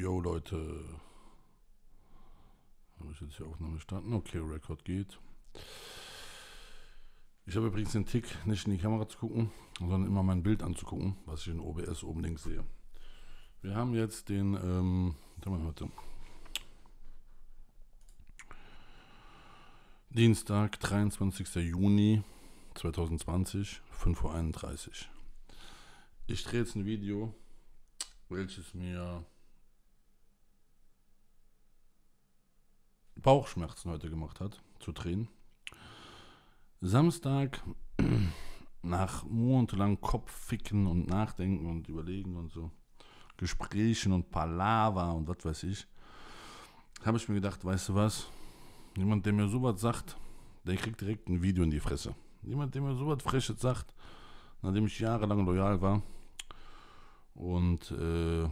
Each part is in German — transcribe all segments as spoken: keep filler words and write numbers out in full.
Jo Leute, habe ich jetzt die Aufnahme starten? Okay, Record geht. Ich habe übrigens den Tick, nicht in die Kamera zu gucken, sondern immer mein Bild anzugucken, was ich in O B S oben links sehe. Wir haben jetzt den, ähm, was haben wir heute? Dienstag, dreiundzwanzigster Juni zweitausendzwanzig, fünf Uhr einunddreißig. Ich drehe jetzt ein Video, welches mir Bauchschmerzen heute gemacht hat, zu drehen. Samstag, nach monatelang Kopfficken und Nachdenken und Überlegen und so, Gesprächen und Palaver und was weiß ich, habe ich mir gedacht, weißt du was, jemand, der mir sowas sagt, der kriegt direkt ein Video in die Fresse. Jemand, der mir sowas Freches sagt, nachdem ich jahrelang loyal war und äh,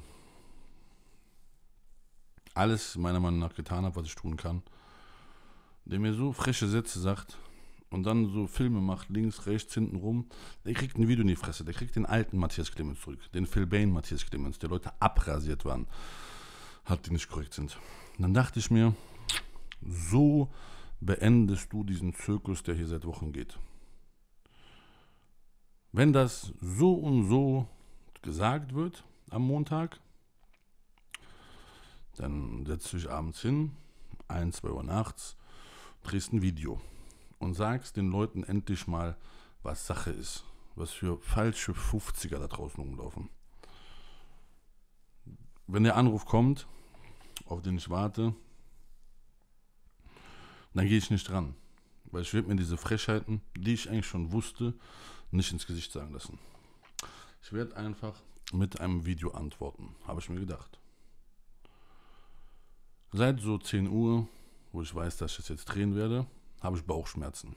alles meiner Meinung nach getan habe, was ich tun kann, der mir so freche Sätze sagt und dann so Filme macht, links, rechts, hinten rum, der kriegt ein Video in die Fresse. Der kriegt den alten Matthias Clemens zurück, den Phil Bain Matthias Clemens, der Leute abrasiert waren, hat, die nicht korrekt sind. Und dann dachte ich mir, so beendest du diesen Zirkus, der hier seit Wochen geht. Wenn das so und so gesagt wird am Montag, dann setzt du dich abends hin, ein, zwei Uhr nachts, drehst ein Video und sagst den Leuten endlich mal, was Sache ist, was für falsche fünfziger da draußen rumlaufen. Wenn der Anruf kommt, auf den ich warte, dann gehe ich nicht ran, weil ich werde mir diese Frechheiten, die ich eigentlich schon wusste, nicht ins Gesicht sagen lassen. Ich werde einfach mit einem Video antworten, habe ich mir gedacht. Seit so zehn Uhr, wo ich weiß, dass ich das jetzt drehen werde, habe ich Bauchschmerzen.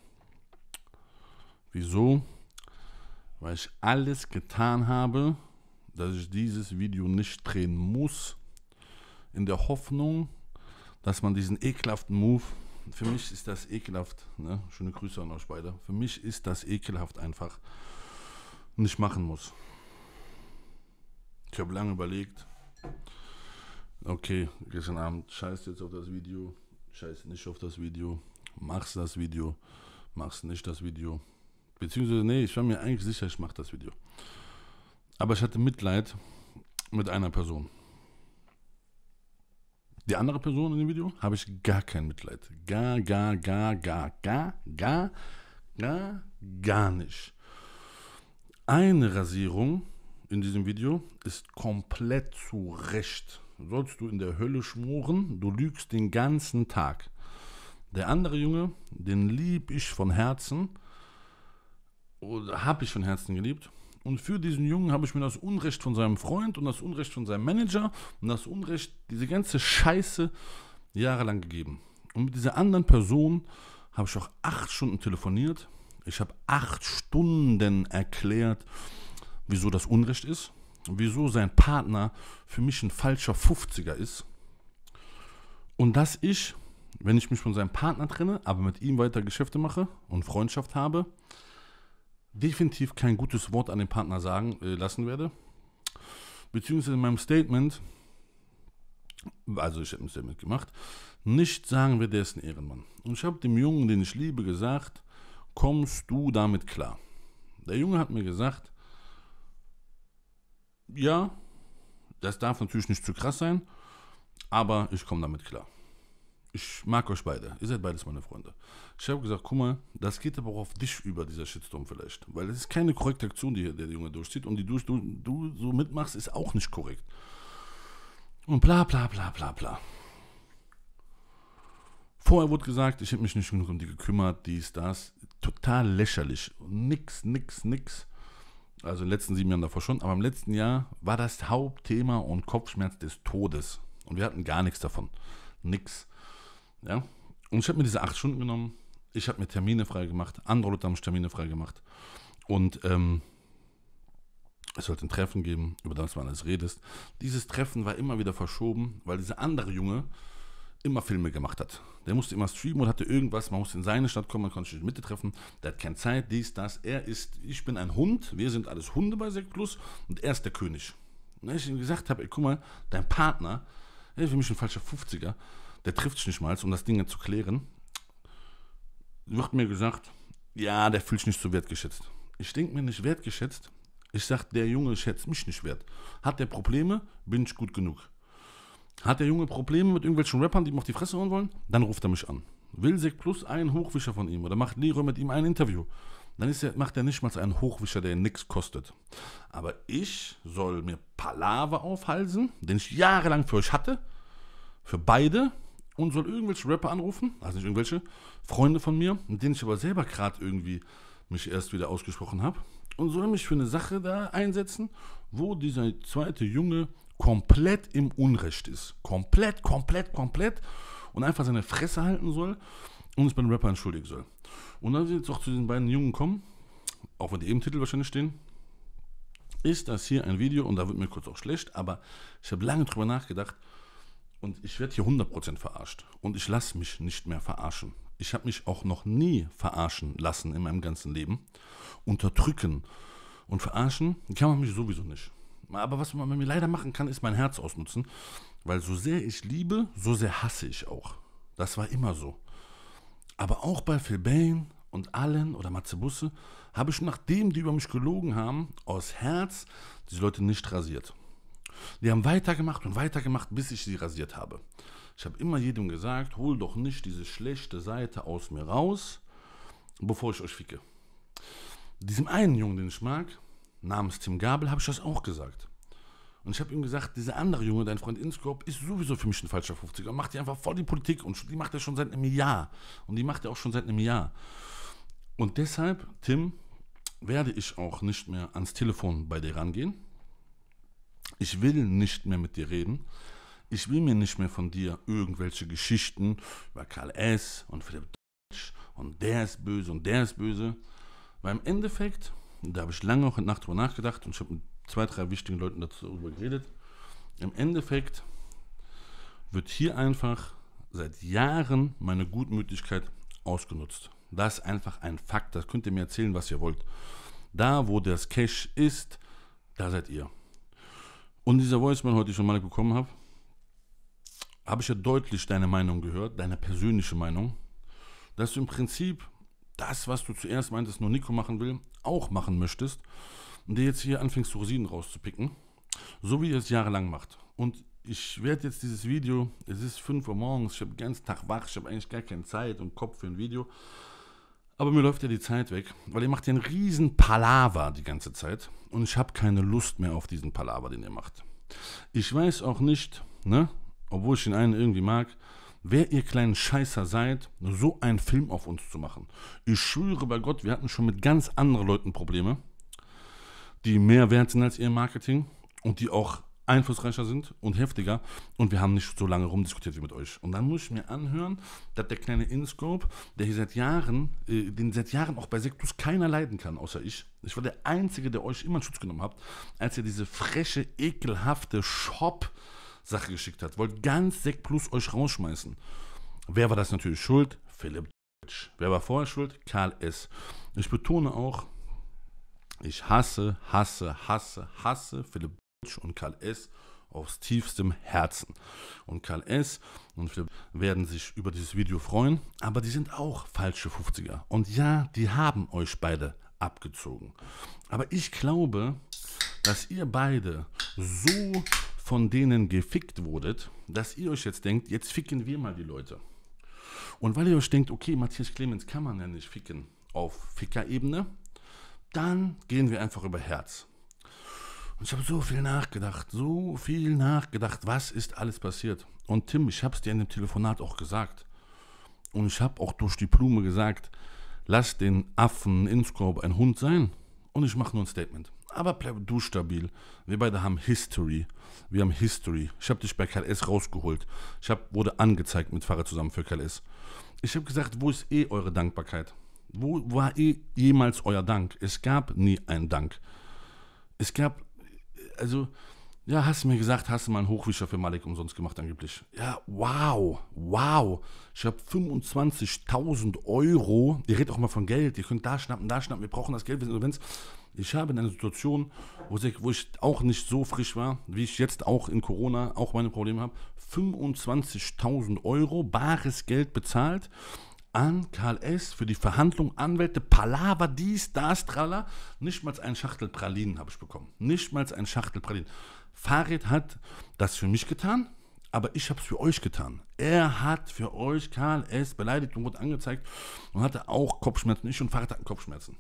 Wieso? Weil ich alles getan habe, dass ich dieses Video nicht drehen muss, in der Hoffnung, dass man diesen ekelhaften Move, für mich ist das ekelhaft, ne? Schöne Grüße an euch beide, für mich ist das ekelhaft einfach, nicht machen muss. Ich habe lange überlegt, okay, gestern Abend scheißt jetzt auf das Video, scheiß nicht auf das Video, machst das Video, machst nicht das Video. Beziehungsweise, nee, ich war mir eigentlich sicher, ich mache das Video. Aber ich hatte Mitleid mit einer Person. Die andere Person in dem Video habe ich gar kein Mitleid. Gar, gar, gar, gar, gar, gar, gar, gar nicht. Eine Rasierung in diesem Video ist komplett zu Recht. Sollst du in der Hölle schmoren, du lügst den ganzen Tag. Der andere Junge, den lieb ich von Herzen, oder habe ich von Herzen geliebt. Und für diesen Jungen habe ich mir das Unrecht von seinem Freund und das Unrecht von seinem Manager und das Unrecht, diese ganze Scheiße jahrelang gegeben. Und mit dieser anderen Person habe ich auch acht Stunden telefoniert. Ich habe acht Stunden erklärt, wieso das Unrecht ist. Wieso sein Partner für mich ein falscher fünfziger ist und dass ich, wenn ich mich von seinem Partner trenne, aber mit ihm weiter Geschäfte mache und Freundschaft habe, definitiv kein gutes Wort an den Partner sagen äh, lassen werde, beziehungsweise in meinem Statement, also ich habe ein Statement gemacht, nicht sagen werde, der ist ein Ehrenmann. Und ich habe dem Jungen, den ich liebe, gesagt, kommst du damit klar? Der Junge hat mir gesagt, ja, das darf natürlich nicht zu krass sein, aber ich komme damit klar. Ich mag euch beide, ihr seid beides meine Freunde. Ich habe gesagt, guck mal, das geht aber auch auf dich über, dieser Shitstorm vielleicht. Weil es ist keine korrekte Aktion, die der Junge durchzieht und die du, du, du so mitmachst, ist auch nicht korrekt. Und bla bla bla bla bla. Vorher wurde gesagt, ich habe mich nicht genug um die gekümmert, dies, das. Total lächerlich. Nix, nix, nix. Also in den letzten sieben Jahren davor schon, aber im letzten Jahr war das Hauptthema und Kopfschmerz des Todes. Und wir hatten gar nichts davon. Nix. Ja? Und ich habe mir diese acht Stunden genommen, ich habe mir Termine freigemacht, andere Leute haben mich Termine freigemacht. Und ähm, es sollte ein Treffen geben, über das man alles redest. Dieses Treffen war immer wieder verschoben, weil dieser andere Junge immer Filme gemacht hat. Der musste immer streamen und hatte irgendwas, man musste in seine Stadt kommen, man konnte sich in die Mitte treffen, der hat keine Zeit, dies, das, er ist, ich bin ein Hund, wir sind alles Hunde bei Sekt Plus und er ist der König. Und als ich ihm gesagt habe, ey, guck mal, dein Partner Ey, für mich ein falscher fünfziger, der trifft sich nicht mal, um das Ding jetzt zu klären. Wird mir gesagt, ja, der fühlt sich nicht so wertgeschätzt. Ich denke mir nicht wertgeschätzt. Ich sage, der Junge schätzt mich nicht wert. Hat der Probleme, bin ich gut genug. Hat der Junge Probleme mit irgendwelchen Rappern, die ihm auf die Fresse hauen wollen, dann ruft er mich an. Will Sek Plus einen Hochwischer von ihm oder macht Leroy mit ihm ein Interview, dann ist er, macht er nicht mal einen Hochwischer, der nichts kostet. Aber ich soll mir Palaver aufhalsen, den ich jahrelang für euch hatte, für beide, und soll irgendwelche Rapper anrufen, also nicht irgendwelche, Freunde von mir, mit denen ich aber selber gerade irgendwie mich erst wieder ausgesprochen habe, und soll mich für eine Sache da einsetzen, wo dieser zweite Junge komplett im Unrecht ist. Komplett, komplett, komplett. Und einfach seine Fresse halten soll und sich bei den Rapper entschuldigen soll. Und dann wir jetzt auch zu diesen beiden Jungen kommen, auch wenn die eben Titel wahrscheinlich stehen, ist das hier ein Video, und da wird mir kurz auch schlecht, aber ich habe lange drüber nachgedacht und ich werde hier hundert Prozent verarscht. Und ich lasse mich nicht mehr verarschen. Ich habe mich auch noch nie verarschen lassen in meinem ganzen Leben. Unterdrücken und verarschen kann man mich sowieso nicht. Aber was man mir leider machen kann, ist mein Herz ausnutzen. Weil so sehr ich liebe, so sehr hasse ich auch. Das war immer so. Aber auch bei Phil Bane und Allen oder Matze Busse habe ich, nachdem die über mich gelogen haben, aus Herz diese Leute nicht rasiert. Die haben weitergemacht und weitergemacht, bis ich sie rasiert habe. Ich habe immer jedem gesagt, hol doch nicht diese schlechte Seite aus mir raus, bevor ich euch ficke. Diesem einen Jungen, den ich mag, namens Tim Gabel, habe ich das auch gesagt. Und ich habe ihm gesagt, dieser andere Junge, dein Freund Inscope, ist sowieso für mich ein falscher fünfziger. Macht die einfach voll die Politik, und die macht er schon seit einem Jahr. Und die macht er auch schon seit einem Jahr. Und deshalb, Tim, werde ich auch nicht mehr ans Telefon bei dir rangehen. Ich will nicht mehr mit dir reden. Ich will mir nicht mehr von dir irgendwelche Geschichten über Karl S. und Philipp Deutsch und der ist böse und der ist böse. Weil im Endeffekt, da habe ich lange auch in der Nacht drüber nachgedacht und ich habe mit zwei, drei wichtigen Leuten darüber geredet. Im Endeffekt wird hier einfach seit Jahren meine Gutmütigkeit ausgenutzt. Das ist einfach ein Fakt. Das könnt ihr mir erzählen, was ihr wollt. Da, wo das Cash ist, da seid ihr. Und dieser Voicemail, heute ich schon mal bekommen habe, habe ich ja deutlich deine Meinung gehört, deine persönliche Meinung, dass du im Prinzip das, was du zuerst meintest, nur Nico machen will, auch machen möchtest und dir jetzt hier anfängst, Rosinen rauszupicken, so wie ihr es jahrelang macht. Und ich werde jetzt dieses Video, es ist fünf Uhr morgens, ich habe den ganzen Tag wach, ich habe eigentlich gar keine Zeit und Kopf für ein Video, aber mir läuft ja die Zeit weg, weil ihr macht ja einen riesen Palaver die ganze Zeit und ich habe keine Lust mehr auf diesen Palaver, den ihr macht. Ich weiß auch nicht, ne, obwohl ich den einen irgendwie mag, wer ihr kleinen Scheißer seid, so einen Film auf uns zu machen. Ich schwöre bei Gott, wir hatten schon mit ganz anderen Leuten Probleme, die mehr wert sind als ihr Marketing und die auch einflussreicher sind und heftiger, und wir haben nicht so lange rumdiskutiert wie mit euch. Und dann muss ich mir anhören, dass der kleine Inscope, der hier seit Jahren, äh, den seit Jahren auch bei Sek Plus keiner leiden kann, außer ich. Ich war der Einzige, der euch immer in Schutz genommen hat, als ihr diese freche, ekelhafte Shop-Sache geschickt hat. Wollt ganz Sek Plus euch rausschmeißen. Wer war das natürlich schuld? Philipp Deutsch. Wer war vorher schuld? Karl S. Ich betone auch, ich hasse, hasse, hasse, hasse Philipp Deutsch und Karl S. aus tiefstem Herzen. Und Karl S. und Philipp werden sich über dieses Video freuen, aber die sind auch falsche fünfziger. Und ja, die haben euch beide abgezogen. Aber ich glaube, dass ihr beide so von denen gefickt wurdet, dass ihr euch jetzt denkt, jetzt ficken wir mal die Leute. Und weil ihr euch denkt, okay, Matthias Clemens kann man ja nicht ficken auf Ficker-Ebene, dann gehen wir einfach über Herz. Und ich habe so viel nachgedacht, so viel nachgedacht, was ist alles passiert. Und Tim, ich habe es dir in dem Telefonat auch gesagt. Und ich habe auch durch die Blume gesagt, lass den Affen Inscope ein Hund sein. Und ich mache nur ein Statement. Aber bleib du stabil. Wir beide haben History. Wir haben History. Ich habe dich bei Karl S. rausgeholt. Ich hab, wurde angezeigt mit Fahrer zusammen für Karl S. Ich habe gesagt, wo ist eh eure Dankbarkeit? Wo war eh jemals euer Dank? Es gab nie einen Dank. Es gab, also, ja, hast du mir gesagt, hast du mal einen Hochwischer für Malik umsonst gemacht angeblich. Ja, wow, wow. Ich habe fünfundzwanzigtausend Euro. Ihr redet auch mal von Geld. Ihr könnt da schnappen, da schnappen. Wir brauchen das Geld, wir sind Events. Ich habe in einer Situation, wo ich, wo ich auch nicht so frisch war, wie ich jetzt auch in Corona auch meine Probleme habe, fünfundzwanzigtausend Euro bares Geld bezahlt an Karl S. für die Verhandlung, Anwälte, Palaver, dies, das, tralla. Nicht mal ein Schachtel Pralinen habe ich bekommen. Nicht mal ein Schachtel Pralinen. Farid hat das für mich getan, aber ich habe es für euch getan. Er hat für euch Karl S. beleidigt und wurde angezeigt und hatte auch Kopfschmerzen. Ich und Farid hatten Kopfschmerzen.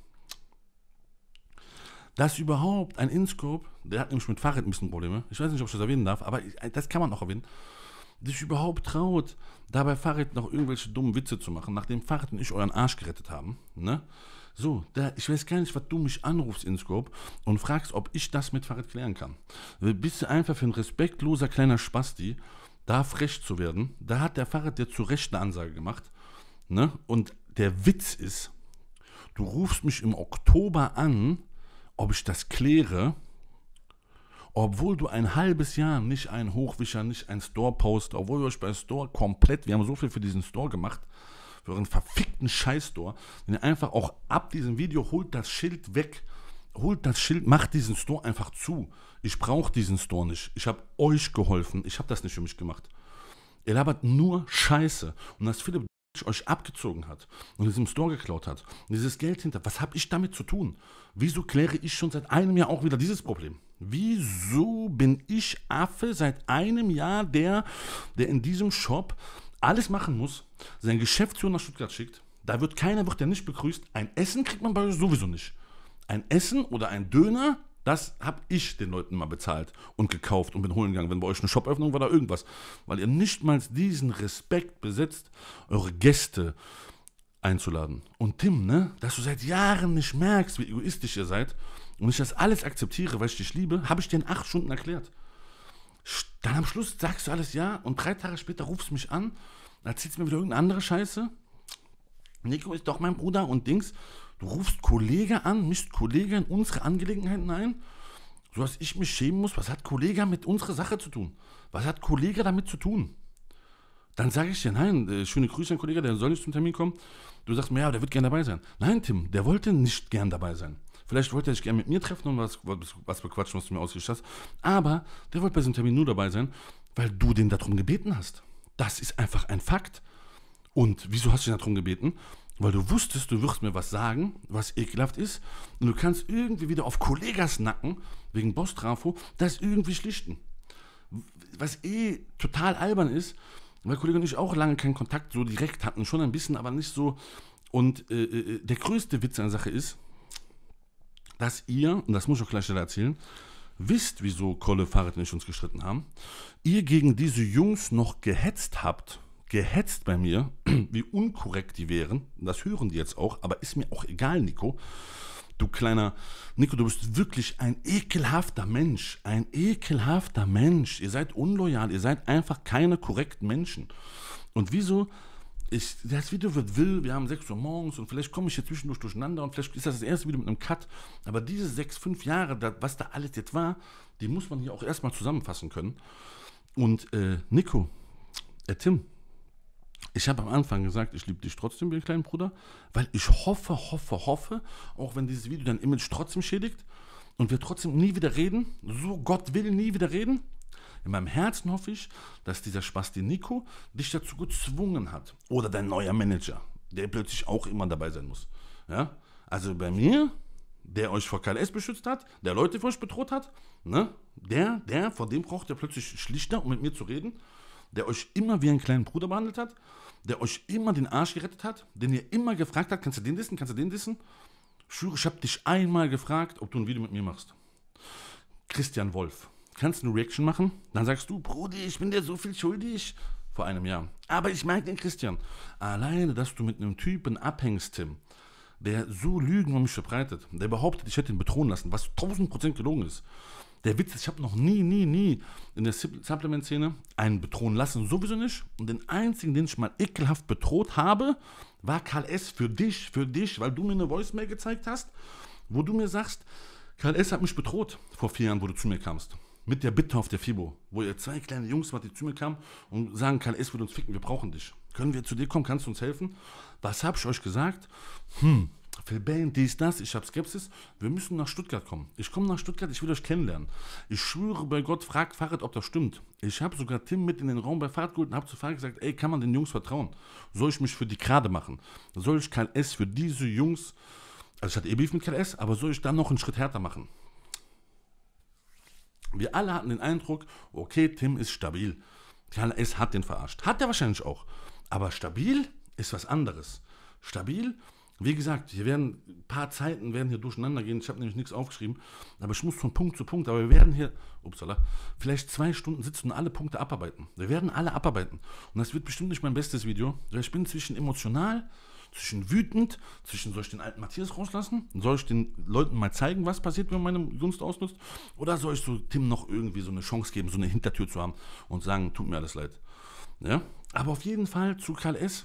Dass überhaupt ein InScope, der hat nämlich mit Farid ein bisschen Probleme, ich weiß nicht, ob ich das erwähnen darf, aber das kann man auch erwähnen, sich überhaupt traut, dabei Farid noch irgendwelche dummen Witze zu machen, nachdem Farid und ich euren Arsch gerettet haben, ne? So, da, ich weiß gar nicht, was du mich anrufst, InScope, und fragst, ob ich das mit Farid klären kann. Bist du einfach für ein respektloser kleiner Spasti, da frech zu werden? Da hat der Farid dir zu Recht eine Ansage gemacht, ne? Und der Witz ist, du rufst mich im Oktober an, ob ich das kläre, obwohl du ein halbes Jahr nicht einen Hochwischer, nicht einen Store-Post, obwohl wir euch bei Store komplett, wir haben so viel für diesen Store gemacht, für euren verfickten Scheiß-Store, den ihr einfach auch ab diesem Video holt das Schild weg, holt das Schild, macht diesen Store einfach zu. Ich brauche diesen Store nicht. Ich habe euch geholfen, ich habe das nicht für mich gemacht. Ihr labert nur Scheiße und dass Philipp euch abgezogen hat und es im Store geklaut hat und dieses Geld hinter, was habe ich damit zu tun? Wieso kläre ich schon seit einem Jahr auch wieder dieses Problem? Wieso bin ich Affe seit einem Jahr der, der in diesem Shop alles machen muss, sein Geschäftsführer nach Stuttgart schickt, da wird keiner, wird der nicht begrüßt, ein Essen kriegt man bei euch sowieso nicht. Ein Essen oder ein Döner, das habe ich den Leuten mal bezahlt und gekauft und bin holen gegangen, wenn bei euch eine Shop-Öffnung war oder irgendwas. Weil ihr nicht mal diesen Respekt besitzt, eure Gäste einzuladen. Und Tim, ne, dass du seit Jahren nicht merkst, wie egoistisch ihr seid und ich das alles akzeptiere, weil ich dich liebe, habe ich dir in acht Stunden erklärt. Dann am Schluss sagst du alles ja und drei Tage später rufst du mich an, erzählst mir wieder irgendeine andere Scheiße. Nico ist doch mein Bruder und Dings. Du rufst Kollege an, mischst Kollege in unsere Angelegenheiten ein, so dass ich mich schämen muss. Was hat Kollege mit unserer Sache zu tun? Was hat Kollege damit zu tun? Dann sage ich dir, nein, äh, schöne Grüße an Kollege, der soll nicht zum Termin kommen. Du sagst mir, ja, der wird gern dabei sein. Nein, Tim, der wollte nicht gern dabei sein. Vielleicht wollte er sich gern mit mir treffen und was, was, was bequatschen, was du mir ausgerichtet hast. Aber der wollte bei diesem Termin nur dabei sein, weil du den darum gebeten hast. Das ist einfach ein Fakt. Und wieso hast du ihn darum gebeten? Weil du wusstest, du wirst mir was sagen, was ekelhaft ist, und du kannst irgendwie wieder auf Kollegas Nacken, wegen Boss-Trafo, das irgendwie schlichten. Was eh total albern ist, weil Kollege und ich auch lange keinen Kontakt so direkt hatten, schon ein bisschen, aber nicht so. Und äh, äh, der größte Witz an der Sache ist, dass ihr, und das muss ich auch gleich erzählen, wisst, wieso Kolle, Farid und ich uns gestritten haben, ihr gegen diese Jungs noch gehetzt habt, gehetzt bei mir, wie unkorrekt die wären, das hören die jetzt auch, aber ist mir auch egal, Nico. Du kleiner, Nico, du bist wirklich ein ekelhafter Mensch, ein ekelhafter Mensch. Ihr seid unloyal, ihr seid einfach keine korrekten Menschen. Und wieso? Ich, das Video wird wild, wir haben sechs Uhr morgens und vielleicht komme ich hier zwischendurch durcheinander und vielleicht ist das das erste Video mit einem Cut, aber diese sechs, fünf Jahre, da, was da alles jetzt war, die muss man hier auch erstmal zusammenfassen können. Und äh, Nico, äh, Tim, ich habe am Anfang gesagt, ich liebe dich trotzdem, wie ein kleiner Bruder, weil ich hoffe, hoffe, hoffe, auch wenn dieses Video dein Image trotzdem schädigt und wir trotzdem nie wieder reden, so Gott will, nie wieder reden. In meinem Herzen hoffe ich, dass dieser Spasti Nico dich dazu gezwungen hat. Oder dein neuer Manager, der plötzlich auch immer dabei sein muss. Ja? Also bei mir, der euch vor K L S beschützt hat, der Leute vor euch bedroht hat, ne? der, der, vor dem braucht ihr plötzlich Schlichter, um mit mir zu reden, der euch immer wie einen kleinen Bruder behandelt hat, der euch immer den Arsch gerettet hat, den ihr immer gefragt habt, kannst du den dissen, kannst du den dissen? Schwöre, ich habe dich einmal gefragt, ob du ein Video mit mir machst. Christian Wolf. Kannst du eine Reaction machen? Dann sagst du, Brudi, ich bin dir so viel schuldig. Vor einem Jahr. Aber ich mag den Christian. Alleine, dass du mit einem Typen abhängst, Tim, der so Lügen um mich verbreitet, der behauptet, ich hätte ihn bedrohen lassen, was tausend Prozent gelogen ist. Der Witz ist, ich habe noch nie, nie, nie in der Supplement-Szene einen bedrohen lassen, sowieso nicht. Und den einzigen, den ich mal ekelhaft bedroht habe, war Karl S. für dich, für dich, weil du mir eine Voicemail gezeigt hast, wo du mir sagst, Karl S. hat mich bedroht vor vier Jahren, wo du zu mir kamst. Mit der Bitte auf der FIBO, wo ihr zwei kleine Jungs wart, die zu mir kamen und sagen, Karl S. will uns ficken, wir brauchen dich. Können wir zu dir kommen, kannst du uns helfen? Was habe ich euch gesagt? Hm, Phil Bain, dies, das, ich habe Skepsis. Wir müssen nach Stuttgart kommen. Ich komme nach Stuttgart, ich will euch kennenlernen. Ich schwöre bei Gott, frag Farid, ob das stimmt. Ich habe sogar Tim mit in den Raum bei Farid geholt und habe zu Farid gesagt, ey, kann man den Jungs vertrauen? Soll ich mich für die gerade machen? Soll ich K L S für diese Jungs, also ich hatte eh Beef mit K L S, aber soll ich dann noch einen Schritt härter machen? Wir alle hatten den Eindruck, okay, Tim ist stabil. K L S hat den verarscht. Hat er wahrscheinlich auch. Aber stabil ist was anderes. Stabil, wie gesagt, hier werden ein paar Zeiten werden hier durcheinander gehen. Ich habe nämlich nichts aufgeschrieben, aber ich muss von Punkt zu Punkt. Aber wir werden hier, upsala, vielleicht zwei Stunden sitzen und alle Punkte abarbeiten. Wir werden alle abarbeiten. Und das wird bestimmt nicht mein bestes Video. Ich bin zwischen emotional, zwischen wütend, zwischen soll ich den alten Matthias rauslassen? Soll ich den Leuten mal zeigen, was passiert, wenn man meine Gunst ausnutzt? Oder soll ich so Tim noch irgendwie so eine Chance geben, so eine Hintertür zu haben und sagen, tut mir alles leid. Ja? Aber auf jeden Fall zu K L S.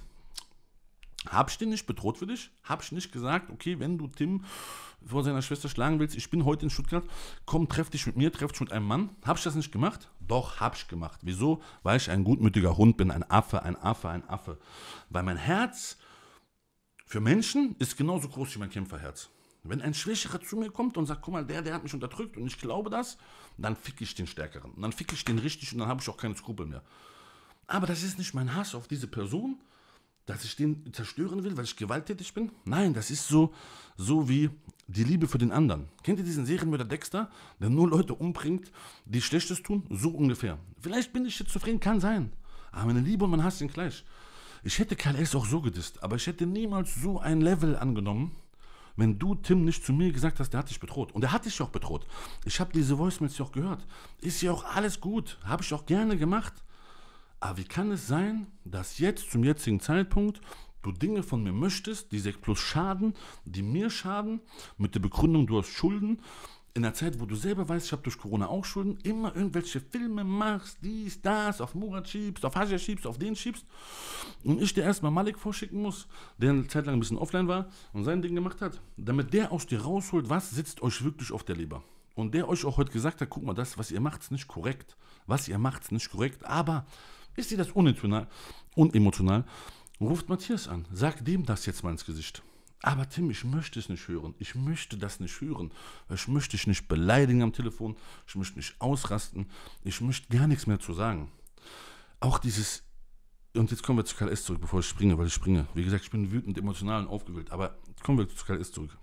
Hab ich den nicht bedroht für dich? Hab ich nicht gesagt, okay, wenn du Tim vor seiner Schwester schlagen willst, ich bin heute in Stuttgart, komm, treff dich mit mir, treff dich mit einem Mann. Hab ich das nicht gemacht? Doch, hab ich gemacht. Wieso? Weil ich ein gutmütiger Hund bin, ein Affe, ein Affe, ein Affe. Weil mein Herz für Menschen ist genauso groß wie mein Kämpferherz. Wenn ein Schwächerer zu mir kommt und sagt, guck mal, der, der hat mich unterdrückt und ich glaube das, dann fick ich den Stärkeren. Und dann fick ich den richtig und dann habe ich auch keine Skrupel mehr. Aber das ist nicht mein Hass auf diese Person, dass ich den zerstören will, weil ich gewalttätig bin. Nein, das ist so, so wie die Liebe für den anderen. Kennt ihr diesen Serienmörder Dexter, der nur Leute umbringt, die Schlechtes tun? So ungefähr. Vielleicht bin ich jetzt zufrieden, kann sein. Aber meine Liebe und mein Hass sind gleich. Ich hätte K L S auch so gedisst, aber ich hätte niemals so ein Level angenommen, wenn du, Tim, nicht zu mir gesagt hast, der hat dich bedroht. Und der hat dich auch bedroht. Ich habe diese Voicemails ja auch gehört. Ist ja auch alles gut. Habe ich auch gerne gemacht. Aber wie kann es sein, dass jetzt zum jetzigen Zeitpunkt du Dinge von mir möchtest, die Sek Plus schaden, die mir schaden, mit der Begründung, du hast Schulden, in der Zeit, wo du selber weißt, ich habe durch Corona auch Schulden, immer irgendwelche Filme machst, dies, das, auf Murat schiebst, auf Haja schiebst, auf den schiebst und ich dir erstmal Malik vorschicken muss, der eine Zeit lang ein bisschen offline war und sein Ding gemacht hat, damit der aus dir rausholt, was sitzt euch wirklich auf der Leber. Und der euch auch heute gesagt hat, guck mal, das, was ihr macht, ist nicht korrekt. Was ihr macht, ist nicht korrekt, aber ist dir das unemotional, unemotional, ruft Matthias an, sag dem das jetzt mal ins Gesicht. Aber Tim, ich möchte es nicht hören. Ich möchte das nicht hören. Ich möchte dich nicht beleidigen am Telefon. Ich möchte nicht ausrasten. Ich möchte gar nichts mehr zu sagen. Auch dieses, und jetzt kommen wir zu K L S zurück, bevor ich springe, weil ich springe. Wie gesagt, ich bin wütend, emotional und aufgewühlt. Aber kommen wir zu K L S zurück.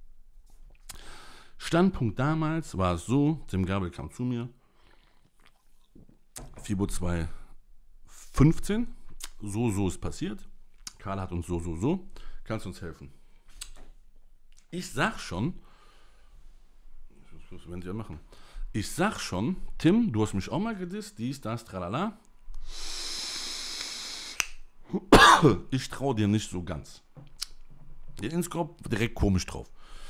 Standpunkt damals war es so, Tim Gabel kam zu mir, FIBO zwei fünfzehn, so, so ist passiert. Karl hat uns so, so, so. Kannst du uns helfen? Ich sag schon, was werden die ja machen? Ich sag schon, Tim, du hast mich auch mal gedisst, dies, das, tralala. Ich traue dir nicht so ganz. Der Inscope direkt komisch drauf.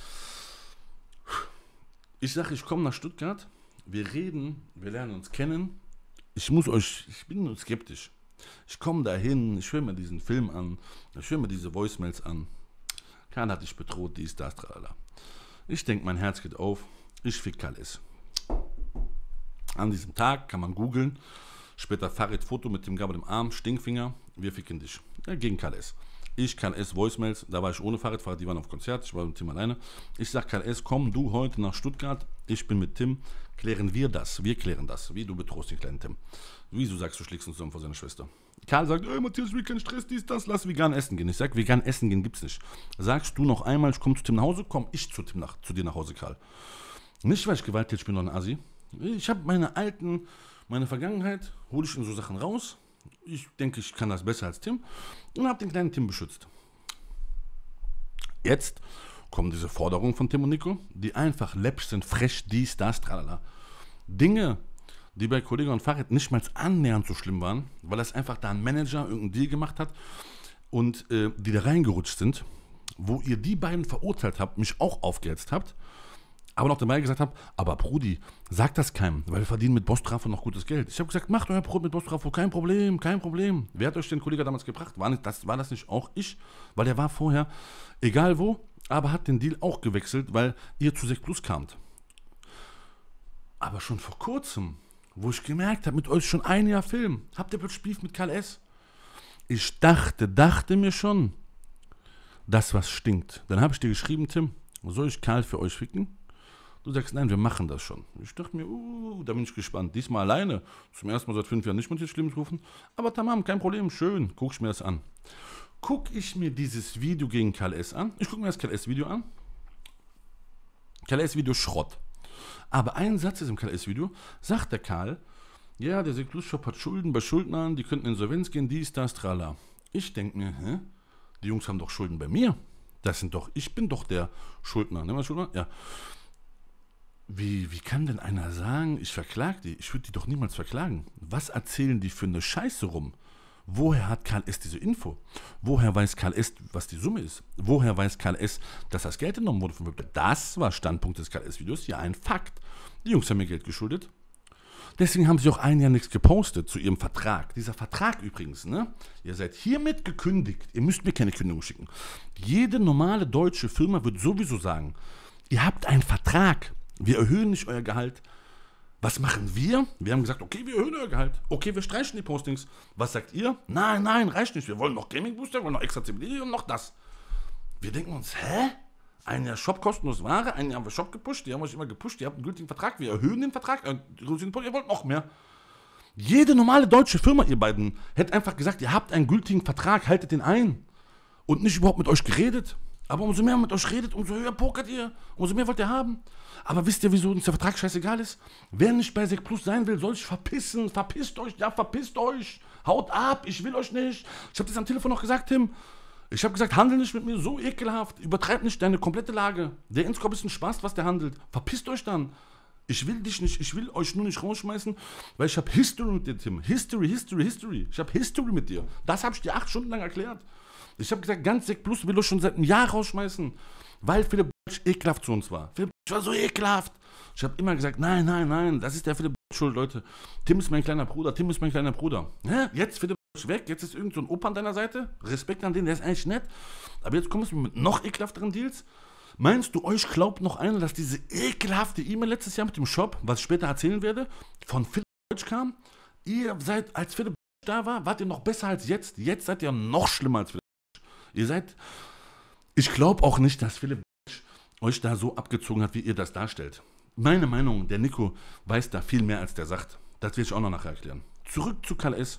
Ich sag, ich komme nach Stuttgart, wir reden, wir lernen uns kennen. Ich muss euch, ich bin nur skeptisch. Ich komme dahin, ich höre mir diesen Film an, ich höre mir diese Voicemails an. Karl hat dich bedroht, dies, das, tralala. Ich denke, mein Herz geht auf, ich fick K L S. An diesem Tag kann man googeln, später Farid Foto mit dem Gabel im Arm, Stinkfinger, wir ficken dich. Ja, gegen K L S. Ich, K L S, Voicemails, da war ich ohne Farid, Farid, die waren auf Konzert, ich war mit Tim alleine. Ich sag K L S, komm du heute nach Stuttgart, ich bin mit Tim, klären wir das, wir klären das, wie du bedrohst den kleinen Tim. Wieso sagst du, schlägst uns zusammen vor seiner Schwester? Karl sagt, ey Matthias, ich will keinen Stress, dies, das, lass vegan essen gehen. Ich sag, vegan essen gehen gibt's nicht. Sagst du noch einmal, ich komme zu Tim nach Hause, komm ich zu Tim nach, zu dir nach Hause, Karl. Nicht, weil ich gewalttätig bin, noch ein Assi. Ich habe meine alten, meine Vergangenheit, hole ich in so Sachen raus. Ich denke, ich kann das besser als Tim und habe den kleinen Tim beschützt. Jetzt kommen diese Forderungen von Tim und Nico, die einfach läppisch sind, frech, dies, das, tralala. Dinge, die bei Kollega und Farid nicht mal annähernd so schlimm waren, weil das einfach da ein Manager irgendeinen Deal gemacht hat und äh, die da reingerutscht sind, wo ihr die beiden verurteilt habt, mich auch aufgehetzt habt, aber noch dabei gesagt habt, aber Brudi, sagt das keinem, weil wir verdienen mit Bostrafo noch gutes Geld. Ich habe gesagt, macht euer Brot mit Bostrafo, kein Problem, kein Problem. Wer hat euch den Kollegen damals gebracht? War, nicht, das, war das nicht auch ich? Weil der war vorher, egal wo, aber hat den Deal auch gewechselt, weil ihr zu Sek Plus kamt. Aber schon vor kurzem, wo ich gemerkt habe, mit euch schon ein Jahr Film, habt ihr plötzlich Beef mit K L S. Ich dachte, dachte mir schon, das, was stinkt. Dann habe ich dir geschrieben, Tim, soll ich Karl für euch ficken? Du sagst, nein, wir machen das schon. Ich dachte mir, uh, da bin ich gespannt. Diesmal alleine. Zum ersten Mal seit fünf Jahren nicht mit dir Schlimmes rufen. Aber tamam, kein Problem, schön. Guck ich mir das an. Guck ich mir dieses Video gegen Karl S. an. Ich gucke mir das Karl S-Video an. Karl S-Video Schrott. Aber ein Satz ist im Karl S-Video, sagt der Karl, ja, der Seklus-Shop hat Schulden bei Schuldnern, die könnten Insolvenz gehen, dies, das, trala. Ich denke mir, hä? Die Jungs haben doch Schulden bei mir. Das sind doch, ich bin doch der Schuldner. Nehmen wir Schuldner? Ja. Wie, wie kann denn einer sagen, ich verklage die? Ich würde die doch niemals verklagen. Was erzählen die für eine Scheiße rum? Woher hat Karl S. diese Info? Woher weiß Karl S., was die Summe ist? Woher weiß Karl S., dass das Geld entnommen wurde von Wipler? Das war Standpunkt des Karl S-Videos, ja, ein Fakt. Die Jungs haben mir Geld geschuldet. Deswegen haben sie auch ein Jahr nichts gepostet zu ihrem Vertrag. Dieser Vertrag übrigens, ne? Ihr seid hiermit gekündigt. Ihr müsst mir keine Kündigung schicken. Jede normale deutsche Firma wird sowieso sagen, ihr habt einen Vertrag. Wir erhöhen nicht euer Gehalt. Was machen wir? Wir haben gesagt, okay, wir erhöhen euer Gehalt. Okay, wir streichen die Postings. Was sagt ihr? Nein, nein, reicht nicht. Wir wollen noch Gaming Booster, wir wollen noch extra C B D und noch das. Wir denken uns, hä? Ein Jahr Shop kostenlos Ware, ein Jahr haben wir Shop gepusht, die haben euch immer gepusht, ihr habt einen gültigen Vertrag, wir erhöhen den Vertrag, äh, ihr wollt noch mehr. Jede normale deutsche Firma, ihr beiden, hätte einfach gesagt, ihr habt einen gültigen Vertrag, haltet den ein. Und nicht überhaupt mit euch geredet. Aber umso mehr mit euch redet, umso höher pokert ihr, umso mehr wollt ihr haben. Aber wisst ihr, wieso uns der Vertrag scheißegal ist? Wer nicht bei Sek Plus sein will, soll sich verpissen. Verpisst euch, ja, verpisst euch. Haut ab, ich will euch nicht. Ich habe das am Telefon noch gesagt, Tim. Ich habe gesagt, handel nicht mit mir, so ekelhaft. Übertreib nicht deine komplette Lage. Der Inskop ist ein Spaß, was der handelt. Verpisst euch dann. Ich will dich nicht, ich will euch nur nicht rausschmeißen, weil ich habe History mit dir, Tim. History, History, History. Ich habe History mit dir. Das habe ich dir acht Stunden lang erklärt. Ich habe gesagt, ganz Sek Plus will euch schon seit einem Jahr rausschmeißen, weil Philipp ekelhaft zu uns war. Philipp war so ekelhaft. Ich habe immer gesagt, nein, nein, nein, das ist der Philipp schuld, Leute. Tim ist mein kleiner Bruder, Tim ist mein kleiner Bruder. Hä? Jetzt Philipp weg, jetzt ist irgend so ein Opa an deiner Seite. Respekt an den, der ist eigentlich nett. Aber jetzt kommst du mit noch ekelhafteren Deals. Meinst du, euch glaubt noch einer, dass diese ekelhafte E-Mail letztes Jahr mit dem Shop, was ich später erzählen werde, von Philipp kam? Ihr seid, als Philipp da war, wart ihr noch besser als jetzt. Jetzt seid ihr noch schlimmer als Philipp. Ihr seid, ich glaube auch nicht, dass Philipp euch da so abgezogen hat, wie ihr das darstellt. Meine Meinung, der Nico weiß da viel mehr, als der sagt. Das will ich auch noch nachher erklären. Zurück zu Karl S.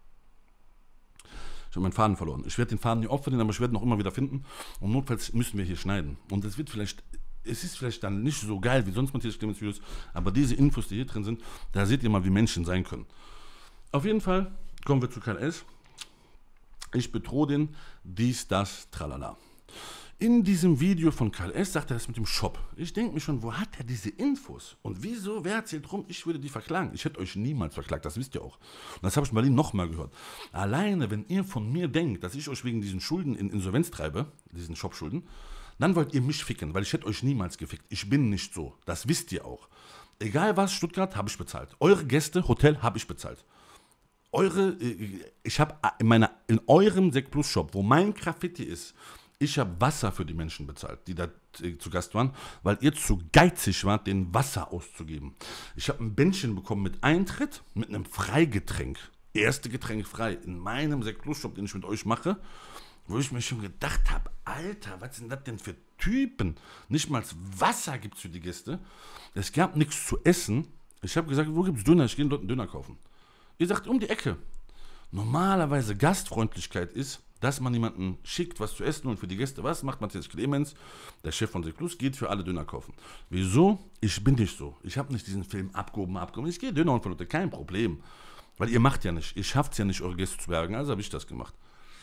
Ich habe meinen Faden verloren. Ich werde den Faden nicht opfern, aber ich werde ihn noch immer wieder finden. Und notfalls müssen wir hier schneiden. Und es wird vielleicht, es ist vielleicht dann nicht so geil wie sonst Matthias Clemens Videos, aber diese Infos, die hier drin sind, da seht ihr mal, wie Menschen sein können. Auf jeden Fall kommen wir zu Karl S. Ich bedrohe den, dies, das, tralala. In diesem Video von Karl S. sagt er das mit dem Shop. Ich denke mir schon, wo hat er diese Infos? Und wieso, wer erzählt rum, ich würde die verklagen? Ich hätte euch niemals verklagt, das wisst ihr auch. Und das habe ich in Berlin nochmal gehört. Alleine, wenn ihr von mir denkt, dass ich euch wegen diesen Schulden in Insolvenz treibe, diesen Shop-Schulden, dann wollt ihr mich ficken, weil ich hätte euch niemals gefickt. Ich bin nicht so, das wisst ihr auch. Egal was, Stuttgart habe ich bezahlt. Eure Gäste, Hotel habe ich bezahlt. Eure, ich habe in meiner, in eurem Sek Plus Shop, wo mein Graffiti ist, ich habe Wasser für die Menschen bezahlt, die da zu Gast waren, weil ihr zu geizig wart, den Wasser auszugeben. Ich habe ein Bändchen bekommen mit Eintritt, mit einem Freigetränk. Erste Getränk frei in meinem Sek Plus Shop, den ich mit euch mache, wo ich mir schon gedacht habe, Alter, was sind das denn für Typen? Nicht mal Wasser gibt es für die Gäste. Es gab nichts zu essen. Ich habe gesagt, wo gibt es Döner? Ich gehe dort einen Döner kaufen. Ihr sagt, um die Ecke. Normalerweise Gastfreundlichkeit ist, dass man jemanden schickt, was zu essen und für die Gäste was macht. Matthias Clemens, der Chef von Sek Plus, geht für alle Döner kaufen. Wieso? Ich bin nicht so. Ich habe nicht diesen Film abgehoben, abgehoben. Ich gehe Döner und von Leute, kein Problem. Weil ihr macht ja nicht. Ihr schafft es ja nicht, eure Gäste zu bergen. Also habe ich das gemacht.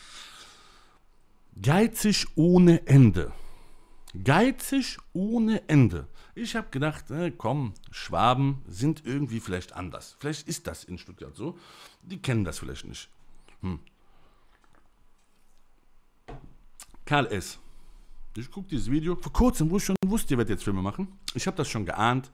Geizig ohne Ende. Geizig ohne Ende. Ich habe gedacht, äh, komm, Schwaben sind irgendwie vielleicht anders. Vielleicht ist das in Stuttgart so. Die kennen das vielleicht nicht. Hm. Karl S. Ich gucke dieses Video. Vor kurzem, wo ich schon wusste, ihr werdet jetzt Filme machen. Ich habe das schon geahnt.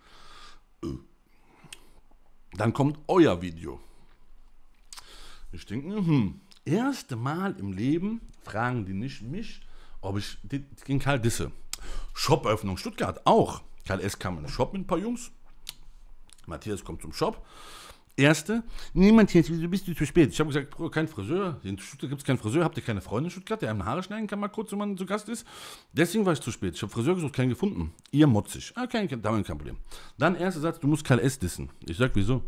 Dann kommt euer Video. Ich denke, hm, erste Mal im Leben fragen die nicht mich, ob ich gegen Karl disse. Shop-Öffnung Stuttgart auch. Karl S. kam in den Shop mit ein paar Jungs. Matthias kommt zum Shop. Erste, niemand hier, wieso bist du zu spät? Ich habe gesagt, Bruder, kein Friseur. In Stuttgart gibt es keinen Friseur. Habt ihr keine Freunde in Stuttgart, der einem Haare schneiden kann, mal kurz, wenn man zu Gast ist? Deswegen war ich zu spät. Ich habe Friseur gesucht, keinen gefunden. Ihr motzig. Ah, kein, damit kein Problem. Dann erster Satz, du musst K L S dissen. Ich sag, wieso?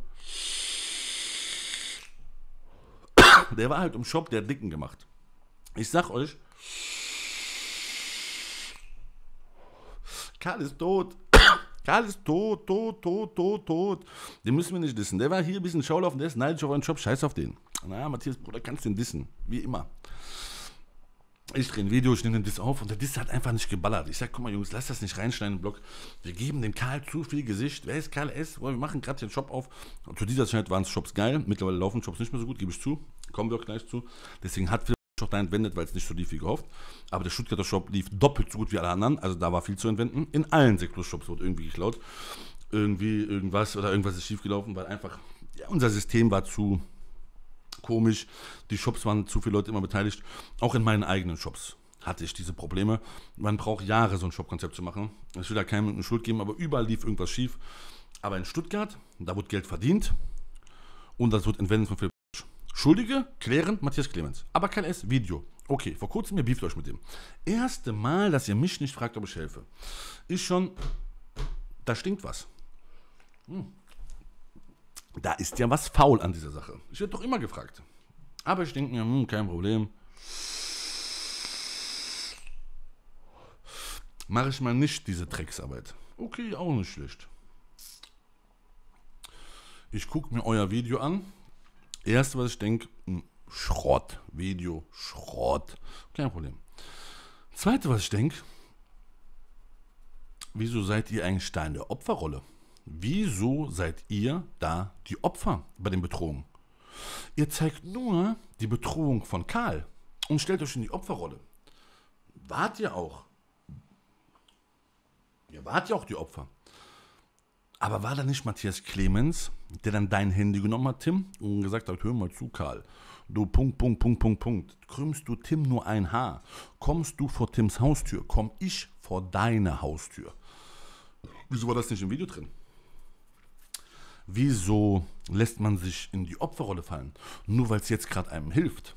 Der war halt im Shop, der hat Dicken gemacht. Ich sag euch, Karl ist tot. Karl ist tot, tot, tot, tot, tot. Den müssen wir nicht dissen. Der war hier ein bisschen Schaulaufen, der ist neidisch auf einen Shop, scheiß auf den. Na, Matthias, Bruder, kannst den dissen. Wie immer. Ich drehe ein Video, ich nehme den Diss auf und der Diss hat einfach nicht geballert. Ich sag, guck mal Jungs, lass das nicht reinschneiden im Blog. Wir geben dem Karl zu viel Gesicht. Wer ist Karl S? Wir machen gerade den Shop auf. Und zu dieser Zeit waren es Shops geil. Mittlerweile laufen Shops nicht mehr so gut, gebe ich zu. Kommen wir auch gleich zu. Deswegen hat viel Shop da entwendet, weil es nicht so lief wie gehofft. Aber der Stuttgarter Shop lief doppelt so gut wie alle anderen. Also da war viel zu entwenden. In allen Sekt-Plus-Shops wurde irgendwie geklaut. Irgendwie irgendwas oder irgendwas ist schiefgelaufen, weil einfach ja, unser System war zu komisch. Die Shops waren zu viele Leute immer beteiligt. Auch in meinen eigenen Shops hatte ich diese Probleme. Man braucht Jahre, so ein Shop-Konzept zu machen. Ich will da keinem eine Schuld geben, aber überall lief irgendwas schief. Aber in Stuttgart, da wurde Geld verdient und das wird entwendet von Philipp. Schuldige, klären, Matthias Clemens. Aber kein S, Video. Okay, vor kurzem, ihr beeft euch mit dem. Erste Mal, dass ihr mich nicht fragt, ob ich helfe. Ist schon, da stinkt was. Hm. Da ist ja was faul an dieser Sache. Ich werde doch immer gefragt. Aber ich denke mir, hm, kein Problem. Mache ich mal nicht diese Drecksarbeit. Okay, auch nicht schlecht. Ich gucke mir euer Video an. Erste, was ich denke, Schrott. Video, Schrott. Kein Problem. Zweite, was ich denke, wieso seid ihr eigentlich da in der Opferrolle? Wieso seid ihr da die Opfer bei den Bedrohungen? Ihr zeigt nur die Bedrohung von Karl und stellt euch in die Opferrolle. Wart ihr auch? Ihr wart ja auch die Opfer. Aber war da nicht Matthias Clemens, der dann dein Handy genommen hat, Tim, und gesagt hat, hör mal zu, Karl, du Punkt, Punkt, Punkt, Punkt, Punkt, krümmst du Tim nur ein Haar, kommst du vor Tims Haustür, komm ich vor deine Haustür. Wieso war das nicht im Video drin? Wieso lässt man sich in die Opferrolle fallen? Nur weil es jetzt gerade einem hilft.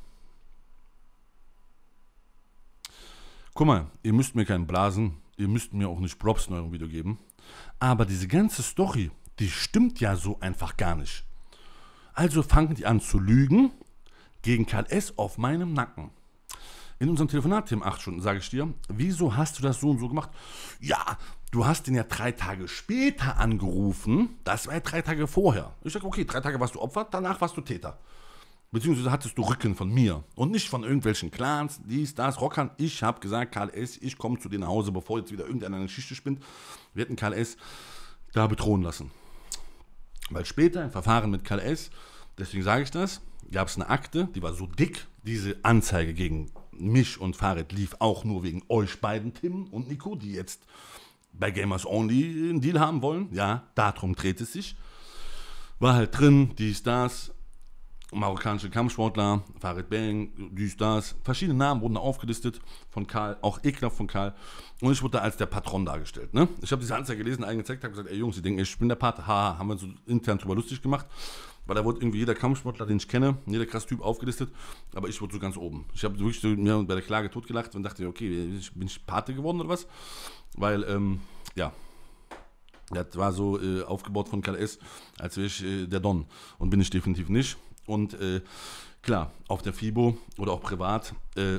Guck mal, ihr müsst mir keinen blasen, ihr müsst mir auch nicht Props in eurem Video geben. Aber diese ganze Story, die stimmt ja so einfach gar nicht. Also fangen die an zu lügen gegen Karl S. auf meinem Nacken. In unserem Telefonat, Tim, acht Stunden, sage ich dir, wieso hast du das so und so gemacht? Ja, du hast ihn ja drei Tage später angerufen, das war ja drei Tage vorher. Ich sage, okay, drei Tage warst du Opfer, danach warst du Täter. Beziehungsweise hattest du Rücken von mir und nicht von irgendwelchen Clans, dies, das, Rockern. Ich habe gesagt, Karl S., ich komme zu dir nach Hause, bevor jetzt wieder irgendeiner eine Geschichte spinnt. Wir hätten Karl S. da bedrohen lassen. Weil später im Verfahren mit Karl S., deswegen sage ich das, gab es eine Akte, die war so dick, diese Anzeige gegen mich und Farid lief auch nur wegen euch beiden, Tim und Nico, die jetzt bei Gamers Only einen Deal haben wollen. Ja, darum dreht es sich. War halt drin, dies, das, marokkanische Kampfsportler, Farid Bang, dies, das. Verschiedene Namen wurden da aufgelistet von Karl, auch ekelhaft von Karl. Und ich wurde da als der Patron dargestellt. Ne? Ich habe diese Anzeige gelesen, eigene gezeigt, habe gesagt, ey Jungs, die denken, ich bin der Pat. Haha, haben wir so intern drüber lustig gemacht. Weil da wurde irgendwie jeder Kampfsportler, den ich kenne, jeder krass Typ aufgelistet, aber ich wurde so ganz oben. Ich habe wirklich so mir bei der Klage totgelacht und dachte, okay, bin ich Pate geworden oder was? Weil, ähm, ja, das war so äh, aufgebaut von Karl S., als wäre ich äh, der Don und bin ich definitiv nicht. Und äh, klar, auf der FIBO oder auch privat äh,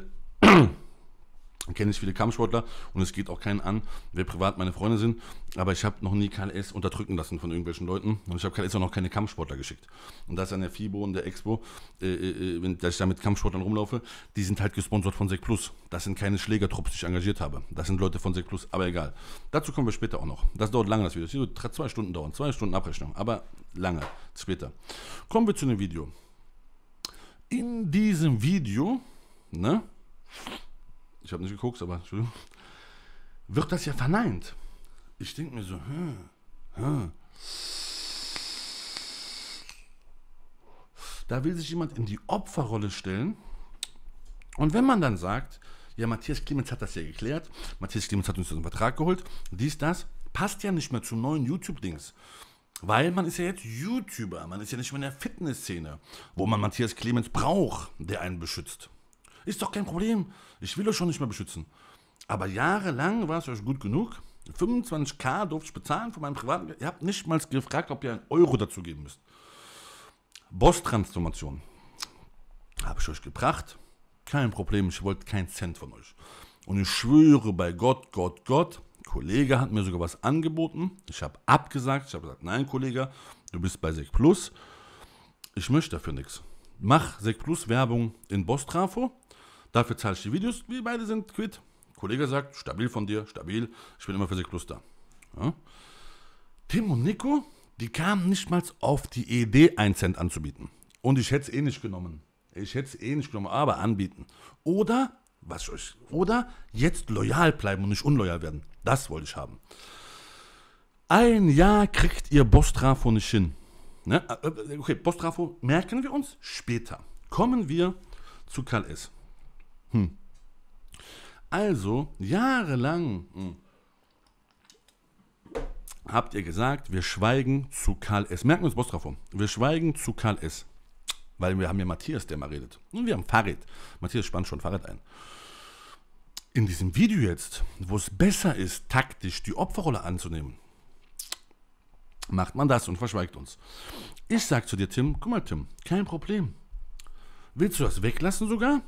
kenne ich viele Kampfsportler und es geht auch keinen an, wer privat meine Freunde sind, aber ich habe noch nie Karl S. unterdrücken lassen von irgendwelchen Leuten und ich habe Karl S. auch noch keine Kampfsportler geschickt. Und das an der FIBO und der Expo, äh, äh, wenn dass ich da mit Kampfsportlern rumlaufe, die sind halt gesponsert von Sekt Plus. Das sind keine Schlägertrupps, die ich engagiert habe. Das sind Leute von Sekt Plus, aber egal. Dazu kommen wir später auch noch. Das dauert lange, das Video. Das wird zwei Stunden dauern, zwei Stunden Abrechnung, aber lange, später. Kommen wir zu dem Video. In diesem Video, ne, ich habe nicht geguckt, aber Entschuldigung, wird das ja verneint. Ich denke mir so, hm, hm. Da will sich jemand in die Opferrolle stellen. Und wenn man dann sagt, ja, Matthias Clemens hat das ja geklärt, Matthias Clemens hat uns den Vertrag geholt, dies, das, passt ja nicht mehr zum neuen YouTube-Dings. Weil man ist ja jetzt YouTuber, man ist ja nicht mehr in der Fitnessszene, wo man Matthias Clemens braucht, der einen beschützt. Ist doch kein Problem, ich will euch schon nicht mehr beschützen. Aber jahrelang war es euch gut genug, fünfundzwanzigtausend durfte ich bezahlen von meinem privaten Geld. Ihr habt nicht mal gefragt, ob ihr einen Euro dazu geben müsst. Boss-Transformation habe ich euch gebracht, kein Problem, ich wollte keinen Cent von euch. Und ich schwöre bei Gott, Gott, Gott, Kollege hat mir sogar was angeboten. Ich habe abgesagt. Ich habe gesagt, nein, Kollege, du bist bei Sek Plus. Ich möchte dafür nichts. Mach Sek Plus Werbung in Boss-Trafo. Dafür zahle ich die Videos. Wir beide sind quitt. Kollege sagt, stabil von dir, stabil. Ich bin immer für Sek Plus da. Ja. Tim und Nico, die kamen nicht mal auf die Idee, einen Cent anzubieten. Und ich hätte es eh nicht genommen. Ich hätte es eh nicht genommen, aber anbieten. Oder... Was ich euch, oder jetzt loyal bleiben und nicht unloyal werden. Das wollte ich haben. Ein Jahr kriegt ihr Boss-Trafo nicht hin. Ne? Okay, Boss-Trafo merken wir uns später. Kommen wir zu Karl S. Hm. Also, jahrelang hm, habt ihr gesagt, wir schweigen zu Karl S. Merken wir uns Boss-Trafo. Wir schweigen zu Karl S. Weil wir haben ja Matthias, der mal redet. Und wir haben Farid. Matthias spannt schon Farid ein. In diesem Video jetzt, wo es besser ist, taktisch die Opferrolle anzunehmen, macht man das und verschweigt uns. Ich sag zu dir, Tim, guck mal, Tim, kein Problem. Willst du das weglassen sogar?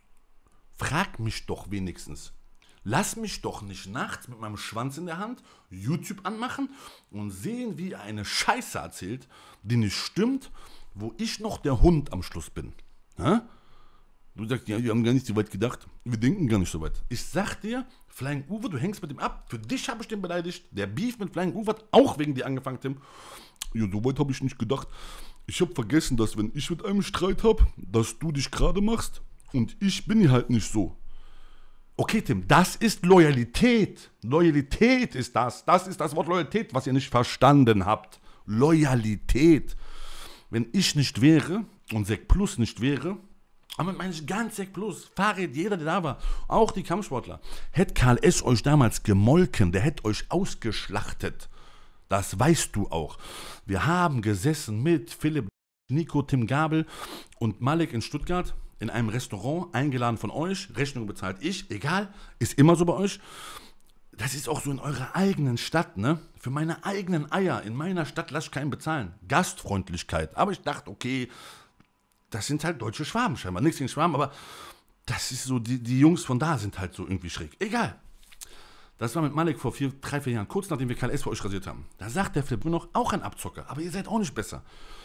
Frag mich doch wenigstens. Lass mich doch nicht nachts mit meinem Schwanz in der Hand YouTube anmachen und sehen, wie er eine Scheiße erzählt, die nicht stimmt, wo ich noch der Hund am Schluss bin. Ha? Du sagst, ja, wir haben gar nicht so weit gedacht. Wir denken gar nicht so weit. Ich sag dir, Flying Uwe, du hängst mit ihm ab. Für dich habe ich den beleidigt. Der Beef mit Flying Uwe hat auch wegen dir angefangen, Tim. Ja, so weit habe ich nicht gedacht. Ich habe vergessen, dass wenn ich mit einem Streit habe, dass du dich gerade machst. Und ich bin halt nicht so. Okay, Tim, das ist Loyalität. Loyalität ist das. Das ist das Wort Loyalität, was ihr nicht verstanden habt. Loyalität. Wenn ich nicht wäre und Sek Plus nicht wäre, aber meine ich ganz Sek Plus, Farid, jeder, der da war, auch die Kampfsportler, hätte Karl S. euch damals gemolken, der hätte euch ausgeschlachtet. Das weißt du auch. Wir haben gesessen mit Philipp, Nico, Tim Gabel und Malik in Stuttgart in einem Restaurant, eingeladen von euch, Rechnung bezahlt ich, egal, ist immer so bei euch. Das ist auch so in eurer eigenen Stadt, ne? Für meine eigenen Eier, in meiner Stadt lasse ich keinen bezahlen. Gastfreundlichkeit. Aber ich dachte, okay, das sind halt deutsche Schwaben scheinbar. Nichts gegen Schwaben, aber das ist so, die, die Jungs von da sind halt so irgendwie schräg. Egal. Das war mit Malik vor vier, drei, vier Jahren, kurz nachdem wir Karl S. für euch rasiert haben. Da sagt der Philipp noch, auch ein Abzocker, aber ihr seid auch nicht besser.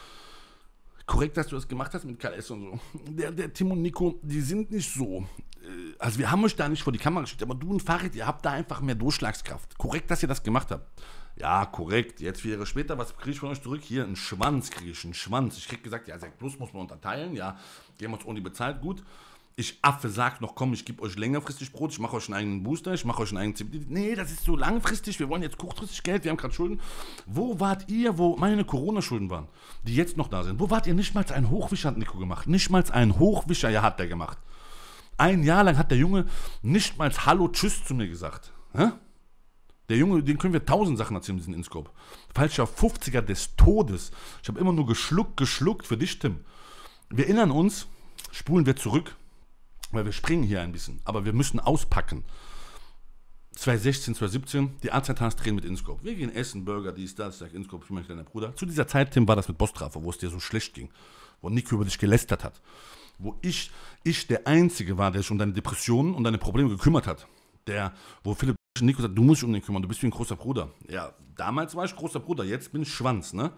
Korrekt, dass du das gemacht hast mit Karl S. und so. Der, der Tim und Nico, die sind nicht so. Also wir haben euch da nicht vor die Kamera geschickt, aber du und Farid, ihr habt da einfach mehr Durchschlagskraft. Korrekt, dass ihr das gemacht habt. Ja, korrekt. Jetzt vier Jahre später, was kriege ich von euch zurück? Hier, einen Schwanz kriege ich, einen Schwanz. Ich kriege gesagt, ja, Sek Plus muss man unterteilen. Ja, die haben uns ohne bezahlt, gut. Ich Affe sag noch, komm, ich gebe euch längerfristig Brot, ich mache euch einen eigenen Booster, ich mache euch einen eigenen C B D. Nee, das ist so langfristig, wir wollen jetzt kurzfristig Geld, wir haben gerade Schulden. Wo wart ihr, wo meine Corona-Schulden waren, die jetzt noch da sind? Wo wart ihr? Nicht mal einen Hochwischer hat Nico gemacht. Nicht mal einen Hochwischer, ja, hat der gemacht. Ein Jahr lang hat der Junge nicht mal Hallo, Tschüss zu mir gesagt. Hä? Der Junge, den können wir tausend Sachen erzählen, diesen Inscope. Falscher fünfziger des Todes. Ich habe immer nur geschluckt, geschluckt für dich, Tim. Wir erinnern uns, spulen wir zurück, weil wir springen hier ein bisschen, aber wir müssen auspacken. zwanzig sechzehn, zwanzig siebzehn, die A Z Hs drehen mit Inscope. Wir gehen essen, Burger, dies, das, sagt Inscope, ich bin mein kleiner Bruder. Zu dieser Zeit, Tim, war das mit Boss-Trafo, wo es dir so schlecht ging, wo Nico über dich gelästert hat, wo ich, ich der Einzige war, der sich um deine Depressionen und deine Probleme gekümmert hat. Der, wo Philipp Nico sagt, du musst dich um den kümmern, du bist wie ein großer Bruder. Ja, damals war ich großer Bruder, jetzt bin ich Schwanz, ne?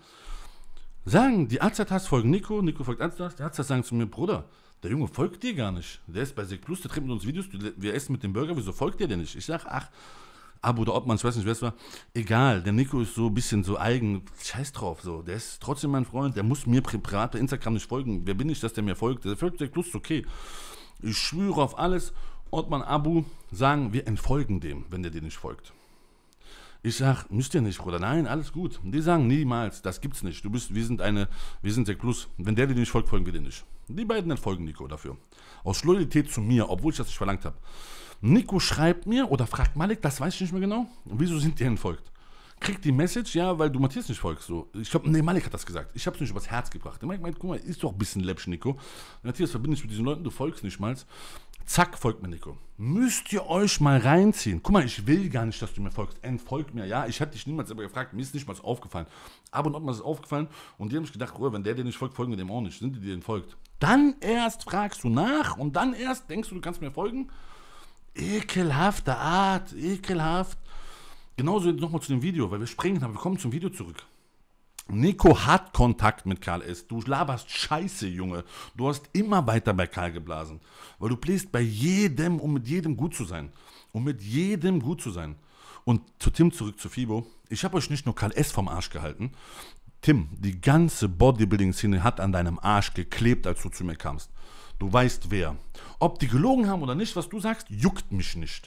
Sagen, die A Z Hs folgen Nico, Nico folgt A Z Hs, die A Z Hs sagen zu mir, Bruder, der Junge folgt dir gar nicht. Der ist bei Sek Plus, der dreht mit uns Videos, wir essen mit dem Burger, wieso folgt der denn nicht? Ich sag, ach, Abo oder Obmann, ich weiß nicht, wer es war. Egal, der Nico ist so ein bisschen so eigen, scheiß drauf, so. Der ist trotzdem mein Freund, der muss mir privat bei Instagram nicht folgen. Wer bin ich, dass der mir folgt? Der folgt Sek Plus, okay. Ich schwöre auf alles, Ottmann, Abu sagen, wir entfolgen dem, wenn der dir nicht folgt. Ich sag, müsst ihr nicht, Bruder. Nein, alles gut. Die sagen niemals, das gibt's nicht. Du bist, wir sind eine, wir sind Sek Plus. Wenn der dir nicht folgt, folgen wir dir nicht. Die beiden entfolgen Nico dafür. Aus Loyalität zu mir, obwohl ich das nicht verlangt habe. Nico schreibt mir oder fragt Malik, das weiß ich nicht mehr genau. Wieso sind die entfolgt? krieg die Message, ja, weil du Matthias nicht folgst. So. Ich glaube, nee, Malik hat das gesagt. Ich habe es nicht übers Herz gebracht. Malik meint, guck mal, ist doch ein bisschen läppsch, Nico. Matthias, verbinde ich mit diesen Leuten, du folgst nicht mal. Zack, folgt mir, Nico. Müsst ihr euch mal reinziehen. Guck mal, ich will gar nicht, dass du mir folgst. Entfolgt mir, ja. Ich hatte dich niemals aber gefragt, mir ist nicht mal aufgefallen. Aber und mal ist es aufgefallen und die haben sich gedacht, oh, wenn der dir nicht folgt, folgen wir dem auch nicht. Sind die, die den folgt? Dann erst fragst du nach und dann erst denkst du, du kannst mir folgen. Ekelhafte Art, ekelhaft. Genauso nochmal zu dem Video, weil wir springen haben. Wir kommen zum Video zurück. Nico hat Kontakt mit Karl S. Du laberst Scheiße, Junge. Du hast immer weiter bei Karl geblasen. Weil du bläst bei jedem, um mit jedem gut zu sein. Um mit jedem gut zu sein. Und zu Tim zurück, zu Fibo. Ich habe euch nicht nur Karl S. vom Arsch gehalten. Tim, die ganze Bodybuilding-Szene hat an deinem Arsch geklebt, als du zu mir kamst. Du weißt wer. Ob die gelogen haben oder nicht, was du sagst, juckt mich nicht.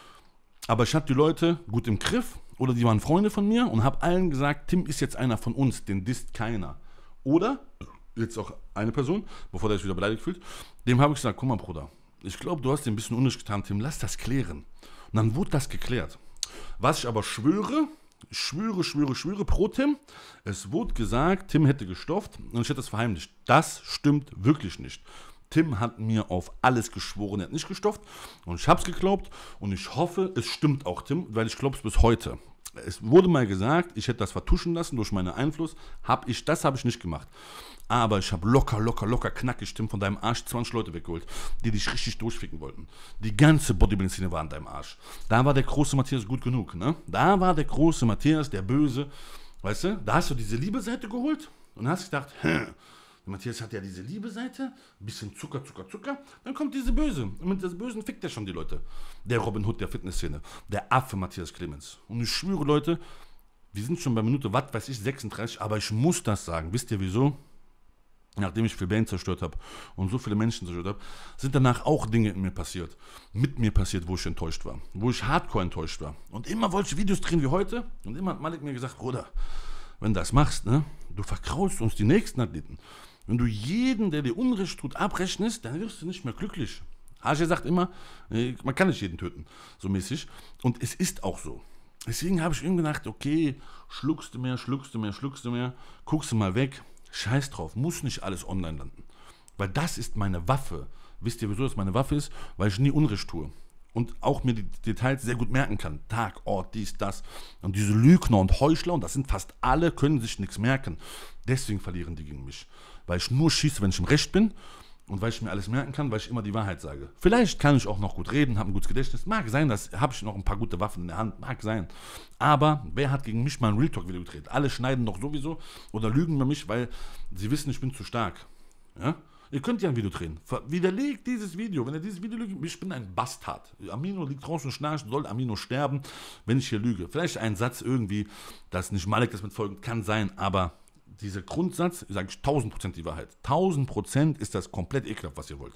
Aber ich hatte die Leute gut im Griff oder die waren Freunde von mir und habe allen gesagt, Tim ist jetzt einer von uns, den disst keiner. Oder, jetzt auch eine Person, bevor der sich wieder beleidigt fühlt, dem habe ich gesagt, guck mal Bruder, ich glaube, du hast dir ein bisschen unnötig getan, Tim, lass das klären. Und dann wurde das geklärt. Was ich aber schwöre, schwöre, schwöre, schwöre pro Tim, es wurde gesagt, Tim hätte gestofft und ich hätte es verheimlicht. Das stimmt wirklich nicht. Tim hat mir auf alles geschworen, er hat nicht gestofft und ich habe es geglaubt und ich hoffe, es stimmt auch, Tim, weil ich glaube es bis heute. Es wurde mal gesagt, ich hätte das vertuschen lassen durch meinen Einfluss, hab ich, das habe ich nicht gemacht. Aber ich habe locker, locker, locker, knackig, Tim, von deinem Arsch zwanzig Leute weggeholt, die dich richtig durchficken wollten. Die ganze Bodybuilding-Szene war an deinem Arsch. Da war der große Matthias gut genug, ne? Da war der große Matthias, der Böse, weißt du? Da hast du diese Liebe-Seite geholt und hast gedacht, hm, Matthias hat ja diese Liebe-Seite, ein bisschen Zucker, Zucker, Zucker, dann kommt diese Böse. Und mit des Bösen fickt er schon die Leute. Der Robin Hood der Fitnessszene, der Affe Matthias Clemens. Und ich schwöre, Leute, wir sind schon bei Minute, was weiß ich, sechsunddreißig, aber ich muss das sagen. Wisst ihr wieso? Nachdem ich viel Band zerstört habe und so viele Menschen zerstört habe, sind danach auch Dinge in mir passiert. Mit mir passiert, wo ich enttäuscht war. Wo ich hardcore enttäuscht war. Und immer wollte ich Videos drehen wie heute. Und immer hat Malik mir gesagt, Bruder, wenn du das machst, ne, du verkraulst uns die nächsten Athleten. Wenn du jeden, der dir Unrecht tut, abrechnest, dann wirst du nicht mehr glücklich. Harsche sagt immer, man kann nicht jeden töten, so mäßig. Und es ist auch so. Deswegen habe ich irgendwie gedacht, okay, schluckst du mehr, schluckst du mehr, schluckst du mehr, guckst du mal weg, scheiß drauf, muss nicht alles online landen. Weil das ist meine Waffe. Wisst ihr, wieso das meine Waffe ist? Weil ich nie Unrecht tue. Und auch mir die Details sehr gut merken kann. Tag, Ort, dies, das. Und diese Lügner und Heuchler, und das sind fast alle, können sich nichts merken. Deswegen verlieren die gegen mich. Weil ich nur schieße, wenn ich im Recht bin und weil ich mir alles merken kann, weil ich immer die Wahrheit sage. Vielleicht kann ich auch noch gut reden, habe ein gutes Gedächtnis. Mag sein, dass habe ich noch ein paar gute Waffen in der Hand. Mag sein. Aber wer hat gegen mich mal ein Real Talk-Video gedreht? Alle schneiden doch sowieso oder lügen über mich, weil sie wissen, ich bin zu stark. Ja? Ihr könnt ja ein Video drehen. Widerlegt dieses Video. Wenn ihr dieses Video lügt, ich bin ein Bastard. Amino liegt draußen und schnarcht, soll Amino sterben, wenn ich hier lüge. Vielleicht ein Satz irgendwie, dass nicht Malik das mitfolgt, kann sein, aber dieser Grundsatz, sage ich tausend Prozent die Wahrheit. tausend Prozent ist das komplett ekelhaft, was ihr wollt.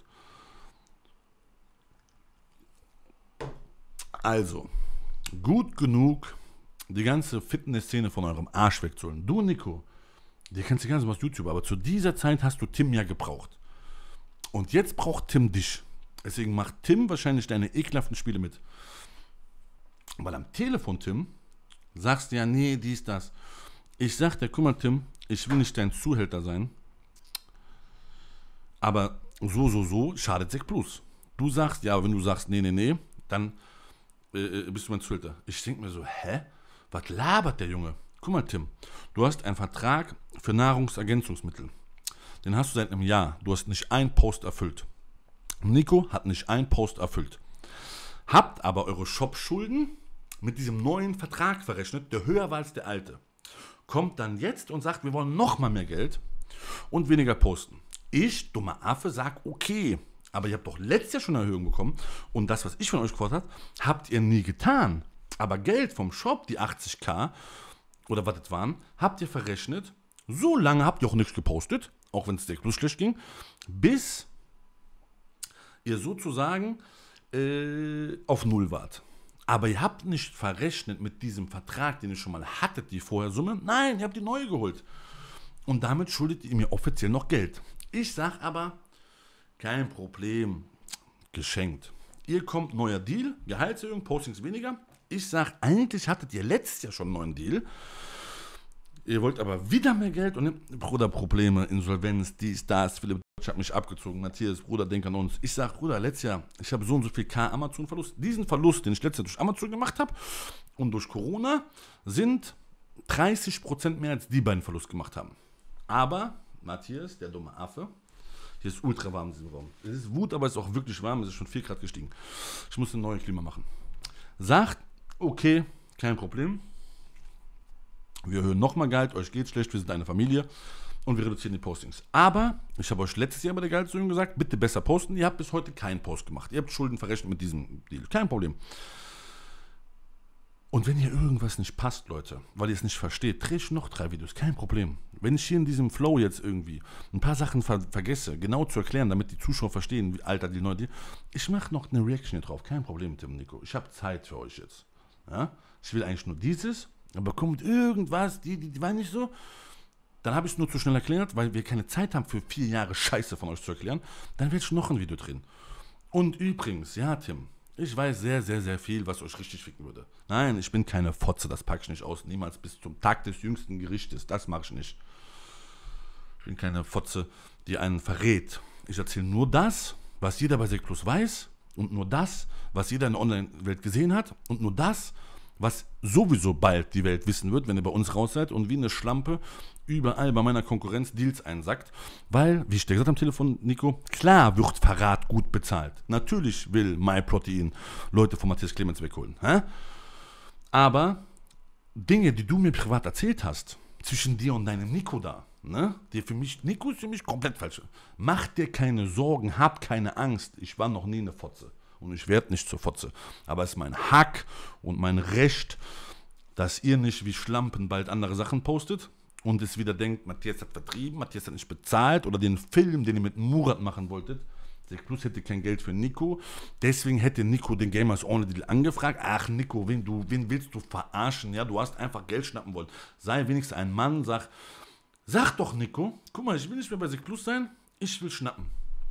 Also, gut genug, die ganze Fitnessszene von eurem Arsch wegzuholen. Du, Nico, dir kennst du ganz was YouTube, aber zu dieser Zeit hast du Tim ja gebraucht. Und jetzt braucht Tim dich. Deswegen macht Tim wahrscheinlich deine ekelhaften Spiele mit. Weil am Telefon, Tim, sagst du ja, nee, dies, das. Ich sag dir, guck mal, Tim, ich will nicht dein Zuhälter sein, aber so, so, so schadet Sek Plus. Du sagst, ja, wenn du sagst, nee, nee, nee, dann äh, bist du mein Zuhälter. Ich denke mir so, hä? Was labert der Junge? Guck mal, Tim, du hast einen Vertrag für Nahrungsergänzungsmittel. Den hast du seit einem Jahr. Du hast nicht einen Post erfüllt. Nico hat nicht einen Post erfüllt. Habt aber eure Shop-Schulden mit diesem neuen Vertrag verrechnet, der höher war als der alte. Kommt dann jetzt und sagt, wir wollen noch mal mehr Geld und weniger posten. Ich, dummer Affe, sag, okay, aber ihr habt doch letztes Jahr schon eine Erhöhung bekommen und das, was ich von euch gefordert habe, habt ihr nie getan. Aber Geld vom Shop, die achtzigtausend oder was das waren, habt ihr verrechnet. So lange habt ihr auch nichts gepostet, auch wenn es Sek Plus schlecht ging, bis ihr sozusagen äh, auf Null wart. Aber ihr habt nicht verrechnet mit diesem Vertrag, den ihr schon mal hattet, die Vorhersumme. Nein, ihr habt die neue geholt. Und damit schuldet ihr mir offiziell noch Geld. Ich sag aber, kein Problem, geschenkt. Ihr kommt, neuer Deal, Gehaltserhöhung, Postings weniger. Ich sage, eigentlich hattet ihr letztes Jahr schon einen neuen Deal. Ihr wollt aber wieder mehr Geld und Bruder, Probleme, Insolvenz, dies, das, Philipp Deutsch hat mich abgezogen, Matthias, Bruder, denk an uns. Ich sage, Bruder, letztes Jahr, ich habe so und so viel K Amazon-Verlust. Diesen Verlust, den ich letztes Jahr durch Amazon gemacht habe und durch Corona, sind dreißig Prozent mehr als die beiden Verlust gemacht haben. Aber, Matthias, der dumme Affe, hier ist ultra warm in diesem Raum. Es ist Wut, aber es ist auch wirklich warm, es ist schon vier Grad gestiegen. Ich muss ein neues Klima machen. Sagt, okay, kein Problem. Wir erhöhen nochmal Gehalt, euch geht's schlecht, wir sind eine Familie und wir reduzieren die Postings. Aber, ich habe euch letztes Jahr bei der Gehaltserhöhung gesagt, bitte besser posten. Ihr habt bis heute keinen Post gemacht. Ihr habt Schulden verrechnet mit diesem Deal. Kein Problem. Und wenn hier irgendwas nicht passt, Leute, weil ihr es nicht versteht, drehe ich noch drei Videos, kein Problem. Wenn ich hier in diesem Flow jetzt irgendwie ein paar Sachen ver vergesse, genau zu erklären, damit die Zuschauer verstehen, wie alter die neue Deal, ich mache noch eine Reaction hier drauf, kein Problem mit dem Nico. Ich habe Zeit für euch jetzt. Ja? Ich will eigentlich nur dieses. Aber kommt irgendwas, die, die, die war nicht so, dann habe ich es nur zu schnell erklärt, weil wir keine Zeit haben für vier Jahre Scheiße von euch zu erklären, dann werde ich noch ein Video drehen. Und übrigens, ja Tim, ich weiß sehr, sehr, sehr viel, was euch richtig ficken würde. Nein, ich bin keine Fotze, das packe ich nicht aus, niemals bis zum Tag des jüngsten Gerichtes, das mache ich nicht. Ich bin keine Fotze, die einen verrät. Ich erzähle nur das, was jeder bei Sektplus weiß und nur das, was jeder in der Online-Welt gesehen hat und nur das, was sowieso bald die Welt wissen wird, wenn ihr bei uns raus seid und wie eine Schlampe überall bei meiner Konkurrenz Deals einsackt. Weil, wie ich dir gesagt habe am Telefon, Nico, klar wird Verrat gut bezahlt. Natürlich will MyProtein Leute von Matthias Clemens wegholen. Hä? Aber Dinge, die du mir privat erzählt hast, zwischen dir und deinem Nico da, ne? Die für mich, Nico ist für mich komplett falsch. Mach dir keine Sorgen, hab keine Angst. Ich war noch nie eine Fotze. Und ich werde nicht zur Fotze. Aber es ist mein Hack und mein Recht, dass ihr nicht wie Schlampen bald andere Sachen postet und es wieder denkt, Matthias hat vertrieben, Matthias hat nicht bezahlt oder den Film, den ihr mit Murat machen wolltet. Sektplus hätte kein Geld für Nico. Deswegen hätte Nico den Gamers Only Deal angefragt. Ach Nico, wen, du, wen willst du verarschen? Ja, du hast einfach Geld schnappen wollen. Sei wenigstens ein Mann, sag, sag doch Nico, guck mal, ich will nicht mehr bei Sektplus sein, ich will schnappen.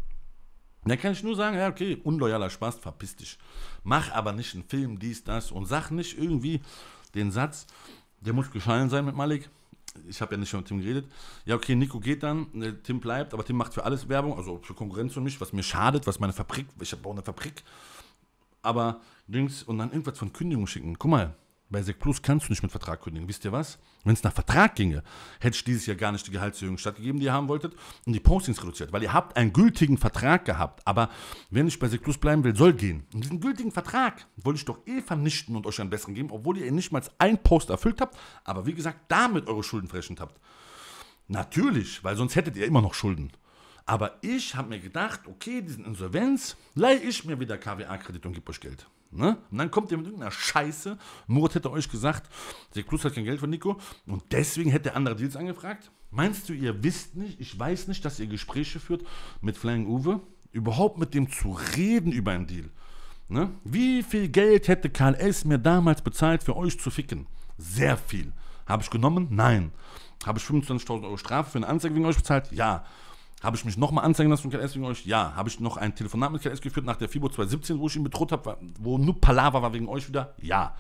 Dann kann ich nur sagen, ja okay, unloyaler Spaß, verpiss dich. Mach aber nicht einen Film, dies, das und sag nicht irgendwie den Satz, der muss geschallen sein mit Malik. Ich habe ja nicht schon mit Tim geredet. Ja okay, Nico geht dann, Tim bleibt, aber Tim macht für alles Werbung, also für Konkurrenz für mich, was mir schadet, was meine Fabrik, ich habe auch eine Fabrik. Aber Dings, und dann irgendwas von Kündigung schicken. Guck mal, bei Sektplus kannst du nicht mit Vertrag kündigen. Wisst ihr was? Wenn es nach Vertrag ginge, hätte ich dieses Jahr gar nicht die Gehaltserhöhung stattgegeben, die ihr haben wolltet, und die Postings reduziert. Weil ihr habt einen gültigen Vertrag gehabt. Aber wenn ich bei Sektplus bleiben will, soll gehen. Und diesen gültigen Vertrag wollte ich doch eh vernichten und euch einen besseren geben, obwohl ihr nicht mal einen Post erfüllt habt. Aber wie gesagt, damit eure Schulden verrechnet habt. Natürlich, weil sonst hättet ihr immer noch Schulden. Aber ich habe mir gedacht, okay, diesen Insolvenz, leihe ich mir wieder K W A-Kredit und gebe euch Geld. Ne? Und dann kommt ihr mit irgendeiner Scheiße. Murat hätte euch gesagt, Sektplus hat kein Geld von Nico und deswegen hätte er andere Deals angefragt. Meinst du, ihr wisst nicht, ich weiß nicht, dass ihr Gespräche führt mit Flying Uwe, überhaupt mit dem zu reden über einen Deal? Ne? Wie viel Geld hätte Karl S. mir damals bezahlt, für euch zu ficken? Sehr viel. Habe ich genommen? Nein. Habe ich fünfundzwanzigtausend Euro Strafe für eine Anzeige wegen euch bezahlt? Ja. Habe ich mich nochmal anzeigen lassen von K L S wegen euch? Ja. Habe ich noch ein Telefonat mit K L S geführt nach der FIBO zwanzig siebzehn, wo ich ihn bedroht habe, wo nur Palaver war wegen euch wieder? Ja.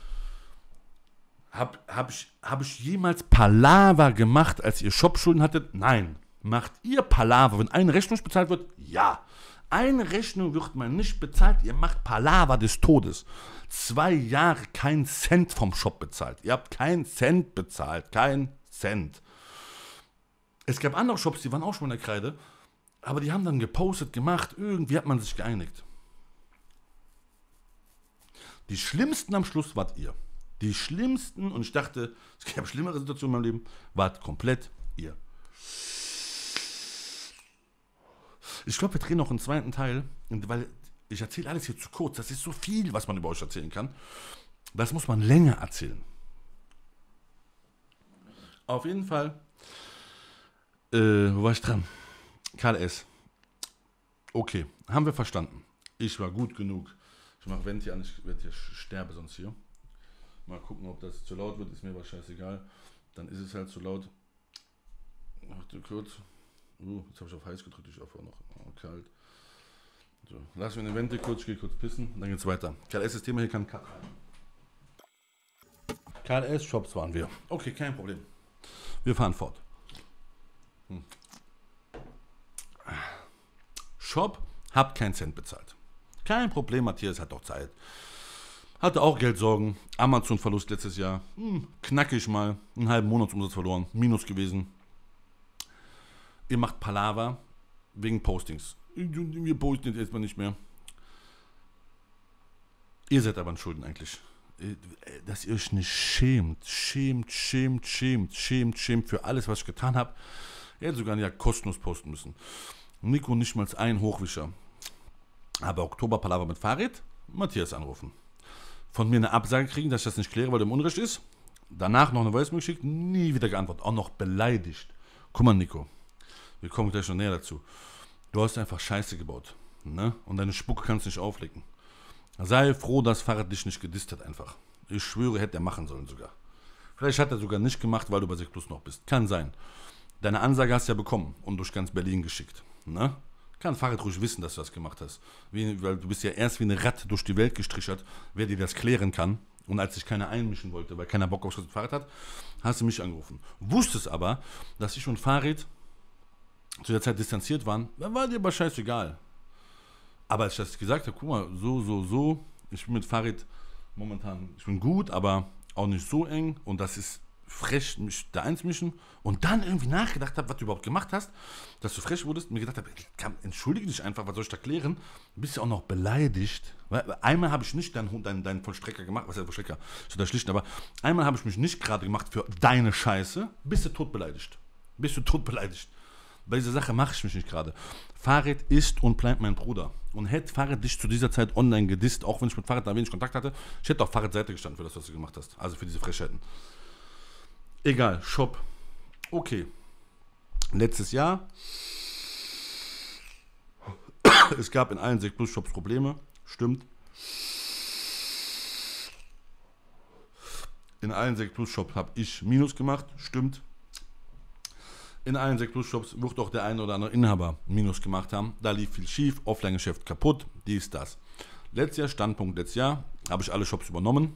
Habe hab ich, hab ich jemals Palaver gemacht, als ihr Shopschulden hattet? Nein. Macht ihr Palaver, wenn eine Rechnung nicht bezahlt wird? Ja. Eine Rechnung wird man nicht bezahlt, ihr macht Palaver des Todes. Zwei Jahre kein Cent vom Shop bezahlt. Ihr habt keinen Cent bezahlt, kein Cent. Es gab andere Shops, die waren auch schon in der Kreide, aber die haben dann gepostet, gemacht, irgendwie hat man sich geeinigt. Die Schlimmsten am Schluss wart ihr. Die Schlimmsten, und ich dachte, es gab schlimmere Situationen in meinem Leben, wart komplett ihr. Ich glaube, wir drehen noch einen zweiten Teil, weil ich erzähle alles hier zu kurz. Das ist so viel, was man über euch erzählen kann. Das muss man länger erzählen. Auf jeden Fall, äh, wo war ich dran? Karl S. Okay, haben wir verstanden. Ich war gut genug. Ich mache Venti an, ich werde hier sterbe sonst hier. Mal gucken, ob das zu laut wird, ist mir aber scheißegal. Dann ist es halt zu laut. Warte kurz. Uh, jetzt habe ich auf heiß gedrückt, ich auf noch oh, kalt. So, lassen wir den Venti kurz, ich gehe kurz pissen, dann geht's weiter. Karl S. Das Thema hier kann Cut rein. K L S-Shops waren wir. Okay, kein Problem. Wir fahren fort. Hm. Shop, habt keinen Cent bezahlt. Kein Problem, Matthias hat doch Zeit. Hatte auch Geldsorgen. Amazon-Verlust letztes Jahr. Hm, knackig mal. Einen halben Monatsumsatz verloren. Minus gewesen. Ihr macht Palaver wegen Postings. Wir posten jetzt mal nicht mehr. Ihr seid aber an Schulden eigentlich. Dass ihr euch nicht schämt. Schämt, schämt, schämt, schämt, schämt für alles, was ich getan habe. Ihr hättet sogar ja kostenlos posten müssen. Nico nicht mal ein Hochwischer. Aber Oktober-Palaver mit Fahrrad, Matthias anrufen. Von mir eine Absage kriegen, dass ich das nicht kläre, weil der im Unrecht ist. Danach noch eine Voice geschickt, nie wieder geantwortet. Auch noch beleidigt. Guck mal, Nico, wir kommen gleich noch näher dazu. Du hast einfach Scheiße gebaut. Ne? Und deine Spucke kannst du nicht auflecken. Sei froh, dass Fahrrad dich nicht gedisst hat einfach. Ich schwöre, hätte er machen sollen sogar. Vielleicht hat er sogar nicht gemacht, weil du bei sechs Plus noch bist. Kann sein. Deine Ansage hast du ja bekommen und durch ganz Berlin geschickt. Ne? Kann Fahrrad ruhig wissen, dass du das gemacht hast. Wie, weil du bist ja erst wie eine Ratte durch die Welt gestrichert, wer dir das klären kann. Und als sich keiner einmischen wollte, weil keiner Bock aufs Fahrrad hat, hast du mich angerufen. Wusstest aber, dass ich und Fahrrad zu der Zeit distanziert waren, dann war dir aber scheißegal. Aber als ich das gesagt habe, guck mal, so, so, so, ich bin mit Fahrrad momentan, ich bin gut, aber auch nicht so eng und das ist frech, mich da einzumischen und dann irgendwie nachgedacht habe, was du überhaupt gemacht hast, dass du frech wurdest und mir gedacht habe, entschuldige dich einfach, was soll ich da klären? Du bist ja auch noch beleidigt. Weil einmal habe ich nicht deinen, deinen, deinen Vollstrecker gemacht, was ist der Vollstrecker? Ist total schlicht, aber einmal habe ich mich nicht gerade gemacht für deine Scheiße, bist du tot beleidigt. Bist du tot beleidigt. Bei dieser Sache mache ich mich nicht gerade. Fahrrad ist und bleibt mein Bruder. Und hätte Fahrrad dich zu dieser Zeit online gedisst, auch wenn ich mit Fahrrad da wenig Kontakt hatte, ich hätte auf Fahrrad Seite gestanden für das, was du gemacht hast. Also für diese Frechheiten. Egal, Shop. Okay. Letztes Jahr. Es gab in allen sechs Plus Shops Probleme. Stimmt. In allen sechs Plus Shops habe ich Minus gemacht. Stimmt. In allen sechs Plus Shops wird auch der eine oder andere Inhaber Minus gemacht haben. Da lief viel schief. Offline-Geschäft kaputt. Dies, das. Letztes Jahr, Standpunkt letztes Jahr, habe ich alle Shops übernommen.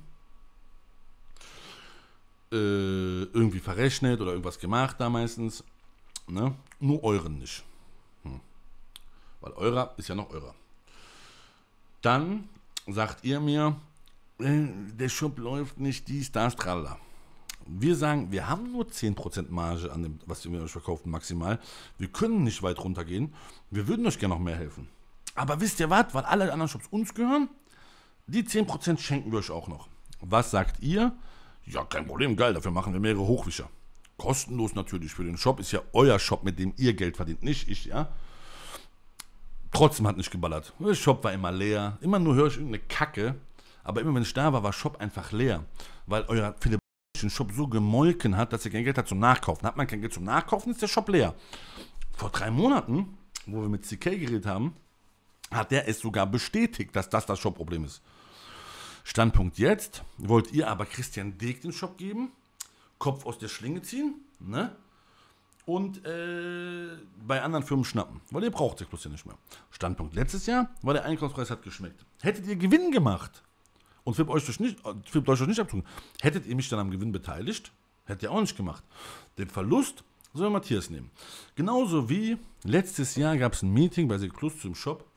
Irgendwie verrechnet oder irgendwas gemacht da meistens. Ne? Nur euren nicht. Hm. Weil eurer ist ja noch eurer. Dann sagt ihr mir, äh, der Shop läuft nicht, dies, das, tralala. Wir sagen, wir haben nur zehn Prozent Marge an dem, was wir euch verkaufen, maximal. Wir können nicht weit runtergehen. Wir würden euch gerne noch mehr helfen. Aber wisst ihr was, weil alle anderen Shops uns gehören, die zehn Prozent schenken wir euch auch noch. Was sagt ihr? Ja, kein Problem, geil, dafür machen wir mehrere Hochwischer. Kostenlos natürlich für den Shop, ist ja euer Shop, mit dem ihr Geld verdient, nicht ich, ja. Trotzdem hat nicht geballert. Der Shop war immer leer, immer nur höre ich irgendeine Kacke, aber immer wenn ich da war, war Shop einfach leer, weil euer Philipp den Shop so gemolken hat, dass er kein Geld hat zum Nachkaufen. Hat man kein Geld zum Nachkaufen, ist der Shop leer. Vor drei Monaten, wo wir mit C K geredet haben, hat der es sogar bestätigt, dass das das Shop-Problem ist. Standpunkt jetzt, wollt ihr aber Christian Deg den Shop geben, Kopf aus der Schlinge ziehen, ne? Und äh, bei anderen Firmen schnappen, weil ihr braucht sechs Plus ja nicht mehr. Standpunkt letztes Jahr, weil der Einkaufspreis hat geschmeckt. Hättet ihr Gewinn gemacht und Philipp euch nicht, Philipp euch nicht abzogen, hättet ihr mich dann am Gewinn beteiligt, hättet ihr auch nicht gemacht. Den Verlust soll Matthias nehmen. Genauso wie letztes Jahr gab es ein Meeting bei sechs Plus zum Shop.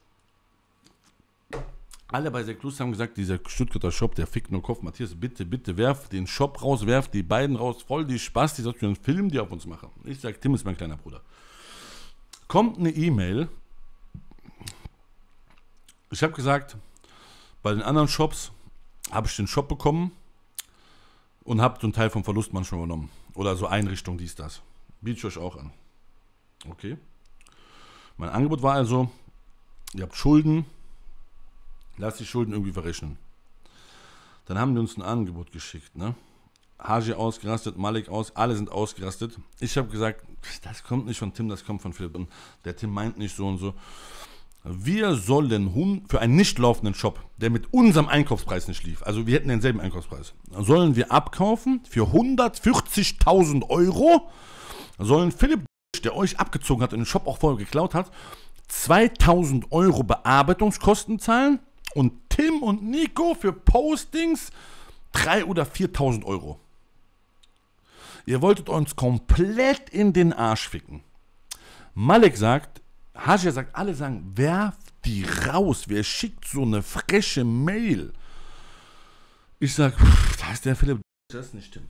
Alle bei sechs Plus haben gesagt, dieser Stuttgarter Shop, der fickt nur Kopf. Matthias, bitte, bitte, werf den Shop raus, werf die beiden raus, voll die Spaß, die sollst du einen Film, die auf uns machen. Ich sage, Tim ist mein kleiner Bruder. Kommt eine E-Mail. Ich habe gesagt, bei den anderen Shops habe ich den Shop bekommen und habe so einen Teil vom Verlust manchmal übernommen. Oder so Einrichtung, dies, das. Biete ich euch auch an. Okay. Mein Angebot war also, ihr habt Schulden, lasst die Schulden irgendwie verrechnen. Dann haben die uns ein Angebot geschickt, ne? Haji ausgerastet, Malik aus, alle sind ausgerastet. Ich habe gesagt, das kommt nicht von Tim, das kommt von Philipp. Und der Tim meint nicht so und so. Wir sollen für einen nicht laufenden Shop, der mit unserem Einkaufspreis nicht lief, also wir hätten denselben Einkaufspreis, sollen wir abkaufen für hundertvierzigtausend Euro, sollen Philipp, der euch abgezogen hat und den Shop auch vorher geklaut hat, zweitausend Euro Bearbeitungskosten zahlen und Tim und Nico für Postings dreitausend oder viertausend Euro. Ihr wolltet uns komplett in den Arsch ficken. Malek sagt, Hashia sagt, alle sagen, werft die raus. Wer schickt so eine freche Mail? Ich sag, da ist der Philipp, das ist nicht Tim.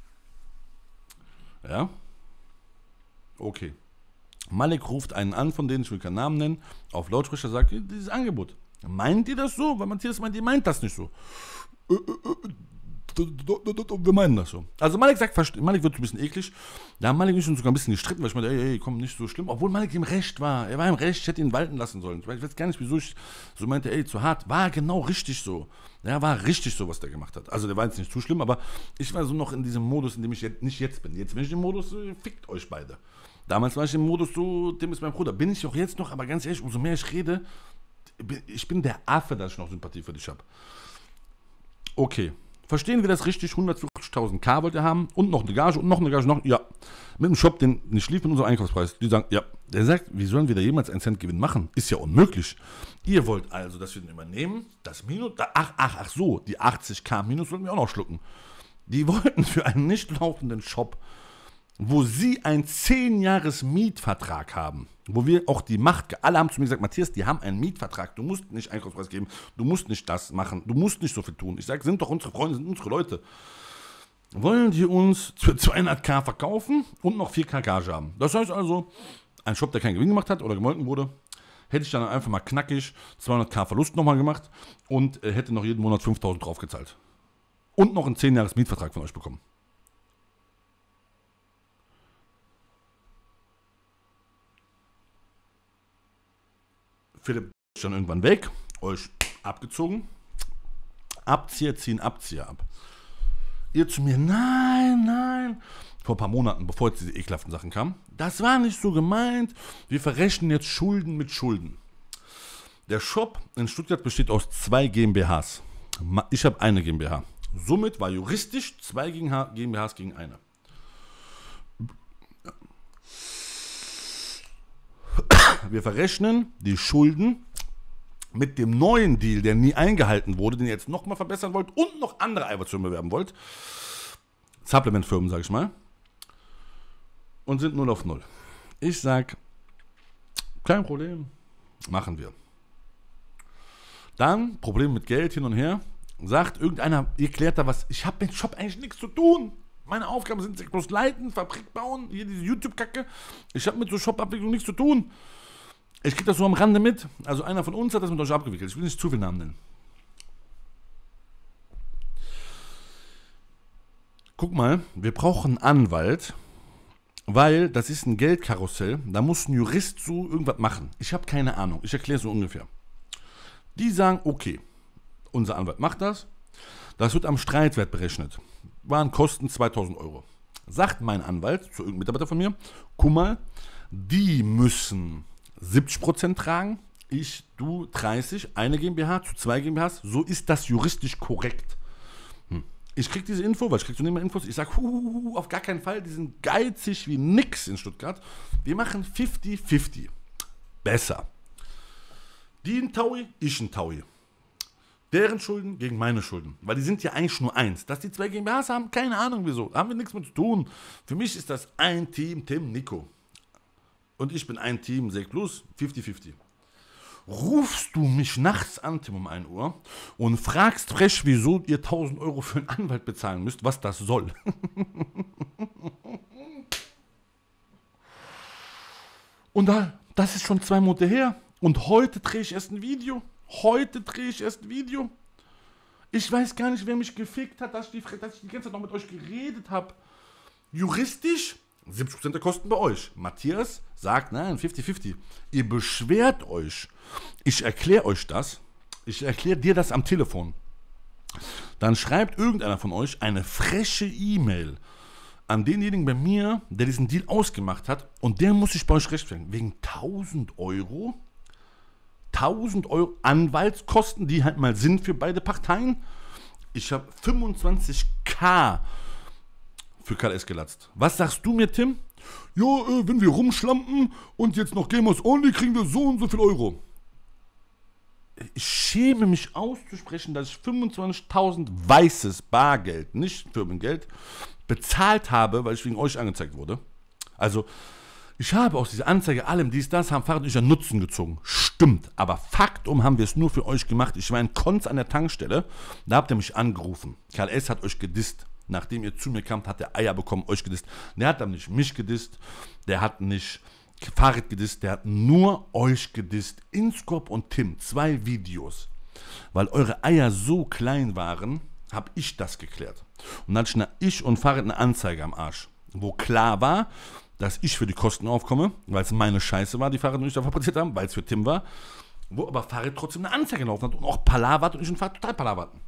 Ja? Okay. Malek ruft einen an, von denen ich will keinen Namen nennen, auf Lautsprecher, sagt, dieses Angebot. Meint ihr das so? Weil Matthias meint, ihr meint das nicht so. Äh, äh, äh, wir meinen das so. Also Malek sagt, Malek wird ein bisschen eklig. Da haben Malek mich schon sogar ein bisschen gestritten, weil ich meinte, ey, ey, komm, nicht so schlimm. Obwohl Malek im Recht war. Er war im Recht, ich hätte ihn walten lassen sollen. Ich weiß gar nicht, wieso ich so meinte, ey, zu hart. War genau richtig so. Ja, war richtig so, was der gemacht hat. Also der war jetzt nicht zu schlimm, aber ich war so noch in diesem Modus, in dem ich jetzt, nicht jetzt bin. Jetzt bin ich im Modus, fickt euch beide. Damals war ich im Modus, so, Tim ist mein Bruder. Bin ich auch jetzt noch, aber ganz ehrlich, umso mehr ich rede, ich bin der Affe, dass ich noch Sympathie für dich habe. Okay. Verstehen wir das richtig? hundertvierzigtausend K wollt ihr haben und noch eine Gage und noch eine Gage, noch, ja. Mit einem Shop, den nicht lief mit unserem Einkaufspreis. Die sagen, ja. Der sagt, wie sollen wir da jemals einen Cent Gewinn machen? Ist ja unmöglich. Ihr wollt also, dass wir den übernehmen, das Minus, ach, ach, ach so, die achtzig K Minus sollten wir auch noch schlucken. Die wollten für einen nicht laufenden Shop, wo sie einen zehn Jahres Mietvertrag haben, wo wir auch die Macht, alle haben zu mir gesagt, Matthias, die haben einen Mietvertrag, du musst nicht Einkaufspreis geben, du musst nicht das machen, du musst nicht so viel tun. Ich sage, sind doch unsere Freunde, sind unsere Leute. Wollen die uns für zweihundert K verkaufen und noch vier K Gage haben. Das heißt also, ein Shop, der keinen Gewinn gemacht hat oder gemolken wurde, hätte ich dann einfach mal knackig zweihundert K Verlust nochmal gemacht und äh, hätte noch jeden Monat fünftausend draufgezahlt. Und noch einen zehn Jahres Mietvertrag von euch bekommen. Philipp ist dann irgendwann weg, euch abgezogen. Abzieher ziehen Abzieher ab. Ihr zu mir, nein, nein. Vor ein paar Monaten, bevor jetzt diese ekelhaften Sachen kamen. Das war nicht so gemeint. Wir verrechnen jetzt Schulden mit Schulden. Der Shop in Stuttgart besteht aus zwei GmbHs. Ich habe eine GmbH. Somit war juristisch zwei GmbHs gegen eine. Wir verrechnen die Schulden mit dem neuen Deal, der nie eingehalten wurde, den ihr jetzt nochmal verbessern wollt und noch andere Eiweißfirmen bewerben wollt. Supplement-Firmen, sage ich mal. Und sind null auf null. Ich sage, kein Problem, machen wir. Dann, Problem mit Geld hin und her, sagt irgendeiner, ihr klärt da was, ich habe mit dem Shop eigentlich nichts zu tun. Meine Aufgaben sind bloß leiten, Fabrik bauen, hier diese YouTube-Kacke. Ich habe mit so Shop-Abwicklung nichts zu tun. Ich kriege das so am Rande mit. Also einer von uns hat das mit euch abgewickelt. Ich will nicht zu viel Namen nennen. Guck mal, wir brauchen einen Anwalt, weil das ist ein Geldkarussell. Da muss ein Jurist so irgendwas machen. Ich habe keine Ahnung. Ich erkläre so ungefähr. Die sagen, okay, unser Anwalt macht das. Das wird am Streitwert berechnet. Waren Kosten zweitausend Euro. Sagt mein Anwalt zu irgendeinem Mitarbeiter von mir, guck mal, die müssen siebzig Prozent tragen, ich, du dreißig, eine GmbH zu zwei GmbHs, so ist das juristisch korrekt. Hm. Ich krieg diese Info, weil ich krieg so nicht mehr Infos, ich sag, hu, auf gar keinen Fall, die sind geizig wie nix in Stuttgart. Wir machen fünfzig fünfzig. Besser. Die ein Taui, ich ein Taui. Deren Schulden gegen meine Schulden. Weil die sind ja eigentlich nur eins. Dass die zwei GmbHs haben, keine Ahnung wieso. Da haben wir nichts mit zu tun. Für mich ist das ein Team, Tim, Nico. Und ich bin ein Team, Sek Plus, fünfzig fünfzig. Rufst du mich nachts an, Tim, um ein Uhr und fragst frech, wieso ihr tausend Euro für einen Anwalt bezahlen müsst, was das soll. Und da, das ist schon zwei Monate her. Und heute drehe ich erst ein Video. Heute drehe ich erst ein Video. Ich weiß gar nicht, wer mich gefickt hat, dass ich die, dass ich die ganze Zeit noch mit euch geredet habe. Juristisch, siebzig Prozent der Kosten bei euch. Matthias sagt, nein, fünfzig fünfzig. Ihr beschwert euch. Ich erkläre euch das. Ich erkläre dir das am Telefon. Dann schreibt irgendeiner von euch eine freche E-Mail an denjenigen bei mir, der diesen Deal ausgemacht hat. Und der muss sich bei euch rechtfertigen. Wegen tausend Euro? tausend Euro Anwaltskosten, die halt mal sind für beide Parteien. Ich habe fünfundzwanzigtausend für K L S gelatzt. Was sagst du mir, Tim? Ja, äh, wenn wir rumschlampen und jetzt noch Gamers Only, kriegen wir so und so viel Euro. ich schäme mich auszusprechen, dass ich fünfundzwanzigtausend weißes Bargeld, nicht Firmengeld, bezahlt habe, weil ich wegen euch angezeigt wurde. Also, ich habe aus dieser Anzeige, allem dies, das, haben Fahrrad und ich ja Nutzen gezogen. Stimmt, aber Faktum haben wir es nur für euch gemacht. Ich war in Konz an der Tankstelle, da habt ihr mich angerufen. Karl S. hat euch gedisst. Nachdem ihr zu mir kamt, hat der Eier bekommen, euch gedisst. Der hat dann nicht mich gedisst, der hat nicht Fahrrad gedisst, der hat nur euch gedisst. Inskop und Tim, zwei Videos. Weil eure Eier so klein waren, habe ich das geklärt. Und dann hatte ich, eine, ich und Fahrrad eine Anzeige am Arsch, wo klar war, dass ich für die Kosten aufkomme, weil es meine Scheiße war, die Fahrrad und ich da fabriziert haben, weil es für Tim war, wo aber Fahrrad trotzdem eine Anzeige laufen hat und auch palavert und ich und Fahrrad total palaverten.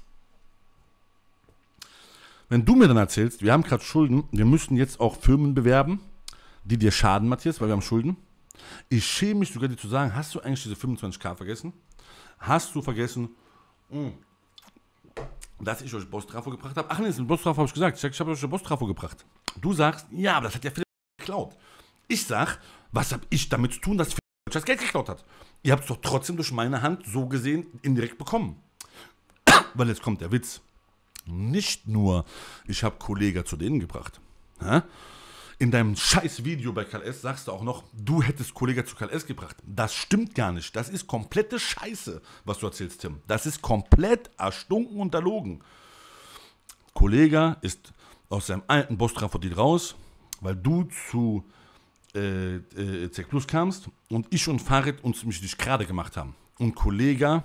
Wenn du mir dann erzählst, wir haben gerade Schulden, wir müssen jetzt auch Firmen bewerben, die dir schaden, Matthias, weil wir haben Schulden. Ich schäme mich sogar, dir zu sagen, hast du eigentlich diese fünfundzwanzigtausend vergessen? Hast du vergessen, mh, dass ich euch Bostrafo gebracht habe? Ach nee, den Bostrafo habe ich gesagt. Ich habe euch Bostrafo gebracht. Du sagst, ja, aber das hat ja Philipp geklaut. Ich sag, was habe ich damit zu tun, dass Philipp das Geld geklaut hat? Ihr habt es doch trotzdem durch meine Hand so gesehen indirekt bekommen. Weil jetzt kommt der Witz. Nicht nur, ich habe Kollegen zu denen gebracht. Ja? In deinem scheiß Video bei Karl S. sagst du auch noch, du hättest Kollegen zu Karl S. gebracht. Das stimmt gar nicht. Das ist komplette Scheiße, was du erzählst, Tim. Das ist komplett erstunken und erlogen. Kollege ist aus seinem alten Bostrafo-Deal raus, weil du zu äh, äh, Z Plus kamst und ich und Farid uns mich nicht gerade gemacht haben. Und Kollege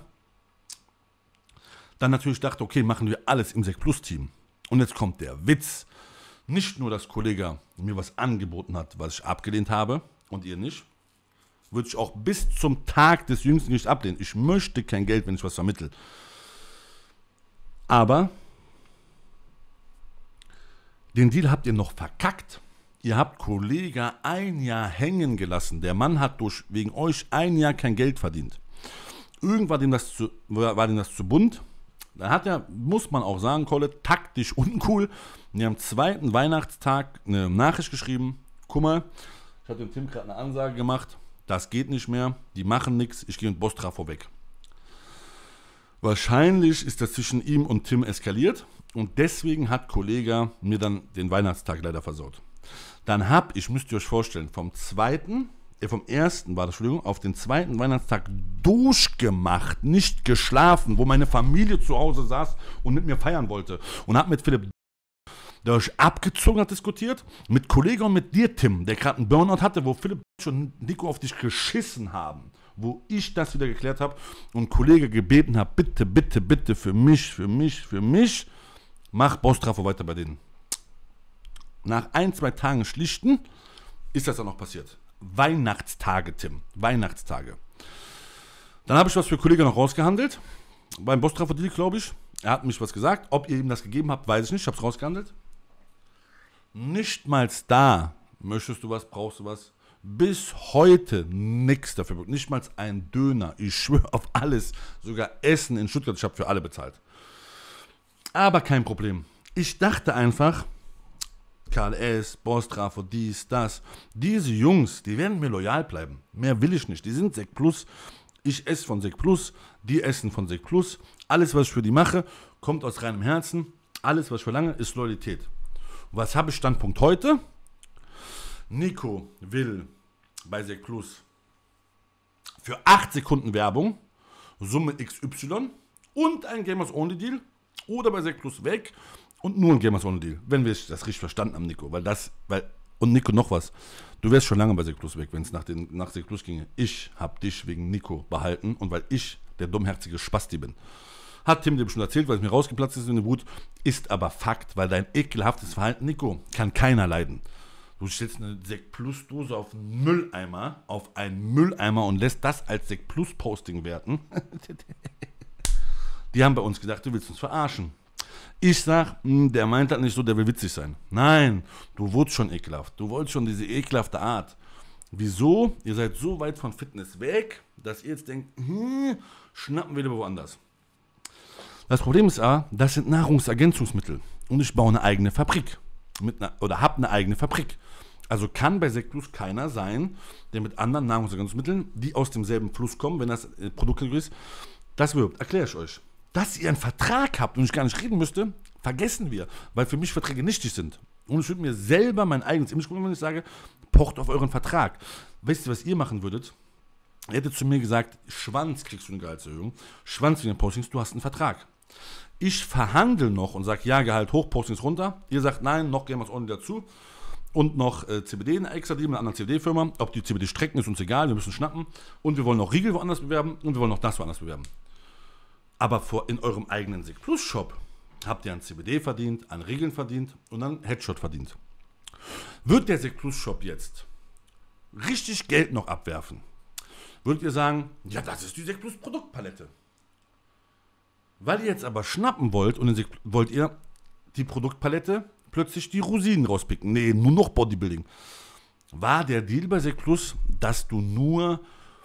dann natürlich dachte, okay, machen wir alles im Z Plus Team. Und jetzt kommt der Witz. Nicht nur, dass Kollege mir was angeboten hat, was ich abgelehnt habe und ihr nicht, würde ich auch bis zum Tag des jüngsten Gerichts ablehnen. Ich möchte kein Geld, wenn ich was vermittle. Aber den Deal habt ihr noch verkackt. Ihr habt Kollege ein Jahr hängen gelassen. Der Mann hat durch, wegen euch ein Jahr kein Geld verdient. Irgendwann war dem das zu, war dem das zu bunt. Da hat er, muss man auch sagen, Kolle, taktisch uncool. Und am zweiten Weihnachtstag eine Nachricht geschrieben. Guck mal, ich habe dem Tim gerade eine Ansage gemacht. Das geht nicht mehr. Die machen nichts. Ich gehe mit Bostrafo weg. Wahrscheinlich ist das zwischen ihm und Tim eskaliert. Und deswegen hat Kollege mir dann den Weihnachtstag leider versaut. Dann hab ich, müsst ihr euch vorstellen, vom zweiten, äh, vom ersten war das, Entschuldigung, auf den zweiten Weihnachtstag durchgemacht, nicht geschlafen, wo meine Familie zu Hause saß und mit mir feiern wollte. Und hab mit Philipp, der euch abgezogen hat, diskutiert, mit Kollege und mit dir, Tim, der gerade einen Burnout hatte, wo Philipp und Nico auf dich geschissen haben, wo ich das wieder geklärt habe und Kollege gebeten habe, bitte, bitte, bitte, für mich, für mich, für mich, mach Bostrafo weiter bei denen. Nach ein, zwei Tagen schlichten ist das dann noch passiert. Weihnachtstage, Tim, Weihnachtstage. Dann habe ich was für Kollege noch rausgehandelt, beim Bostrafo-Deal, glaube ich. Er hat mich was gesagt, ob ihr ihm das gegeben habt, weiß ich nicht, ich habe es rausgehandelt. Nicht mal da, möchtest du was, brauchst du was, bis heute nichts dafür, nicht mal ein Döner, ich schwöre auf alles, sogar Essen in Stuttgart, ich habe für alle bezahlt. Aber kein Problem, ich dachte einfach, Karl S., Bostrafo, dies, das, diese Jungs, die werden mir loyal bleiben, mehr will ich nicht, die sind Sek Plus, ich esse von Sek Plus, die essen von Sek Plus, alles was ich für die mache, kommt aus reinem Herzen, alles was ich verlange, ist Loyalität. Was habe ich Standpunkt heute? Nico will bei Sek Plus für acht Sekunden Werbung, Summe X Y und ein Gamers Only Deal oder bei Sek Plus weg und nur ein Gamers Only Deal, wenn wir das richtig verstanden haben, Nico, weil das, weil, und Nico noch was, du wärst schon lange bei Sek Plus weg, wenn es nach, nach Sek Plus ginge. Ich habe dich wegen Nico behalten und weil ich der dummherzige Spasti bin. Hat Tim dir schon erzählt, weil es mir rausgeplatzt ist in der Wut, ist aber Fakt, weil dein ekelhaftes Verhalten, Nico, kann keiner leiden. Du stellst eine Sek Plus Dose auf einen Mülleimer, auf einen Mülleimer und lässt das als Sek Plus Posting werten. Die haben bei uns gedacht, du willst uns verarschen. Ich sag, mh, der meint das nicht so, der will witzig sein. Nein, du wurdest schon ekelhaft. Du wolltest schon diese ekelhafte Art. Wieso? Ihr seid so weit von Fitness weg, dass ihr jetzt denkt, hm, schnappen wir lieber woanders. Das Problem ist aber, das sind Nahrungsergänzungsmittel und ich baue eine eigene Fabrik mit einer, oder habe eine eigene Fabrik. Also kann bei Sekt Plus keiner sein, der mit anderen Nahrungsergänzungsmitteln, die aus demselben Fluss kommen, wenn das äh, Produktkategorie ist, das wirbt. Erkläre ich euch. Dass ihr einen Vertrag habt und ich gar nicht reden müsste, vergessen wir, weil für mich Verträge nichtig sind. Und ich würde mir selber mein eigenes Image gucken, wenn ich sage, pocht auf euren Vertrag. Wisst ihr, was ihr machen würdet? Ihr hättet zu mir gesagt, Schwanz kriegst du eine Gehaltserhöhung, Schwanz wegen den Postings, du hast einen Vertrag. Ich verhandle noch und sage, ja, Gehalt hoch, Postings runter. Ihr sagt, nein, noch gehen wir es ordentlich dazu. Und noch äh, C B D in extra Deal mit einer anderen C B D-Firma. Ob die C B D-Strecken ist uns egal, wir müssen schnappen. Und wir wollen noch Riegel woanders bewerben und wir wollen noch das woanders bewerben. Aber vor, in eurem eigenen Sekt Plus Shop habt ihr an C B D verdient, an Regeln verdient und an Headshot verdient. Wird der Sekt Plus Shop jetzt richtig Geld noch abwerfen, würdet ihr sagen, ja, das ist die Sekt Plus Produktpalette. Weil ihr jetzt aber schnappen wollt und Sekt, wollt ihr die Produktpalette plötzlich die Rosinen rauspicken. Nee, nur noch Bodybuilding. War der Deal bei Sekt Plus, dass du nur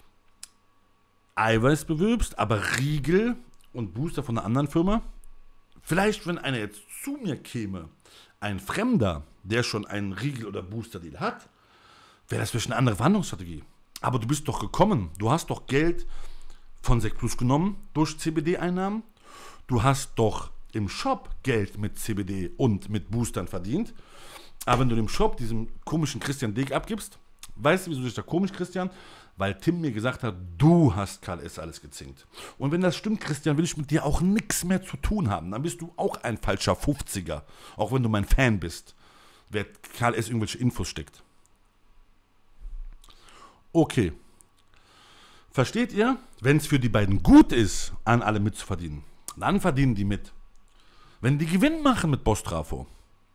Eiweiß bewirbst, aber Riegel und Booster von einer anderen Firma? Vielleicht, wenn einer jetzt zu mir käme, ein Fremder, der schon einen Riegel- oder Booster-Deal hat, wäre das vielleicht eine andere Verhandlungsstrategie. Aber du bist doch gekommen. Du hast doch Geld von Sekt Plus genommen durch C B D-Einnahmen. Du hast doch im Shop Geld mit C B D und mit Boostern verdient. Aber wenn du dem Shop diesem komischen Christian Dick abgibst, weißt du, wieso ist der komisch, Christian? Weil Tim mir gesagt hat, du hast Karl S. alles gezinkt. Und wenn das stimmt, Christian, will ich mit dir auch nichts mehr zu tun haben. Dann bist du auch ein falscher fünfziger. Auch wenn du mein Fan bist. Wer Karl S. irgendwelche Infos steckt. Okay. Versteht ihr? Wenn es für die beiden gut ist, an alle mitzuverdienen, dann verdienen die mit. Wenn die Gewinn machen mit Bostrafo,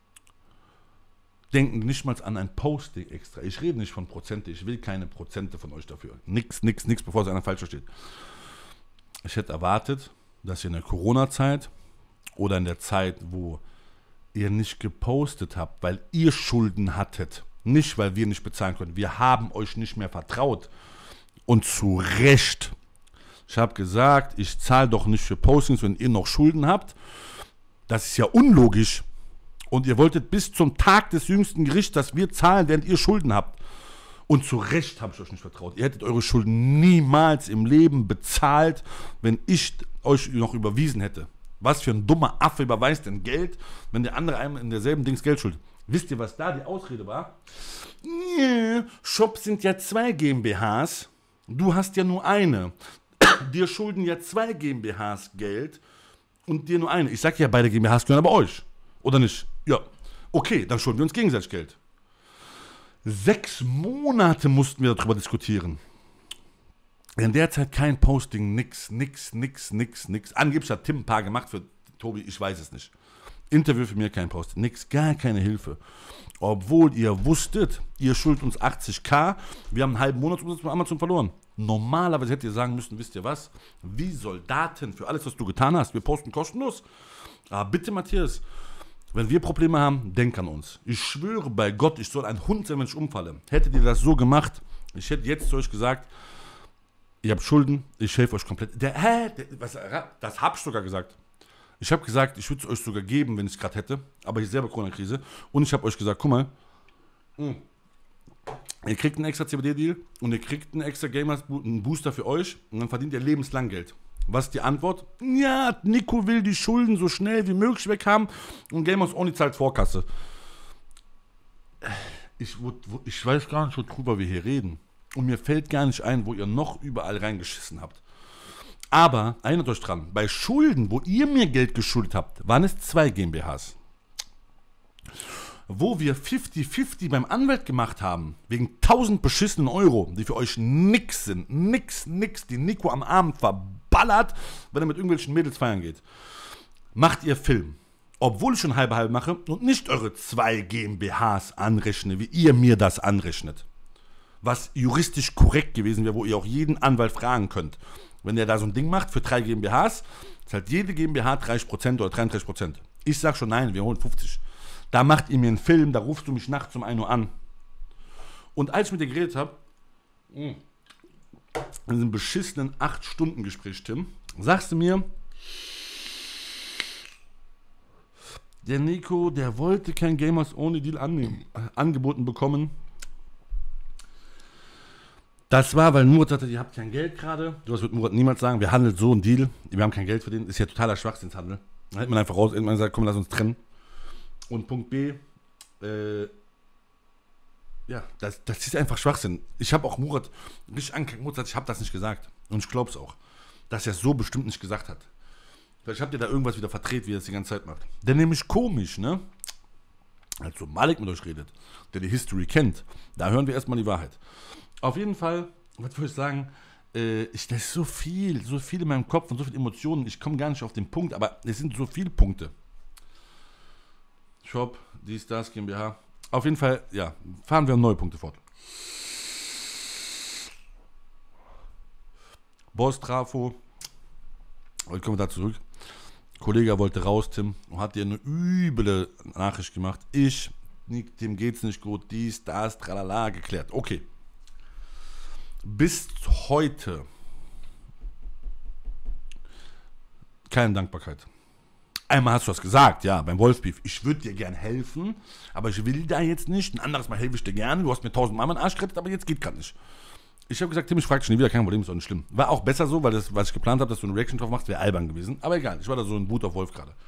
denken nicht mal an ein Posting extra. Ich rede nicht von Prozente, ich will keine Prozente von euch dafür. Nix, nix, nix, bevor es einer falsch versteht. Ich hätte erwartet, dass ihr in der Corona-Zeit oder in der Zeit, wo ihr nicht gepostet habt, weil ihr Schulden hattet, nicht weil wir nicht bezahlen konnten. Wir haben euch nicht mehr vertraut. Und zu Recht. Ich habe gesagt, ich zahle doch nicht für Postings, wenn ihr noch Schulden habt. Das ist ja unlogisch. Und ihr wolltet bis zum Tag des jüngsten Gerichts, dass wir zahlen, während ihr Schulden habt. Und zu Recht habe ich euch nicht vertraut. Ihr hättet eure Schulden niemals im Leben bezahlt, wenn ich euch noch überwiesen hätte. Was für ein dummer Affe überweist denn Geld, wenn der andere einem in derselben Dings Geld schuldet? Wisst ihr, was da die Ausrede war? Nee, Shops sind ja zwei GmbHs. Du hast ja nur eine. Dir schulden ja zwei GmbHs Geld und dir nur eine. Ich sag ja, beide GmbHs gehören aber euch. Oder nicht? Ja. Okay, dann schulden wir uns gegenseitig Geld. Sechs Monate mussten wir darüber diskutieren. In der Zeit kein Posting, nix, nix, nix, nix, nix. Angeblich hat Tim ein paar gemacht für Tobi, ich weiß es nicht. Interview für mir, kein Posting, nix, gar keine Hilfe. Obwohl ihr wusstet, ihr schuldet uns achtzigtausend, wir haben einen halben Monatsumsatz bei Amazon verloren. Normalerweise hättet ihr sagen müssen, wisst ihr was, wie Soldaten für alles, was du getan hast, wir posten kostenlos. Aber bitte, Matthias, wenn wir Probleme haben, denk an uns. Ich schwöre bei Gott, ich soll ein Hund sein, wenn ich umfalle. Hättet ihr das so gemacht, ich hätte jetzt zu euch gesagt, ihr habt Schulden, ich helfe euch komplett. Der, hä? Der, was, das hab ich sogar gesagt. Ich habe gesagt, ich würde es euch sogar geben, wenn ich es gerade hätte. Aber ich selber Corona-Krise. Und ich habe euch gesagt, guck mal, mh, ihr kriegt einen extra C B D-Deal und ihr kriegt einen extra Gamers, einen Booster für euch und dann verdient ihr lebenslang Geld. Was ist die Antwort? Ja, Nico will die Schulden so schnell wie möglich weg haben und Gamers Only zahlt Vorkasse. Ich, ich weiß gar nicht, worüber wir hier reden. Und mir fällt gar nicht ein, wo ihr noch überall reingeschissen habt. Aber, erinnert euch dran, bei Schulden, wo ihr mir Geld geschuldet habt, waren es zwei GmbHs. Wo wir fünfzig fünfzig beim Anwalt gemacht haben, wegen tausend beschissenen Euro, die für euch nix sind, nix, nix, die Nico am Abend verballert, wenn er mit irgendwelchen Mädels feiern geht, macht ihr Film. Obwohl ich schon halbe halbe mache und nicht eure zwei GmbHs anrechne, wie ihr mir das anrechnet. Was juristisch korrekt gewesen wäre, wo ihr auch jeden Anwalt fragen könnt. Wenn der da so ein Ding macht für drei GmbHs, zahlt jede GmbH dreißig Prozent oder dreiunddreißig Prozent. Ich sag schon, nein, wir holen fünfzig. Da macht ihr mir einen Film, da rufst du mich nachts um ein Uhr an. Und als ich mit dir geredet habe, in diesem beschissenen acht Stunden Gespräch, Tim, sagst du mir, Der Nico, der wollte kein Gamers Only Deal annehmen, äh, angeboten bekommen. Das war, weil Murat sagte, ihr habt kein Geld gerade. Das wird Murat niemals sagen, wir handeln so einen Deal, wir haben kein Geld für den. Ist ja totaler Schwachsinnshandel. Dann hätte man einfach raus, irgendwann gesagt, komm, lass uns trennen. Und Punkt B, äh, ja, das, das ist einfach Schwachsinn. Ich habe auch Murat richtig angekackt. Murat sagt, ich habe das nicht gesagt. Und ich glaube es auch, dass er es so bestimmt nicht gesagt hat. Vielleicht habt ihr da irgendwas wieder verdreht, wie er es die ganze Zeit macht. Der nämlich komisch, ne? Als so Malik mit euch redet, der die History kennt, da hören wir erstmal die Wahrheit. Auf jeden Fall, was würde ich sagen, äh, ich, das ist so viel, so viel in meinem Kopf und so viele Emotionen, ich komme gar nicht auf den Punkt, aber es sind so viele Punkte. Shop, dies, das, GmbH. Auf jeden Fall, ja, fahren wir um neue Punkte fort. Boss Trafo, heute kommen wir da zurück. Kollege wollte raus, Tim, und hat dir eine üble Nachricht gemacht. Ich, dem geht's nicht gut, dies, das, tralala, geklärt. Okay. Bis heute keine Dankbarkeit. Einmal hast du was gesagt, ja, beim Wolfsbeef. Ich würde dir gern helfen, aber ich will da jetzt nicht. Ein anderes Mal helfe ich dir gerne. Du hast mir tausendmal meinen Arsch gerettet, aber jetzt geht gerade nicht. Ich habe gesagt, Tim, ich frage dich nie wieder, kein Problem, ist auch nicht schlimm. War auch besser so, weil das, was ich geplant habe, dass du eine Reaction drauf machst, wäre albern gewesen. Aber egal, ich war da so in Wut auf Wolf gerade.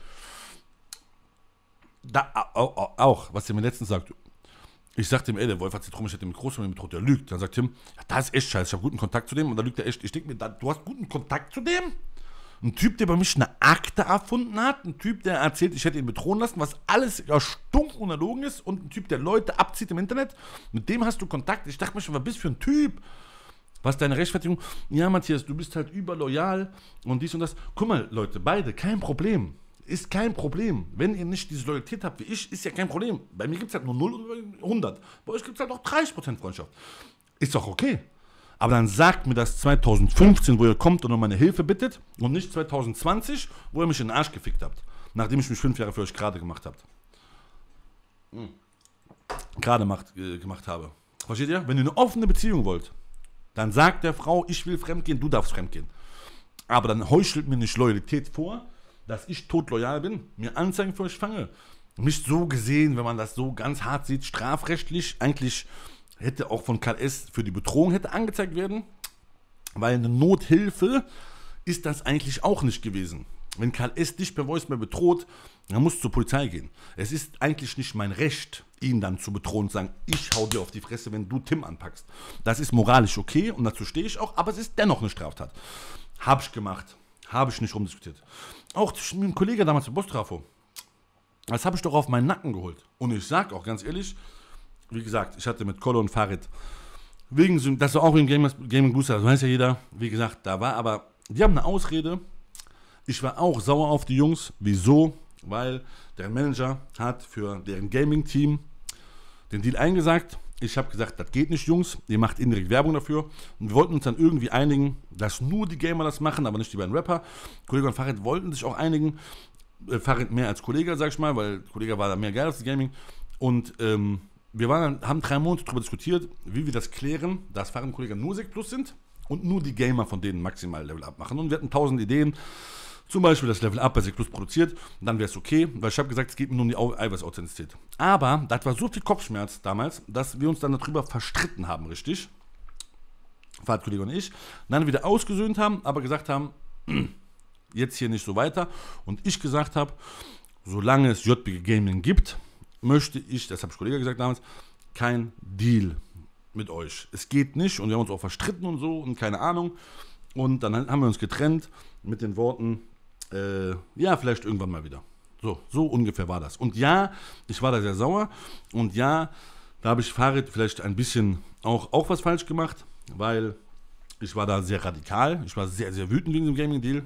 Da auch, auch, was der mir letztens sagt. Ich sagte ihm, ey, der Wolf hat sich drum, ich hätte mit Großfamilie bedroht, der lügt. Dann sagt Tim, ja, das ist echt scheiße, ich habe guten Kontakt zu dem. Und da lügt er echt. Ich denke mir, da, du hast guten Kontakt zu dem? Ein Typ, der bei mich eine Akte erfunden hat, ein Typ, der erzählt, ich hätte ihn bedrohen lassen, was alles erstunken und erlogen ist, und ein Typ, der Leute abzieht im Internet, mit dem hast du Kontakt. Ich dachte mir schon, was bist du für ein Typ? Was ist deine Rechtfertigung? Ja, Matthias, du bist halt überloyal und dies und das. Guck mal, Leute, beide, kein Problem. Ist kein Problem. Wenn ihr nicht diese Loyalität habt wie ich, ist ja kein Problem. Bei mir gibt es halt nur null und hundert. Bei euch gibt es halt auch dreißig Prozent Freundschaft. Ist doch okay. Aber dann sagt mir das zwanzig fünfzehn, wo ihr kommt und um meine Hilfe bittet, und nicht zwanzig zwanzig, wo ihr mich in den Arsch gefickt habt. Nachdem ich mich fünf Jahre für euch gerade gemacht habt. Hm. Gerade macht, äh, gemacht habe. Versteht ihr? Wenn ihr eine offene Beziehung wollt, dann sagt der Frau, ich will fremdgehen, du darfst fremdgehen. Aber dann heuchelt mir nicht Loyalität vor, dass ich todloyal bin, mir Anzeigen für euch fange. Nicht so gesehen, wenn man das so ganz hart sieht, strafrechtlich, eigentlich hätte auch von Karl S. für die Bedrohung hätte angezeigt werden, weil eine Nothilfe ist das eigentlich auch nicht gewesen. Wenn Karl S. dich per Voice mehr bedroht, dann musst du zur Polizei gehen. Es ist eigentlich nicht mein Recht, ihn dann zu bedrohen und zu sagen, ich hau dir auf die Fresse, wenn du Tim anpackst. Das ist moralisch okay und dazu stehe ich auch, aber es ist dennoch eine Straftat. Habe ich gemacht. Habe ich nicht rumdiskutiert. Auch mit dem Kollegen damals bei Boss Trafo. Das habe ich doch auf meinen Nacken geholt. Und ich sag auch ganz ehrlich, wie gesagt, ich hatte mit Kolle und Farid, wegen, das war auch wegen Gamers, Gaming Booster, das weiß ja jeder, wie gesagt, da war aber, die haben eine Ausrede. Ich war auch sauer auf die Jungs. Wieso? Weil deren Manager hat für deren Gaming-Team den Deal eingesagt. Ich habe gesagt, das geht nicht, Jungs. Ihr macht indirekt Werbung dafür. Und wir wollten uns dann irgendwie einigen, dass nur die Gamer das machen, aber nicht die beiden Rapper. Kollege und Farid wollten sich auch einigen. Äh, Farid mehr als Kollege, sag ich mal, weil Kollege war da mehr geil als die Gaming. Und ähm, wir waren dann, haben drei Monate darüber diskutiert, wie wir das klären, dass Farid und Kollege nur sechs plus sind und nur die Gamer von denen maximal Level Up machen. Und wir hatten tausend Ideen. Zum Beispiel das Level Up bei sechs plus produziert, dann wäre es okay, weil ich habe gesagt, es geht mir nur um die Eiweiß-Authentizität. Aber das war so viel Kopfschmerz damals, dass wir uns dann darüber verstritten haben, richtig? Fahrtkollege und ich. Dann wieder ausgesöhnt haben, aber gesagt haben, jetzt hier nicht so weiter. Und ich gesagt habe, solange es J B G Gaming gibt, möchte ich, das habe ich Kollege gesagt damals, kein Deal mit euch. Es geht nicht und wir haben uns auch verstritten und so und keine Ahnung. Und dann haben wir uns getrennt mit den Worten, Äh, ja, vielleicht irgendwann mal wieder. So, so ungefähr war das. Und ja, ich war da sehr sauer. Und ja, da habe ich Farid vielleicht ein bisschen auch, auch was falsch gemacht, weil ich war da sehr radikal. Ich war sehr, sehr wütend wegen dem Gaming-Deal.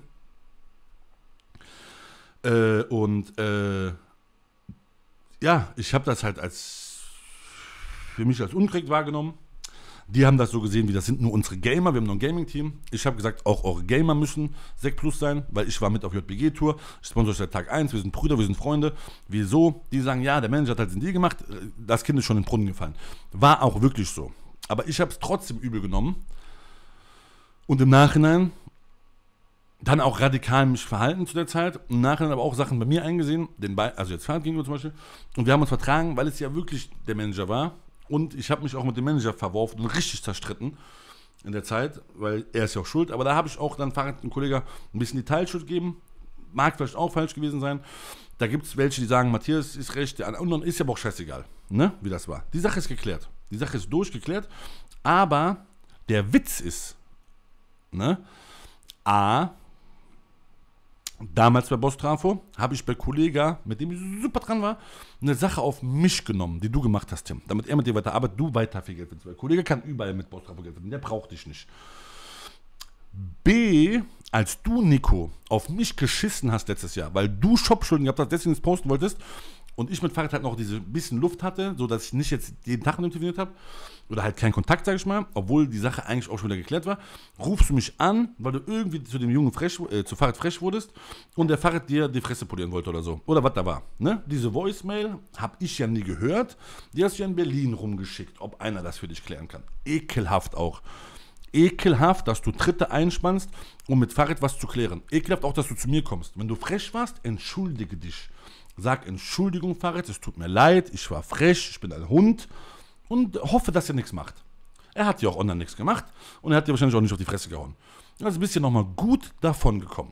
Äh, und äh, ja, ich habe das halt als für mich als unkorrekt wahrgenommen. Die haben das so gesehen, wie das sind nur unsere Gamer, wir haben nur ein Gaming-Team. Ich habe gesagt, auch eure Gamer müssen Sek Plus sein, weil ich war mit auf J B G-Tour. Ich sponsor seit Tag eins, wir sind Brüder, wir sind Freunde. Wieso? Die sagen, ja, der Manager hat halt den Deal gemacht, das Kind ist schon in den Brunnen gefallen. War auch wirklich so. Aber ich habe es trotzdem übel genommen. Und im Nachhinein dann auch radikal mich verhalten zu der Zeit. Im Nachhinein aber auch Sachen bei mir eingesehen, den Be also jetzt Farid gegenüber zum Beispiel. Und wir haben uns vertragen, weil es ja wirklich der Manager war. Und ich habe mich auch mit dem Manager verworfen und richtig zerstritten in der Zeit, weil er ist ja auch schuld. Aber da habe ich auch dann Farid, ein Kollege, ein bisschen die Teilschuld gegeben. Mag vielleicht auch falsch gewesen sein. Da gibt es welche, die sagen, Matthias ist recht, der andere ist aber auch scheißegal, ne, wie das war. Die Sache ist geklärt. Die Sache ist durchgeklärt. Aber der Witz ist, ne, A, damals bei Boss Trafo habe ich bei Kollega, mit dem ich super dran war, eine Sache auf mich genommen, die du gemacht hast, Tim. Damit er mit dir weiter arbeitet, du weiter viel Geld verdienst. Weil Kollege kann überall mit Boss Trafo Geld verdienen, der braucht dich nicht. B, als du, Nico, auf mich geschissen hast letztes Jahr, weil du Shopschulden gehabt hast, deswegen es posten wolltest und ich mit Farid halt noch diese bisschen Luft hatte, so dass ich nicht jetzt jeden Tag mit ihm telefoniert habe oder halt keinen Kontakt, sag ich mal, obwohl die Sache eigentlich auch schon wieder geklärt war, rufst du mich an, weil du irgendwie zu dem Jungen frech, äh, zu Farid frech wurdest und der Farid dir die Fresse polieren wollte oder so, oder was da war, ne? Diese Voicemail habe ich ja nie gehört, die hast du ja in Berlin rumgeschickt, ob einer das für dich klären kann. Ekelhaft auch. Ekelhaft, dass du Dritte einspannst, um mit Farid was zu klären. Ekelhaft auch, dass du zu mir kommst. Wenn du frech warst, entschuldige dich. Sag Entschuldigung, Farid, es tut mir leid, ich war frech, ich bin ein Hund und hoffe, dass er nichts macht. Er hat ja auch online nichts gemacht und er hat dir wahrscheinlich auch nicht auf die Fresse gehauen. Also bist du nochmal gut davon gekommen.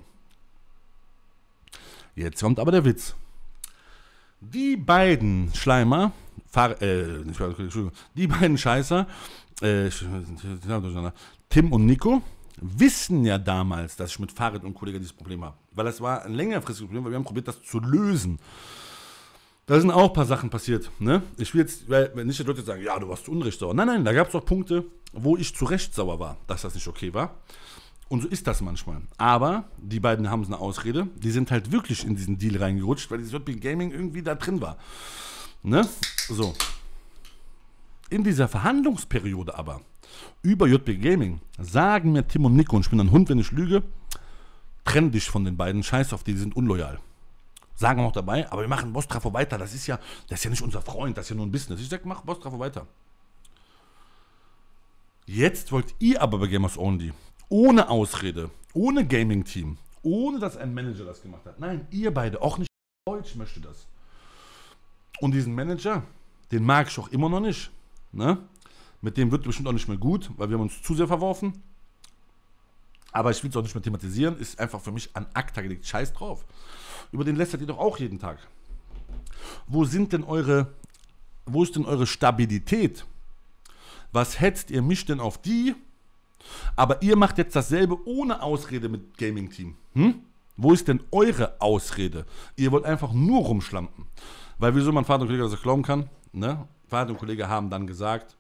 Jetzt kommt aber der Witz. Die beiden Schleimer, Fahr äh, die beiden Scheißer, äh, Tim und Nico, wissen ja damals, dass ich mit Farid und Kollege dieses Problem habe. Weil das war ein längerfristiges Problem, weil wir haben probiert, das zu lösen. Da sind auch ein paar Sachen passiert. Ne? Ich will jetzt, weil wenn nicht die Leute sagen, ja, du warst zu Unrecht sauer. Nein, nein, da gab es auch Punkte, wo ich zu Recht sauer war, dass das nicht okay war. Und so ist das manchmal. Aber die beiden haben eine Ausrede. Die sind halt wirklich in diesen Deal reingerutscht, weil dieses J B Gaming irgendwie da drin war. Ne? So. In dieser Verhandlungsperiode aber über J B Gaming sagen mir Tim und Nico, und ich bin ein Hund, wenn ich lüge, trenn dich von den beiden, scheiß auf die, die sind unloyal. Sagen wir noch dabei, aber wir machen Boss Trafo weiter, das ist ja, das ist ja nicht unser Freund, das ist ja nur ein Business. Ich sag, mach Boss Trafo weiter. Jetzt wollt ihr aber bei Gamers Only, ohne Ausrede, ohne Gaming-Team, ohne dass ein Manager das gemacht hat. Nein, ihr beide, auch nicht Deutsch möchte das. Und diesen Manager, den mag ich auch immer noch nicht. Ne? Mit dem wird bestimmt auch nicht mehr gut, weil wir haben uns zu sehr verworfen. Aber ich will es auch nicht mehr thematisieren, ist einfach für mich an Akta gelegt. Scheiß drauf. Über den lästert ihr doch auch jeden Tag. Wo sind denn eure, wo ist denn eure Stabilität? Was hetzt ihr mich denn auf die? Aber ihr macht jetzt dasselbe ohne Ausrede mit Gaming-Team. Hm? Wo ist denn eure Ausrede? Ihr wollt einfach nur rumschlampen. Weil wieso mein Vater und Kollege das glauben kann? Ne? Vater und Kollege haben dann gesagt,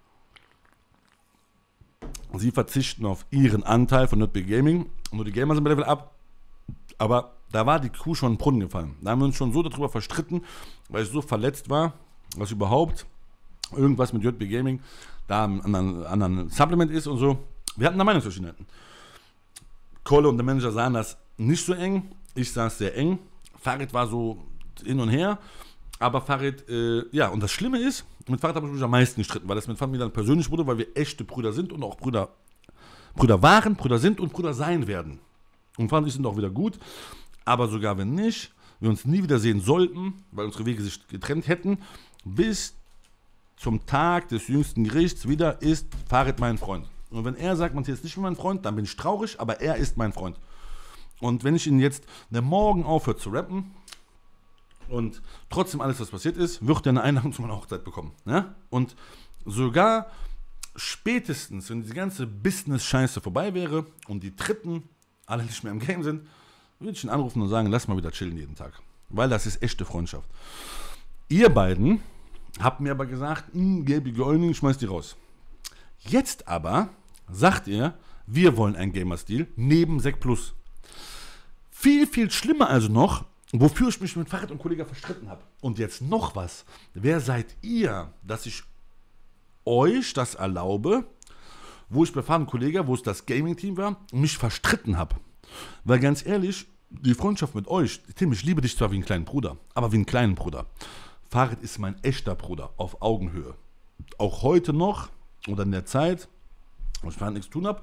sie verzichten auf ihren Anteil von J B Gaming. Nur die Gamer sind bei Level Up. Aber da war die Kuh schon in den Brunnen gefallen. Da haben wir uns schon so darüber verstritten, weil ich so verletzt war, dass überhaupt irgendwas mit J B Gaming da ein anderen, anderen Supplement ist und so. Wir hatten da Meinungsverschiedenheiten. Kolle und der Manager sahen das nicht so eng. Ich sah es sehr eng. Farid war so hin und her. Aber Farid, äh, ja, und das Schlimme ist, mit Farid habe ich mich am meisten gestritten, weil das mit Farid mir dann persönlich wurde, weil wir echte Brüder sind und auch Brüder, Brüder waren, Brüder sind und Brüder sein werden. Und Farid und ich sind auch wieder gut. Aber sogar wenn nicht, wir uns nie wieder sehen sollten, weil unsere Wege sich getrennt hätten, bis zum Tag des jüngsten Gerichts wieder ist Farid mein Freund. Und wenn er sagt, man ist nicht mehr mein Freund, dann bin ich traurig, aber er ist mein Freund. Und wenn ich ihn jetzt ne Morgen aufhört zu rappen und trotzdem alles, was passiert ist, wird er eine Einladung zu meiner Hochzeit bekommen. Ne? Und sogar spätestens, wenn diese ganze Business-Scheiße vorbei wäre und die Dritten alle nicht mehr im Game sind, würde ich ihn anrufen und sagen, lass mal wieder chillen jeden Tag. Weil das ist echte Freundschaft. Ihr beiden habt mir aber gesagt, Gaby Golding, schmeißt die raus. Jetzt aber sagt ihr, wir wollen einen Gamer-Stil neben Sek Plus. Viel, viel schlimmer also noch, wofür ich mich mit Farid und Kollege verstritten habe. Und jetzt noch was. Wer seid ihr, dass ich euch das erlaube, wo ich bei Farid und Kollege, wo es das Gaming-Team war, mich verstritten habe? Weil ganz ehrlich, die Freundschaft mit euch, Tim, ich liebe dich zwar wie einen kleinen Bruder, aber wie einen kleinen Bruder. Farid ist mein echter Bruder, auf Augenhöhe. Auch heute noch, oder in der Zeit, wo ich Farid nichts zu tun habe,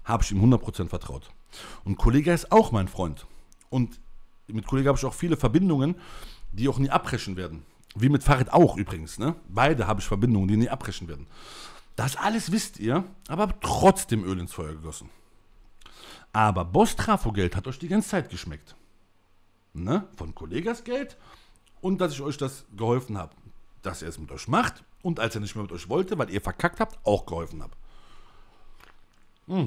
habe ich ihm hundert Prozent vertraut. Und Kollege ist auch mein Freund. Und mit Kollege habe ich auch viele Verbindungen, die auch nie abbrechen werden. Wie mit Farid auch übrigens. Ne? Beide habe ich Verbindungen, die nie abbrechen werden. Das alles wisst ihr, aber trotzdem Öl ins Feuer gegossen. Aber Boss-Trafo-Geld hat euch die ganze Zeit geschmeckt. Ne? Von Kollegas Geld und dass ich euch das geholfen habe. Dass er es mit euch macht und als er nicht mehr mit euch wollte, weil ihr verkackt habt, auch geholfen habe. Hm.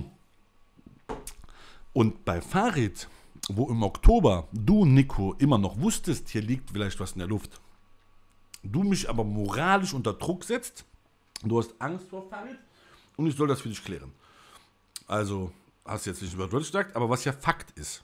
Und bei Farid, wo im Oktober du, Nico, immer noch wusstest, hier liegt vielleicht was in der Luft, du mich aber moralisch unter Druck setzt, du hast Angst vor Farid und ich soll das für dich klären. Also, hast du jetzt nicht wörtlich gesagt, aber was ja Fakt ist.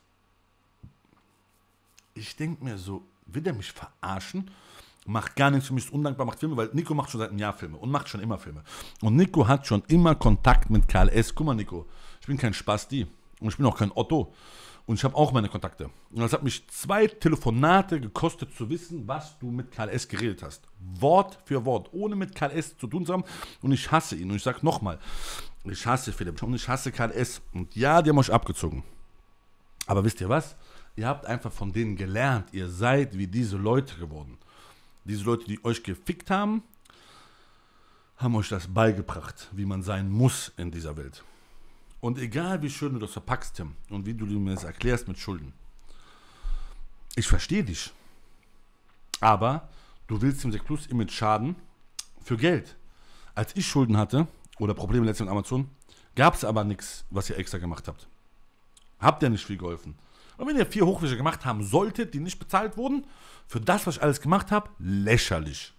Ich denke mir so, will der mich verarschen? Macht gar nichts für mich, ist undankbar, macht Filme, weil Nico macht schon seit einem Jahr Filme und macht schon immer Filme. Und Nico hat schon immer Kontakt mit K L S. Guck mal, Nico, ich bin kein Spasti und ich bin auch kein Otto. Und ich habe auch meine Kontakte. Und das hat mich zwei Telefonate gekostet, zu wissen, was du mit K L S geredet hast. Wort für Wort, ohne mit K L S zu tun zu haben. Und ich hasse ihn. Und ich sage nochmal, ich hasse Philipp und ich hasse K L S. Und ja, die haben euch abgezogen. Aber wisst ihr was? Ihr habt einfach von denen gelernt. Ihr seid wie diese Leute geworden. Diese Leute, die euch gefickt haben, haben euch das beigebracht, wie man sein muss in dieser Welt. Und egal wie schön du das verpackst, Tim, und wie du mir das erklärst mit Schulden, ich verstehe dich. Aber du willst dem sechs Plus Image schaden für Geld. Als ich Schulden hatte, oder Probleme letztens mit Amazon, gab es aber nichts, was ihr extra gemacht habt. Habt ihr nicht viel geholfen. Und wenn ihr vier Hochwäsche gemacht haben solltet, die nicht bezahlt wurden, für das, was ich alles gemacht habe, lächerlich.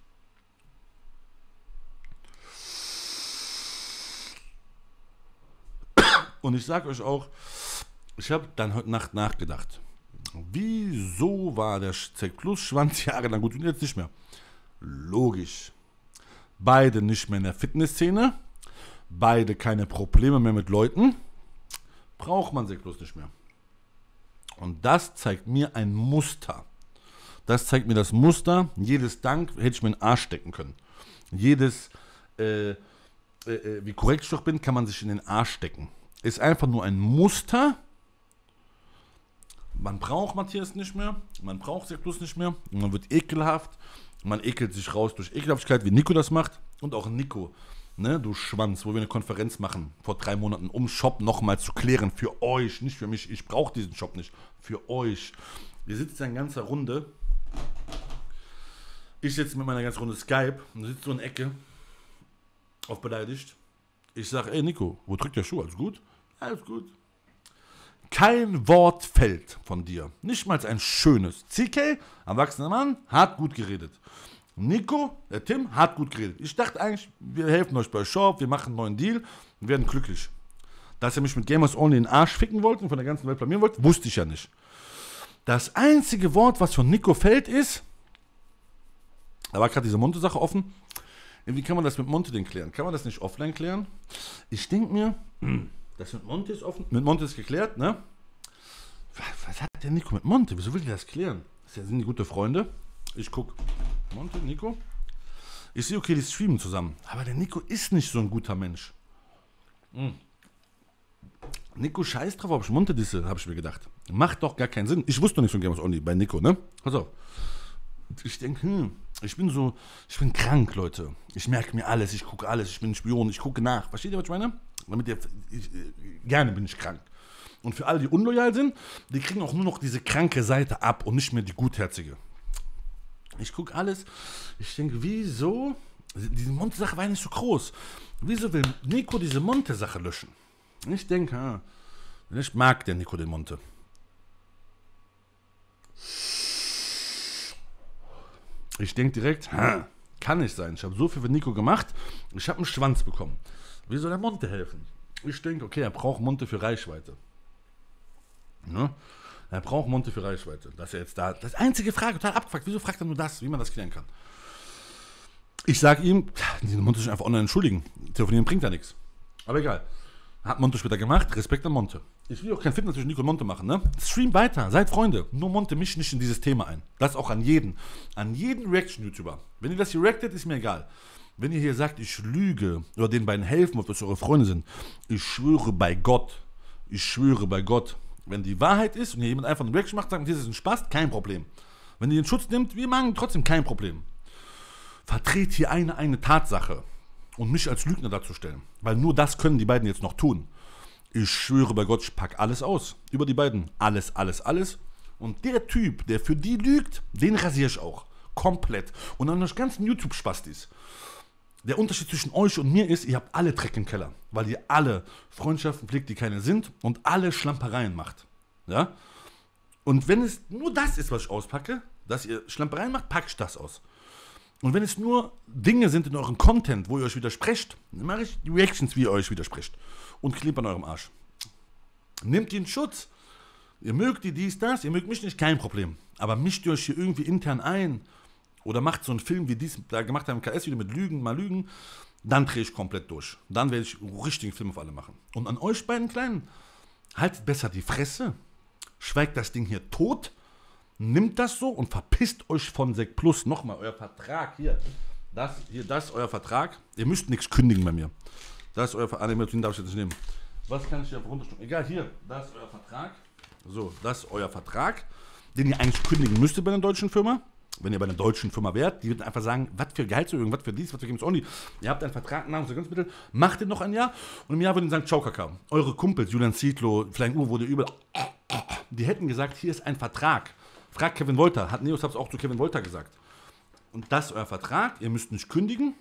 Und ich sage euch auch, ich habe dann heute Nacht nachgedacht, wieso war der Z Plus Schwanz jahrelang gut und jetzt nicht mehr? Logisch. Beide nicht mehr in der Fitnessszene, beide keine Probleme mehr mit Leuten, braucht man Z Plus nicht mehr. Und das zeigt mir ein Muster. Das zeigt mir das Muster. Jedes Dank hätte ich mir in den Arsch stecken können. Jedes, äh, äh, wie korrekt ich doch bin, kann man sich in den Arsch stecken. Ist einfach nur ein Muster. Man braucht Matthias nicht mehr. Man braucht Sek Plus nicht mehr. Man wird ekelhaft. Man ekelt sich raus durch Ekelhaftigkeit, wie Nico das macht. Und auch Nico, ne, du Schwanz, wo wir eine Konferenz machen vor drei Monaten, um Shop nochmal zu klären. Für euch, nicht für mich. Ich brauche diesen Shop nicht. Für euch. Wir sitzen in ganzer Runde. Ich sitze mit meiner ganzen Runde Skype und du sitzt so in der Ecke auf beleidigt. Ich sage, ey Nico, wo drückt der Schuh? Alles gut? Alles gut. Kein Wort fällt von dir. Nicht mal ein schönes. C K, erwachsener Mann, hat gut geredet. Nico, der Tim, hat gut geredet. Ich dachte eigentlich, wir helfen euch bei Shop, wir machen einen neuen Deal und werden glücklich. Dass er mich mit Gamers Only in den Arsch ficken wollte und von der ganzen Welt blamieren wollte, wusste ich ja nicht. Das einzige Wort, was von Nico fällt, ist, da war gerade diese Monte-Sache offen. Wie kann man das mit Monte denn klären? Kann man das nicht offline klären? Ich denke mir, das mit Monte ist offen. Mit Monte ist geklärt, ne? Was, was hat der Nico mit Monte? Wieso will die das klären? Das sind die gute Freunde. Ich gucke. Monte, Nico. Ich sehe, okay, die streamen zusammen. Aber der Nico ist nicht so ein guter Mensch. Hm. Nico scheiß drauf, ob ich Monte disse, habe ich mir gedacht. Macht doch gar keinen Sinn. Ich wusste doch nicht von Gamers Only bei Nico, ne? Pass auf. Ich denke, hm, ich bin so, ich bin krank, Leute. Ich merke mir alles, ich gucke alles, ich bin ein Spion, ich gucke nach. Versteht ihr, was ich meine? Damit ihr, ich, gerne bin ich krank. Und für alle, die unloyal sind, die kriegen auch nur noch diese kranke Seite ab und nicht mehr die gutherzige. Ich gucke alles, ich denke, wieso, diese Monte-Sache war ja nicht so groß. Wieso will Nico diese Monte-Sache löschen? Ich denke, ah, ich mag der Nico den Monte. Ich denke direkt, ha, kann nicht sein. Ich habe so viel für Nico gemacht, ich habe einen Schwanz bekommen. Wie soll der Monte helfen? Ich denke, okay, er braucht Monte für Reichweite. Ne? Er braucht Monte für Reichweite. Dass er jetzt da, das einzige Frage, total abgefragt, wieso fragt er nur das, wie man das klären kann? Ich sage ihm, diese Monte sich einfach online entschuldigen. Telefonieren bringt ja nichts. Aber egal. Hat Monte später gemacht, Respekt an Monte. Ich will auch kein Fitness zwischen Nico und Monte machen, ne? Stream weiter, seid Freunde. Nur Monte mischt nicht in dieses Thema ein. Das auch an jeden. An jeden Reaction-YouTuber. Wenn ihr das hier reactet, ist mir egal. Wenn ihr hier sagt, ich lüge oder den beiden helfen, ob das eure Freunde sind, ich schwöre bei Gott, Ich schwöre bei Gott, wenn die Wahrheit ist und hier jemand einfach einen Reaction macht, sagt, das ist ein Spaß, kein Problem. Wenn ihr den Schutz nimmt, wir machen trotzdem kein Problem. Vertret hier eine, eine Tatsache und mich als Lügner darzustellen. Weil nur das können die beiden jetzt noch tun. Ich schwöre bei Gott, ich pack alles aus. Über die beiden. Alles, alles, alles. Und der Typ, der für die lügt, den rasiere ich auch. Komplett. Und an euch ganzen YouTube-Spastis. Der Unterschied zwischen euch und mir ist, ihr habt alle Dreck im Keller. Weil ihr alle Freundschaften pflegt, die keine sind. Und alle Schlampereien macht. Ja? Und wenn es nur das ist, was ich auspacke, dass ihr Schlampereien macht, packe ich das aus. Und wenn es nur Dinge sind in eurem Content, wo ihr euch widersprecht, dann mache ich Reactions, wie ihr euch widersprecht. Und klebt an eurem Arsch. Nehmt den Schutz. Ihr mögt die dies, das, ihr mögt mich nicht, kein Problem. Aber mischt ihr euch hier irgendwie intern ein oder macht so einen Film, wie dies da gemacht haben im K S wieder mit Lügen, mal Lügen, dann drehe ich komplett durch. Dann werde ich einen richtigen Film auf alle machen. Und an euch beiden Kleinen, haltet besser die Fresse, schweigt das Ding hier tot, nimmt das so und verpisst euch von Sek Plus. Nochmal, euer Vertrag hier, das hier, das ist euer Vertrag. Ihr müsst nichts kündigen bei mir. Das ist euer Vertrag, ah, den darf ich jetzt nicht nehmen. Was kann ich hier runterstufen? Egal, hier, das ist euer Vertrag. So, das ist euer Vertrag, den ihr eigentlich kündigen müsstet bei einer deutschen Firma. Wenn ihr bei einer deutschen Firma wärt, die würden einfach sagen, was für Gehaltserhöhung, was für dies, was für Games Only. Ihr habt einen Vertrag, Nahrungsergänzungsmittel, macht den noch ein Jahr und im Jahr würden die sagen, ciao Kakao. Eure Kumpels, Julian Zietlow, Flying Uwe wurde übel, die hätten gesagt, hier ist ein Vertrag. Fragt Kevin Wolter, hat Neos Hubs auch zu Kevin Wolter gesagt. Und das ist euer Vertrag, ihr müsst nicht kündigen.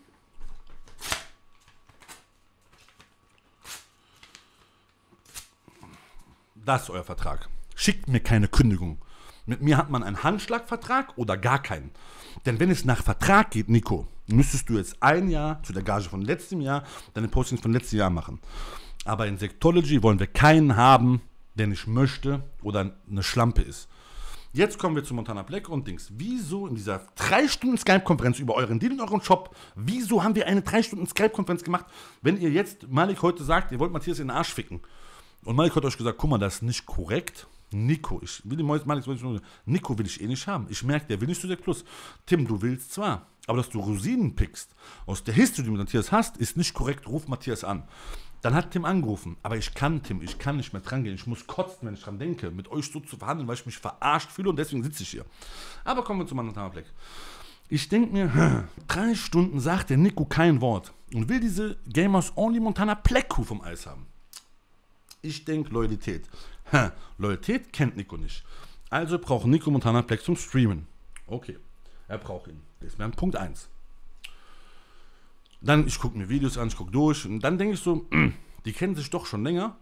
Das ist euer Vertrag. Schickt mir keine Kündigung. Mit mir hat man einen Handschlagvertrag oder gar keinen. Denn wenn es nach Vertrag geht, Nico, müsstest du jetzt ein Jahr zu der Gage von letztem Jahr deine Postings von letztem Jahr machen. Aber in Sektology wollen wir keinen haben, der nicht möchte oder eine Schlampe ist. Jetzt kommen wir zu Montana Black und Dings. Wieso in dieser drei Stunden Skype-Konferenz über euren Deal in eurem Shop, wieso haben wir eine drei Stunden Skype-Konferenz gemacht, wenn ihr jetzt Malik heute sagt, ihr wollt Matthias in den Arsch ficken? Und Malik hat euch gesagt, guck mal, das ist nicht korrekt. Nico, ich will den Malik, Nico will ich eh nicht haben. Ich merke, der will nicht zu Sek Plus. Tim, du willst zwar, aber dass du Rosinen pickst aus der History, die du mit Matthias hast, ist nicht korrekt. Ruf Matthias an. Dann hat Tim angerufen, aber ich kann Tim, ich kann nicht mehr dran gehen. Ich muss kotzen, wenn ich dran denke, mit euch so zu verhandeln, weil ich mich verarscht fühle und deswegen sitze ich hier. Aber kommen wir zu Montana Black. Ich denke mir, hm, drei Stunden sagt der Nico kein Wort und will diese Gamers Only Montana Black Kuh vom Eis haben. Ich denke Loyalität. Ha, Loyalität kennt Nico nicht. Also braucht Nico Montana Black zum Streamen. Okay, er braucht ihn. Das ist mir Punkt eins. Dann, ich gucke mir Videos an, ich gucke durch und dann denke ich so, die kennen sich doch schon länger.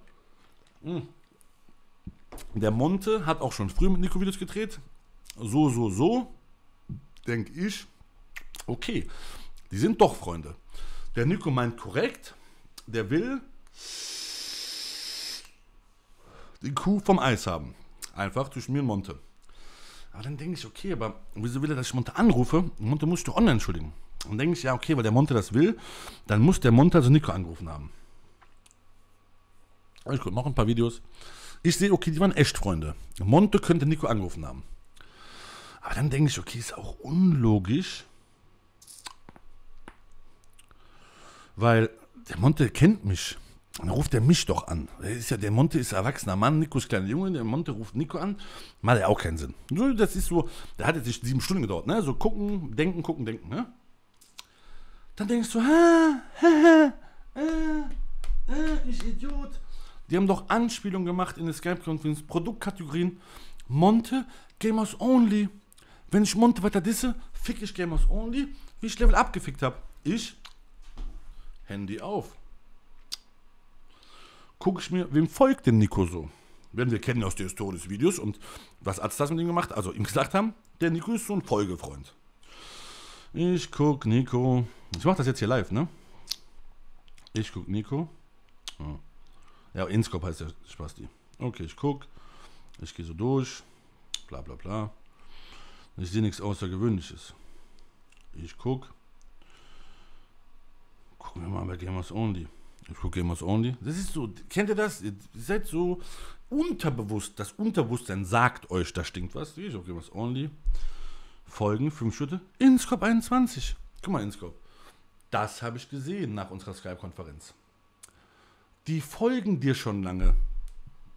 Der Monte hat auch schon früher mit Nico Videos gedreht. So, so, so. Denke ich, okay, die sind doch Freunde. Der Nico meint korrekt, der will die Kuh vom Eis haben. Einfach zwischen mir und Monte. Aber dann denke ich, okay, aber wieso will er, dass ich Monte anrufe? Monte muss ich doch online entschuldigen. Und denke ich, ja, okay, weil der Monte das will, dann muss der Monte also Nico angerufen haben. Ich gucke noch ein paar Videos. Ich sehe, okay, die waren echt Freunde. Monte könnte Nico angerufen haben. Aber dann denke ich, okay, ist auch unlogisch. Weil der Monte kennt mich. Dann ruft er mich doch an. Der, ist ja, der Monte ist ein erwachsener Mann, Nico ist kleiner Junge, der Monte ruft Nico an. Macht ja auch keinen Sinn. Das ist so, der hat jetzt nicht sieben Stunden gedauert, ne? So gucken, denken, gucken, denken, ne? Dann denkst du, ha, ha, ha, ha, ha, ich Idiot. Die haben doch Anspielungen gemacht in der Skype-Konferenz, Produktkategorien. Monte, Gamers Only. Wenn ich Monte weiter disse, fick ich Gamers Only, wie ich Level abgefickt habe. Ich, Handy auf. Gucke ich mir, wem folgt denn Nico so? Werden wir kennen aus der Historie des Videos und was hat das mit ihm gemacht? Also ihm gesagt haben, der Nico ist so ein Folgefreund. Ich guck Nico, ich mach das jetzt hier live, ne? Ich guck Nico. Oh. Ja, Inscope heißt der Spasti. Okay, ich guck, ich gehe so durch, bla bla bla. Ich sehe nichts Außergewöhnliches. Ich guck. Gucken wir mal bei Gamers Only. Ich gucke Gamers Only. Das ist so, kennt ihr das? Ihr seid so unterbewusst. Das Unterbewusstsein sagt euch, da stinkt was. Ich gucke Gamers Only. Folgen, fünf Schritte. Inscope einundzwanzig. Guck mal, Inscope. Das habe ich gesehen nach unserer Skype-Konferenz. Die folgen dir schon lange.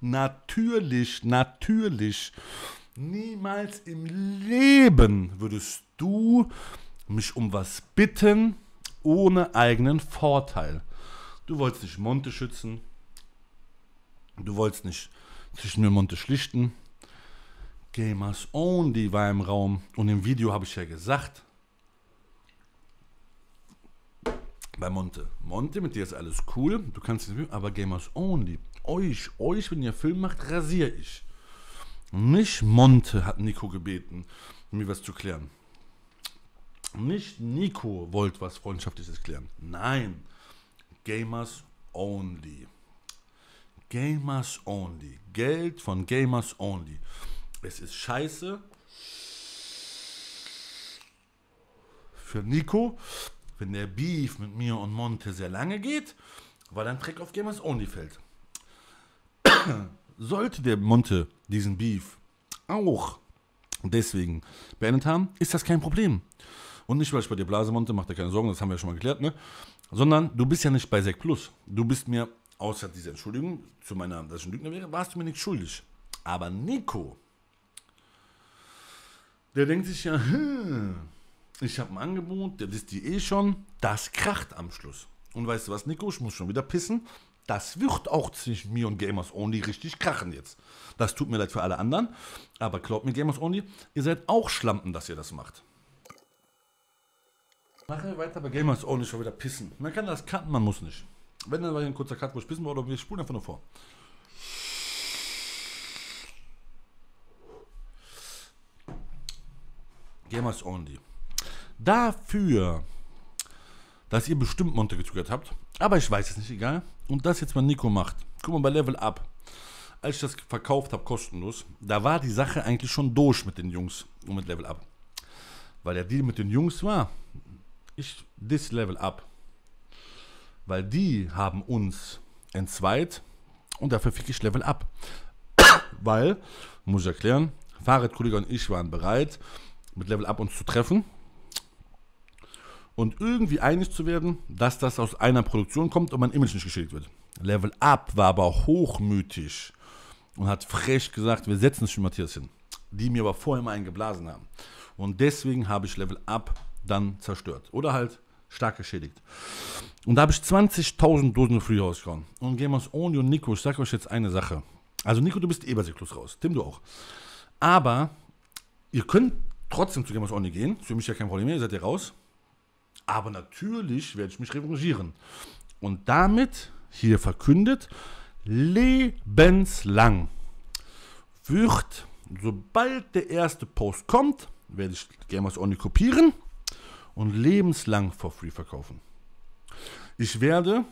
natürlich, natürlich, niemals im Leben würdest du mich um was bitten, ohne eigenen Vorteil. Du wolltest nicht Monte schützen, du wolltest nicht zwischen mir und Monte schlichten. Gamers Only war im Raum und im Video habe ich ja gesagt, bei Monte, Monte, mit dir ist alles cool, du kannst nicht, aber Gamers Only, euch, euch, wenn ihr Film macht, rasiere ich. Nicht Monte hat Nico gebeten, mir was zu klären. Nicht Nico wollte was Freundschaftliches klären. Nein, Gamers Only. Gamers Only. Geld von Gamers Only. Es ist scheiße für Nico, wenn der Beef mit mir und Monte sehr lange geht, weil dann Dreck auf Gamers Only fällt. Sollte der Monte diesen Beef auch deswegen beendet haben, ist das kein Problem. Und nicht, weil ich bei dir blase, Monte, mach dir keine Sorgen, das haben wir ja schon mal geklärt, ne? Sondern du bist ja nicht bei Sek Plus. Du bist mir, außer dieser Entschuldigung, zu meiner, dass ich ein Lügner wäre, warst du mir nicht schuldig. Aber Nico, der denkt sich ja, hm, ich habe ein Angebot, der wisst die eh schon, das kracht am Schluss. Und weißt du was, Nico, ich muss schon wieder pissen. Das wird auch zwischen mir und Gamers Only richtig krachen jetzt. Das tut mir leid für alle anderen, aber glaubt mir, Gamers Only, ihr seid auch Schlampen, dass ihr das macht. Mache weiter bei Gamers Only schon wieder pissen. Man kann das cutten, man muss nicht. Wenn dann war hier ein kurzer Cut, wo ich pissen war, oder wir spulen einfach nur vor. Gamers Only. Dafür, dass ihr bestimmt Monte getriggert habt, aber ich weiß es nicht, egal. Und das jetzt mal Nico macht. Guck mal bei Level Up. Als ich das verkauft habe, kostenlos, da war die Sache eigentlich schon durch mit den Jungs und mit Level Up. Weil der Deal mit den Jungs war, ich dis Level Up. Weil die haben uns entzweit und dafür fick ich Level Up. Weil, muss ich erklären, Fahrradkollege und ich waren bereit, mit Level Up uns zu treffen und irgendwie einig zu werden, dass das aus einer Produktion kommt und mein Image nicht geschädigt wird. Level Up war aber hochmütig und hat frech gesagt, wir setzen es für Matthias hin, die mir aber vorher mal einen geblasen haben. Und deswegen habe ich Level Up dann zerstört oder halt stark geschädigt. Und da habe ich zwanzigtausend Dosen Free rausgehauen. Und Gamers Only und Nico, ich sage euch jetzt eine Sache. Also Nico, du bist eh bei Sek Plus raus, Tim, du auch. Aber ihr könnt trotzdem zu Gamers Only gehen, ist für mich ja kein Problem mehr, ihr seid ja raus. Aber natürlich werde ich mich revanchieren. Und damit, hier verkündet, lebenslang wird, sobald der erste Post kommt, werde ich Gamers Only kopieren und lebenslang for free verkaufen. Ich werde,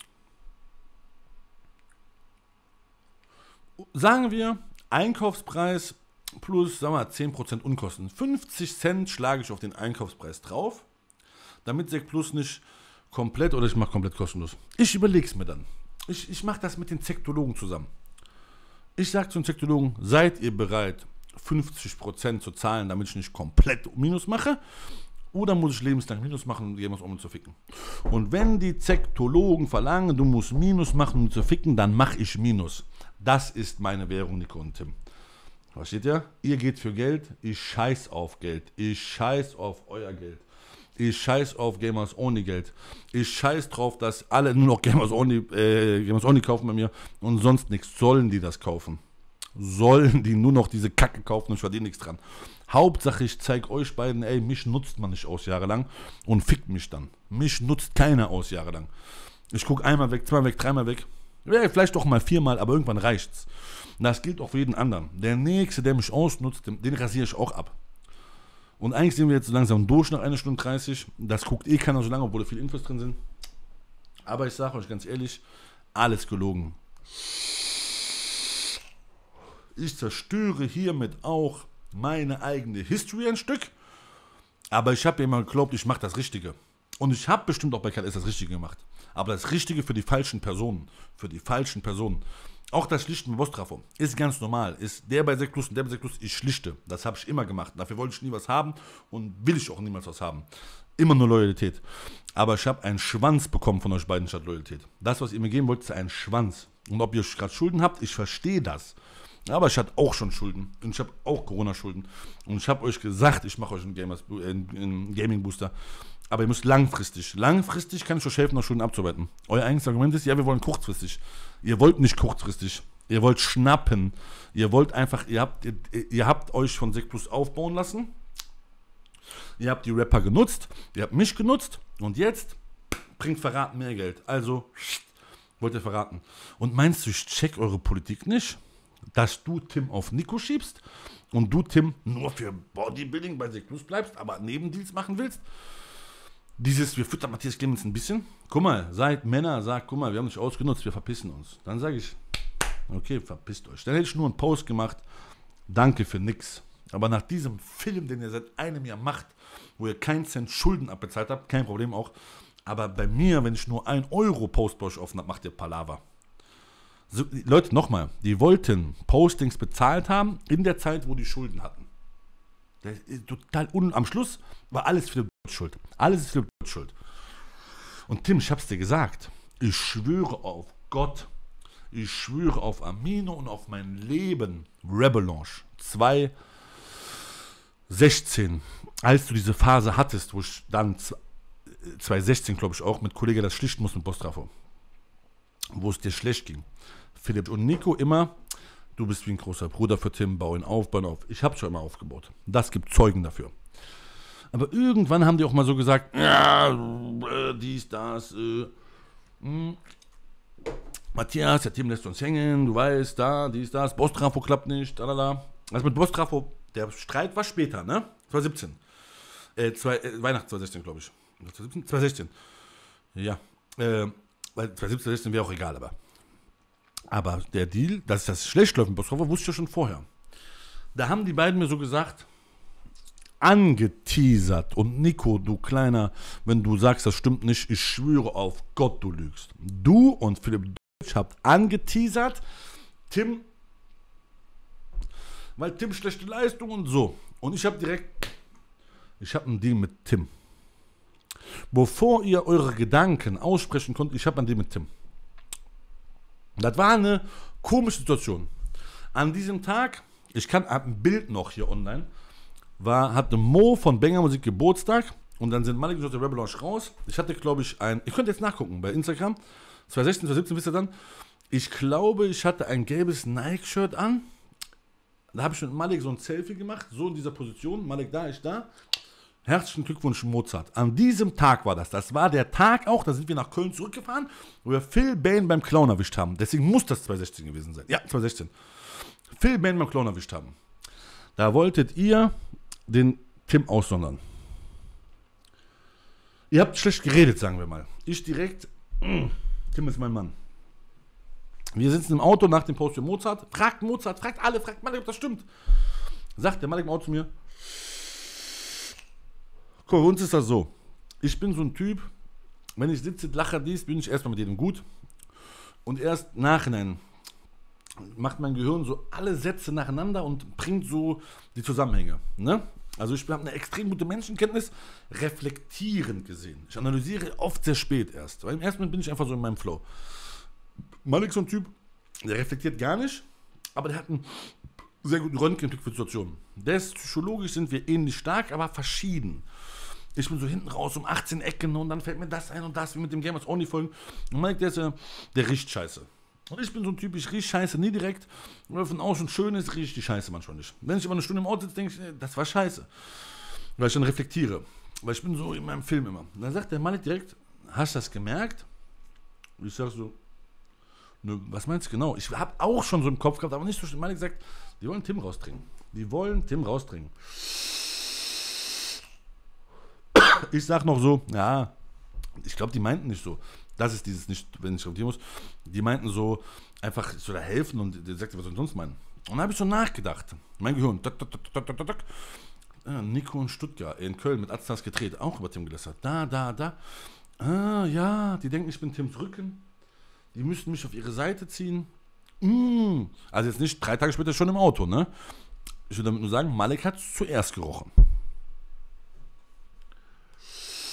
sagen wir, Einkaufspreis plus, sagen wir, zehn Prozent Unkosten. fünfzig Cent schlage ich auf den Einkaufspreis drauf, damit Sek Plus nicht komplett, oder ich mache komplett kostenlos. Ich überlege es mir dann. Ich, ich mache das mit den Zektologen zusammen. Ich sage zu den Zektologen, seid ihr bereit, fünfzig Prozent zu zahlen, damit ich nicht komplett Minus mache? Oder muss ich lebenslang Minus machen, um jemals um zu ficken? Und wenn die Zektologen verlangen, du musst Minus machen, um zu ficken, dann mache ich Minus. Das ist meine Währung, Nico und Tim. Versteht ihr? Ihr geht für Geld, ich scheiß auf Geld. Ich scheiß auf euer Geld. Ich scheiß auf Gamers Only Geld. Ich scheiß drauf, dass alle nur noch Gamers Only, äh, Gamers Only kaufen bei mir und sonst nichts. Sollen die das kaufen? Sollen die nur noch diese Kacke kaufen und ich verdiene nichts dran? Hauptsache, ich zeige euch beiden, ey, mich nutzt man nicht aus jahrelang und fickt mich dann. Mich nutzt keiner aus jahrelang. Ich gucke einmal weg, zweimal weg, dreimal weg. Ja, vielleicht auch mal viermal, aber irgendwann reicht's. Und das gilt auch für jeden anderen. Der Nächste, der mich ausnutzt, den, den rasiere ich auch ab. Und eigentlich sind wir jetzt so langsam durch nach einer Stunde dreißig. Das guckt eh keiner so lange, obwohl da viele Infos drin sind. Aber ich sage euch ganz ehrlich, alles gelogen. Ich zerstöre hiermit auch meine eigene History ein Stück. Aber ich habe ja immer geglaubt, ich mache das Richtige. Und ich habe bestimmt auch bei K L S das Richtige gemacht. Aber das Richtige für die falschen Personen. Für die falschen Personen. Auch das Schlichten mit Boss-Trafo ist ganz normal. Ist der bei Sek Plus und der bei Sek Plus, ich schlichte. Das habe ich immer gemacht. Dafür wollte ich nie was haben und will ich auch niemals was haben. Immer nur Loyalität. Aber ich habe einen Schwanz bekommen von euch beiden statt Loyalität. Das, was ihr mir geben wollt, ist ein Schwanz. Und ob ihr gerade Schulden habt, ich verstehe das. Aber ich hatte auch schon Schulden. Und ich habe auch Corona-Schulden. Und ich habe euch gesagt, ich mache euch einen, Gamers, äh, einen Gaming-Booster. Aber ihr müsst langfristig. Langfristig kann ich euch helfen, noch Schulden abzuarbeiten. Euer eigenes Argument ist, ja, wir wollen kurzfristig. Ihr wollt nicht kurzfristig. Ihr wollt schnappen. Ihr wollt einfach, ihr habt, ihr, ihr habt euch von Sek Plus aufbauen lassen. Ihr habt die Rapper genutzt. Ihr habt mich genutzt. Und jetzt bringt Verraten mehr Geld. Also wollt ihr verraten. Und meinst du, ich check eure Politik nicht? Dass du Tim auf Nico schiebst und du Tim nur für Bodybuilding bei Sek Plus bleibst, aber Nebendeals machen willst? Dieses, wir füttern Matthias Clemens ein bisschen. Guck mal, seid Männer, sagt, guck mal, wir haben dich ausgenutzt, wir verpissen uns. Dann sage ich, okay, verpisst euch. Dann hätte ich nur einen Post gemacht, danke für nix. Aber nach diesem Film, den ihr seit einem Jahr macht, wo ihr keinen Cent Schulden abbezahlt habt, kein Problem auch. Aber bei mir, wenn ich nur ein Euro Post bei euch offen habe, macht ihr Palaver. So, Leute, nochmal, die wollten Postings bezahlt haben in der Zeit, wo die Schulden hatten. Das ist total un am Schluss war alles Philipp schuld. Alles ist Philipp schuld. Und Tim, ich hab's dir gesagt, ich schwöre auf Gott, ich schwöre auf Amino und auf mein Leben, Rebelanche zwanzig sechzehn, als du diese Phase hattest, wo ich dann zwanzig sechzehn, glaube ich, auch mit Kollege das schlichten muss mit Bostrafo, wo es dir schlecht ging. Philipp und Nico immer, du bist wie ein großer Bruder für Tim, bau ihn auf, bau ihn auf. Ich habe schon immer aufgebaut. Das gibt Zeugen dafür. Aber irgendwann haben die auch mal so gesagt, ja, äh, dies, das, äh, mh. Matthias, der Tim lässt uns hängen, du weißt, da, dies, das, Bostrafo klappt nicht, da, da, da. Also mit Bostrafo, der Streit war später, ne? zwanzig siebzehn. Äh, zwei, äh, Weihnachten zwanzig sechzehn, glaube ich. zwanzig sechzehn. Ja. Äh, weil zwanzig siebzehn, sechzehn wäre auch egal, aber. Aber der Deal, dass das schlecht läuft mit Bostrafo, wusste ich ja schon vorher. Da haben die beiden mir so gesagt, angeteasert. Und Nico, du Kleiner, wenn du sagst, das stimmt nicht, ich schwöre auf Gott, du lügst. Du und Philipp Deutsch habt angeteasert, Tim, weil Tim schlechte Leistung und so. Und ich habe direkt, ich habe einen Deal mit Tim. Bevor ihr eure Gedanken aussprechen konntet, ich habe einen Deal mit Tim. Das war eine komische Situation. An diesem Tag, ich kann, habe ein Bild noch hier online, war, hatte Mo von Banger Musik Geburtstag und dann sind Malik aus der Rebel Lounge raus. Ich hatte, glaube ich, ein, ihr könnt jetzt nachgucken bei Instagram, zwanzig sechzehn, zwanzig siebzehn wisst ihr dann, ich glaube, ich hatte ein gelbes Nike-Shirt an. Da habe ich mit Malik so ein Selfie gemacht, so in dieser Position, Malik da, ich da. Herzlichen Glückwunsch, Mozart. An diesem Tag war das. Das war der Tag auch, da sind wir nach Köln zurückgefahren, wo wir Phil Bane beim Clown erwischt haben. Deswegen muss das zwanzig sechzehn gewesen sein. Ja, zwanzig sechzehn. Phil Bane beim Clown erwischt haben. Da wolltet ihr den Tim aussondern. Ihr habt schlecht geredet, sagen wir mal. Ich direkt, mh, Tim ist mein Mann. Wir sitzen im Auto nach dem Post für Mozart. Fragt Mozart, fragt alle, fragt Malik, ob das stimmt. Sagt der Malik im Auto zu mir, guck, bei uns ist das so. Ich bin so ein Typ, wenn ich sitze, lache dies, bin ich erstmal mit jedem gut. Und erst nachhinein macht mein Gehirn so alle Sätze nacheinander und bringt so die Zusammenhänge. Ne? Also ich habe eine extrem gute Menschenkenntnis, reflektierend gesehen. Ich analysiere oft sehr spät erst. Weil im ersten Moment bin ich einfach so in meinem Flow. Malik ist so ein Typ, der reflektiert gar nicht, aber der hat einen sehr guten Röntgenblick für Situationen. Der ist psychologisch, sind wir ähnlich stark, aber verschieden. Ich bin so hinten raus um achtzehn Ecken und dann fällt mir das ein und das, wie mit dem Gamers Only folgen. Und Mike, der ist ja, der riecht scheiße. Und ich bin so ein Typ, ich riech scheiße nie direkt. Wenn von außen schön ist, rieche ich die Scheiße manchmal nicht. Wenn ich aber eine Stunde im Auto sitze, denke ich, das war scheiße. Weil ich dann reflektiere. Weil ich bin so in meinem Film immer. Und dann sagt der Malik direkt, hast du das gemerkt? Und ich sag so, ne, was meinst du genau? Ich habe auch schon so im Kopf gehabt, aber nicht so schön. Malik sagt, die wollen Tim rausdringen. Die wollen Tim rausdringen. Ich sag noch so, ja, ich glaube, die meinten nicht so. Das ist dieses nicht, wenn ich reflektieren muss. Die meinten so, einfach so da helfen und der sagt, was soll ich sonst meinen? Und dann habe ich so nachgedacht. Mein Gehirn, tak, tak, tak, tak, tak, tak. Ja, Nico in Stuttgart, in Köln mit Adstas gedreht, auch über Tim gelästert. Da, da, da. Ah, ja, die denken, ich bin Tims Rücken. Die müssten mich auf ihre Seite ziehen. Mm. Also jetzt nicht drei Tage später schon im Auto, ne? Ich will damit nur sagen, Malik hat zuerst gerochen.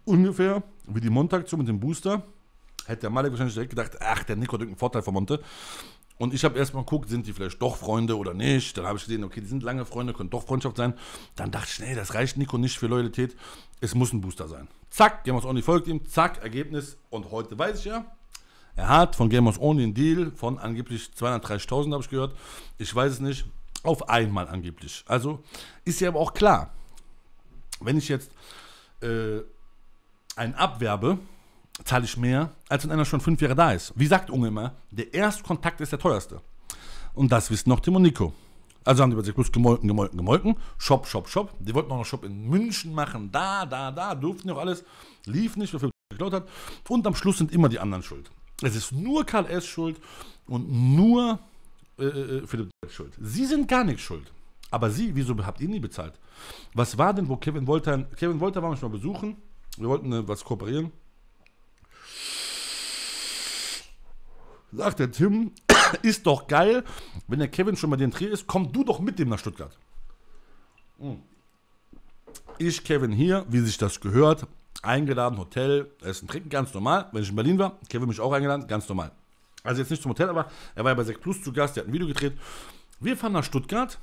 ungefähr wie die Monte-Aktion mit dem Booster. Hätte der Malek wahrscheinlich direkt gedacht, ach, der Nico hat irgendeinen Vorteil von Monte. Und ich habe erstmal geguckt, sind die vielleicht doch Freunde oder nicht. Dann habe ich gesehen, okay, die sind lange Freunde, können doch Freundschaft sein. Dann dachte ich, nee, das reicht Nico nicht für Loyalität. Es muss ein Booster sein. Zack, Game of Only folgt ihm, zack, Ergebnis. Und heute weiß ich ja, er hat von Game of Only einen Deal von angeblich zweihundertdreißigtausend, habe ich gehört. Ich weiß es nicht, auf einmal angeblich. Also ist ja aber auch klar, wenn ich jetzt äh, einen abwerbe, zahle ich mehr, als wenn einer schon fünf Jahre da ist. Wie sagt Unge immer, der Erstkontakt ist der teuerste. Und das wissen noch Tim und Nico. Also haben die bei sechs plus gemolken, gemolken, gemolken. Shop, Shop, Shop. Die wollten auch noch Shop in München machen. Da, da, da. Durften ja auch alles. Lief nicht, weil Philipp geklaut hat. Und am Schluss sind immer die anderen schuld. Es ist nur Karl S. schuld und nur äh, Philipp schuld. Sie sind gar nicht schuld. Aber sie, wieso habt ihr nie bezahlt? Was war denn, wo Kevin Wolter... Kevin Wolter war mich mal besuchen. Wir wollten äh, was kooperieren. Sagt der Tim, ist doch geil, wenn der Kevin schon bei dir in Trier ist, komm du doch mit dem nach Stuttgart. Ich, Kevin hier, wie sich das gehört, eingeladen, Hotel, Essen, Trinken, ganz normal. Wenn ich in Berlin war, Kevin mich auch eingeladen, ganz normal. Also jetzt nicht zum Hotel, aber er war ja bei sechs plus zu Gast, der hat ein Video gedreht. Wir fahren nach Stuttgart.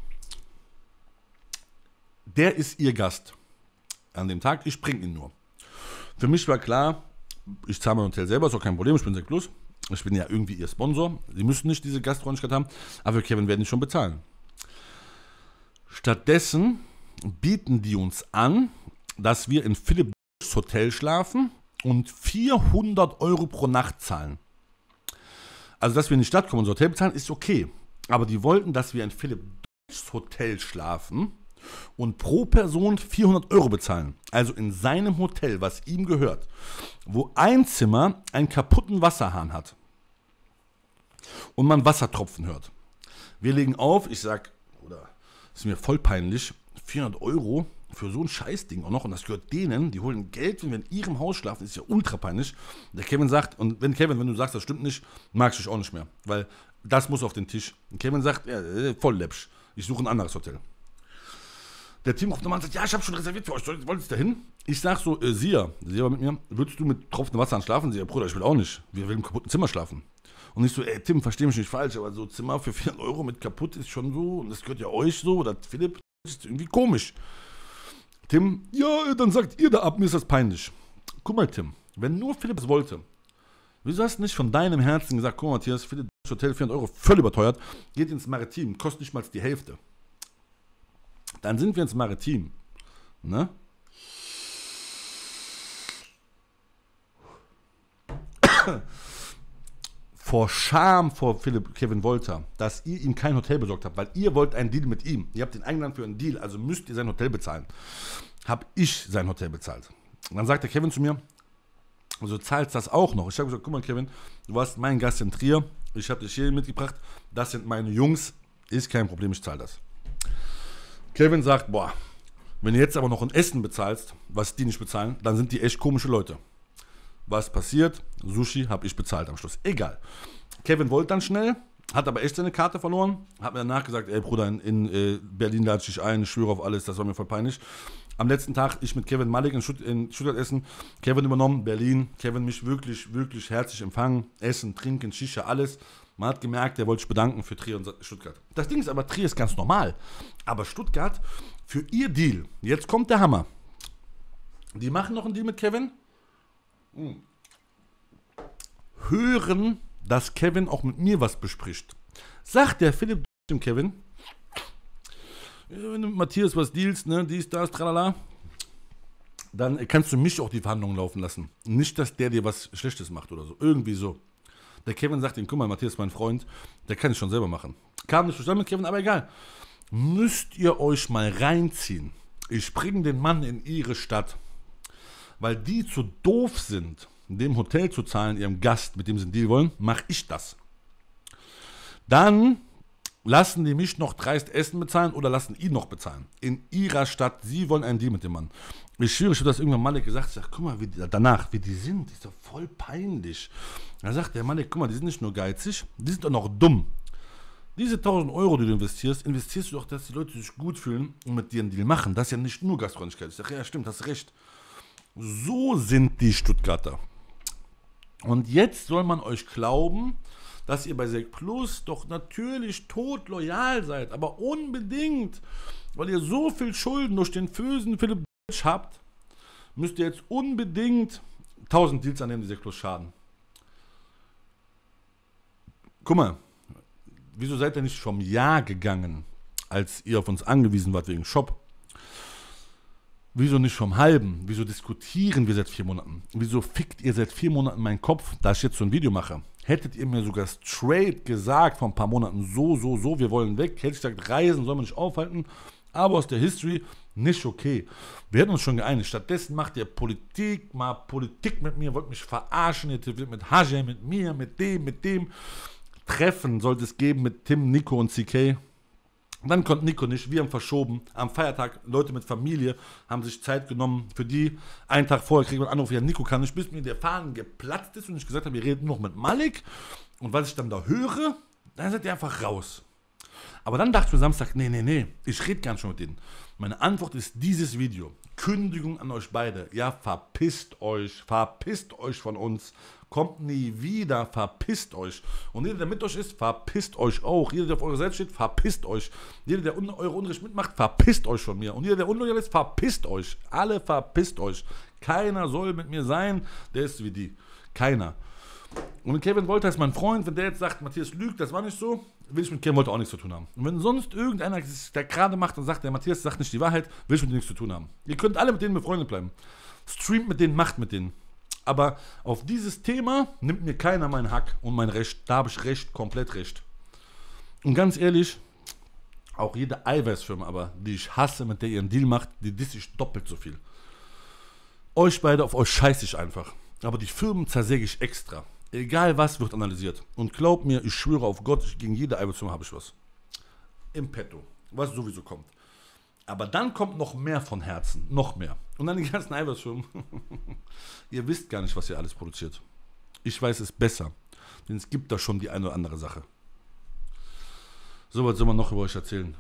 Der ist ihr Gast an dem Tag, ich bringe ihn nur. Für mich war klar, ich zahle mein Hotel selber, ist auch kein Problem, ich bin sechs plus. Ich bin ja irgendwie ihr Sponsor. Sie müssen nicht diese Gastfreundlichkeit haben, aber für Kevin werden die schon bezahlen. Stattdessen bieten die uns an, dass wir in Philipp Hotel schlafen und vierhundert Euro pro Nacht zahlen. Also, dass wir in die Stadt kommen und unser Hotel bezahlen, ist okay. Aber die wollten, dass wir in Philipp Hotel schlafen und pro Person vierhundert Euro bezahlen. Also in seinem Hotel, was ihm gehört, wo ein Zimmer einen kaputten Wasserhahn hat und man Wassertropfen hört. Wir legen auf, ich sag, oder ist mir voll peinlich, vierhundert Euro für so ein Scheißding auch noch, und das gehört denen, die holen Geld, wenn wir in ihrem Haus schlafen, ist ja ultra peinlich. Der Kevin sagt, und wenn Kevin, wenn du sagst, das stimmt nicht, mag ich dich auch nicht mehr, weil das muss auf den Tisch. Und Kevin sagt, ja, voll läppsch, ich suche ein anderes Hotel. Der Team ruft nochmal und sagt, ja, ich habe schon reserviert für euch, wollt ihr da hin? Ich sag so, äh, Sia, Sia war mit mir, würdest du mit tropfendem Wasser schlafen? Sie, ja, Bruder, ich will auch nicht, wir will im kaputten Zimmer schlafen. Und ich so, ey, Tim, versteh mich nicht falsch, aber so Zimmer für vierhundert Euro mit kaputt ist schon so, und das gehört ja euch so, oder Philipp, das ist irgendwie komisch. Tim, ja, dann sagt ihr da ab, mir ist das peinlich. Guck mal, Tim, wenn nur Philipp es wollte, wieso hast du nicht von deinem Herzen gesagt, guck mal, Matthias, Philipp, Hotel vierhundert Euro, völlig überteuert, geht ins Maritim, kostet nicht mal die Hälfte. Dann sind wir ins Maritim, ne? Vor Scham vor Philipp, Kevin Wolter, dass ihr ihm kein Hotel besorgt habt, weil ihr wollt einen Deal mit ihm. Ihr habt ihn eingeladen für einen Deal, also müsst ihr sein Hotel bezahlen. Hab ich sein Hotel bezahlt. Und dann sagt der Kevin zu mir, also zahlst das auch noch. Ich habe gesagt, guck mal Kevin, du warst mein Gast in Trier, ich habe dich hier mitgebracht, das sind meine Jungs, ist kein Problem, ich zahle das. Kevin sagt, boah, wenn du jetzt aber noch ein Essen bezahlst, was die nicht bezahlen, dann sind die echt komische Leute. Was passiert? Sushi habe ich bezahlt am Schluss. Egal. Kevin wollte dann schnell, hat aber echt seine Karte verloren, hat mir danach gesagt, ey Bruder, in, in äh, Berlin lade ich dich ein, ich schwöre auf alles, das war mir voll peinlich. Am letzten Tag, ich mit Kevin Malik in, Stutt in Stuttgart essen, Kevin übernommen, Berlin, Kevin mich wirklich, wirklich herzlich empfangen, Essen, Trinken, Shisha, alles. Man hat gemerkt, der wollte sich bedanken für Trier und Stuttgart. Das Ding ist aber, Trier ist ganz normal. Aber Stuttgart, für ihr Deal, jetzt kommt der Hammer. Die machen noch einen Deal mit Kevin. Hm. Hören, dass Kevin auch mit mir was bespricht. Sagt der Philipp dem Kevin, wenn du mit Matthias was dealst, ne, dies, das, tralala, dann kannst du mich auch die Verhandlungen laufen lassen. Nicht, dass der dir was Schlechtes macht oder so. Irgendwie so. Der Kevin sagt ihm, guck mal, Matthias ist mein Freund, der kann es schon selber machen. Kam nicht zusammen mit Kevin, aber egal. Müsst ihr euch mal reinziehen. Ich bringe den Mann in ihre Stadt, weil die zu doof sind, dem Hotel zu zahlen, ihrem Gast, mit dem sie einen Deal wollen, mache ich das. Dann lassen die mich noch dreist Essen bezahlen oder lassen ihn noch bezahlen. In ihrer Stadt, sie wollen einen Deal mit dem Mann. Ich schwöre, ich habe das irgendwann Malik gesagt, ich sage, guck mal, wie die, danach, wie die sind, die ist doch voll peinlich. Da sagt der Malik, guck mal, die sind nicht nur geizig, die sind auch noch dumm. Diese tausend Euro, die du investierst, investierst du doch, dass die Leute sich gut fühlen und mit dir einen Deal machen. Das ist ja nicht nur Gastfreundlichkeit. Ich sage, ja stimmt, hast recht. So sind die Stuttgarter. Und jetzt soll man euch glauben, dass ihr bei Sekt Plus doch natürlich todloyal seid, aber unbedingt, weil ihr so viel Schulden durch den bösen Philipp habt, müsst ihr jetzt unbedingt tausend Deals annehmen, die Sekt Plus schaden. Guck mal, wieso seid ihr nicht vom Jahr gegangen, als ihr auf uns angewiesen wart wegen Shop? Wieso nicht vom halben? Wieso diskutieren wir seit vier Monaten? Wieso fickt ihr seit vier Monaten meinen Kopf, da ich jetzt so ein Video mache? Hättet ihr mir sogar straight gesagt vor ein paar Monaten, so, so, so, wir wollen weg, hätte ich gesagt, Reisen soll man nicht aufhalten, aber aus der History nicht okay. Wir hätten uns schon geeinigt. Stattdessen macht ihr Politik, mal Politik mit mir, wollt mich verarschen, ihr wollt mit Hajj, mit mir, mit dem, mit dem. Treffen sollte es geben mit Tim, Nico und C K. Dann konnte Nico nicht, wir haben verschoben. Am Feiertag, Leute mit Familie haben sich Zeit genommen. Für die, einen Tag vorher kriegen wir einen Anruf, ja, Nico kann nicht, bis mir der Faden geplatzt ist und ich gesagt habe, wir reden noch mit Malik. Und was ich dann da höre, dann seid ihr einfach raus. Aber dann dachte ich mir Samstag, nee, nee, nee, ich rede gar nicht schon mit denen. Meine Antwort ist dieses Video. Kündigung an euch beide. Ja, verpisst euch, verpisst euch von uns. Kommt nie wieder, verpisst euch. Und jeder, der mit euch ist, verpisst euch auch. Jeder, der auf eurer Seite steht, verpisst euch. Jeder, der un eure Unrecht mitmacht, verpisst euch von mir. Und jeder, der unloyal ist, verpisst euch. Alle verpisst euch. Keiner soll mit mir sein, der ist wie die. Keiner. Und mit Kevin Wolter ist mein Freund, wenn der jetzt sagt, Matthias lügt, das war nicht so, will ich mit Kevin Wolter auch nichts zu tun haben. Und wenn sonst irgendeiner, der gerade macht und sagt, der Matthias sagt nicht die Wahrheit, will ich mit denen nichts zu tun haben. Ihr könnt alle mit denen befreundet bleiben. Streamt mit denen, macht mit denen. Aber auf dieses Thema nimmt mir keiner meinen Hack und mein Recht. Da habe ich Recht, komplett Recht. Und ganz ehrlich, auch jede Eiweißfirma, aber die ich hasse, mit der ihr einen Deal macht, die disse ich doppelt so viel. Euch beide, auf euch scheiße ich einfach. Aber die Firmen zersäge ich extra. Egal was, wird analysiert. Und glaubt mir, ich schwöre auf Gott, gegen jede Eiweißfirma habe ich was. Im Petto. Was sowieso kommt. Aber dann kommt noch mehr von Herzen. Noch mehr. Und dann die ganzen Eiweißfirmen. Ihr wisst gar nicht, was ihr alles produziert. Ich weiß es besser. Denn es gibt da schon die eine oder andere Sache. So, was soll man noch über euch erzählen?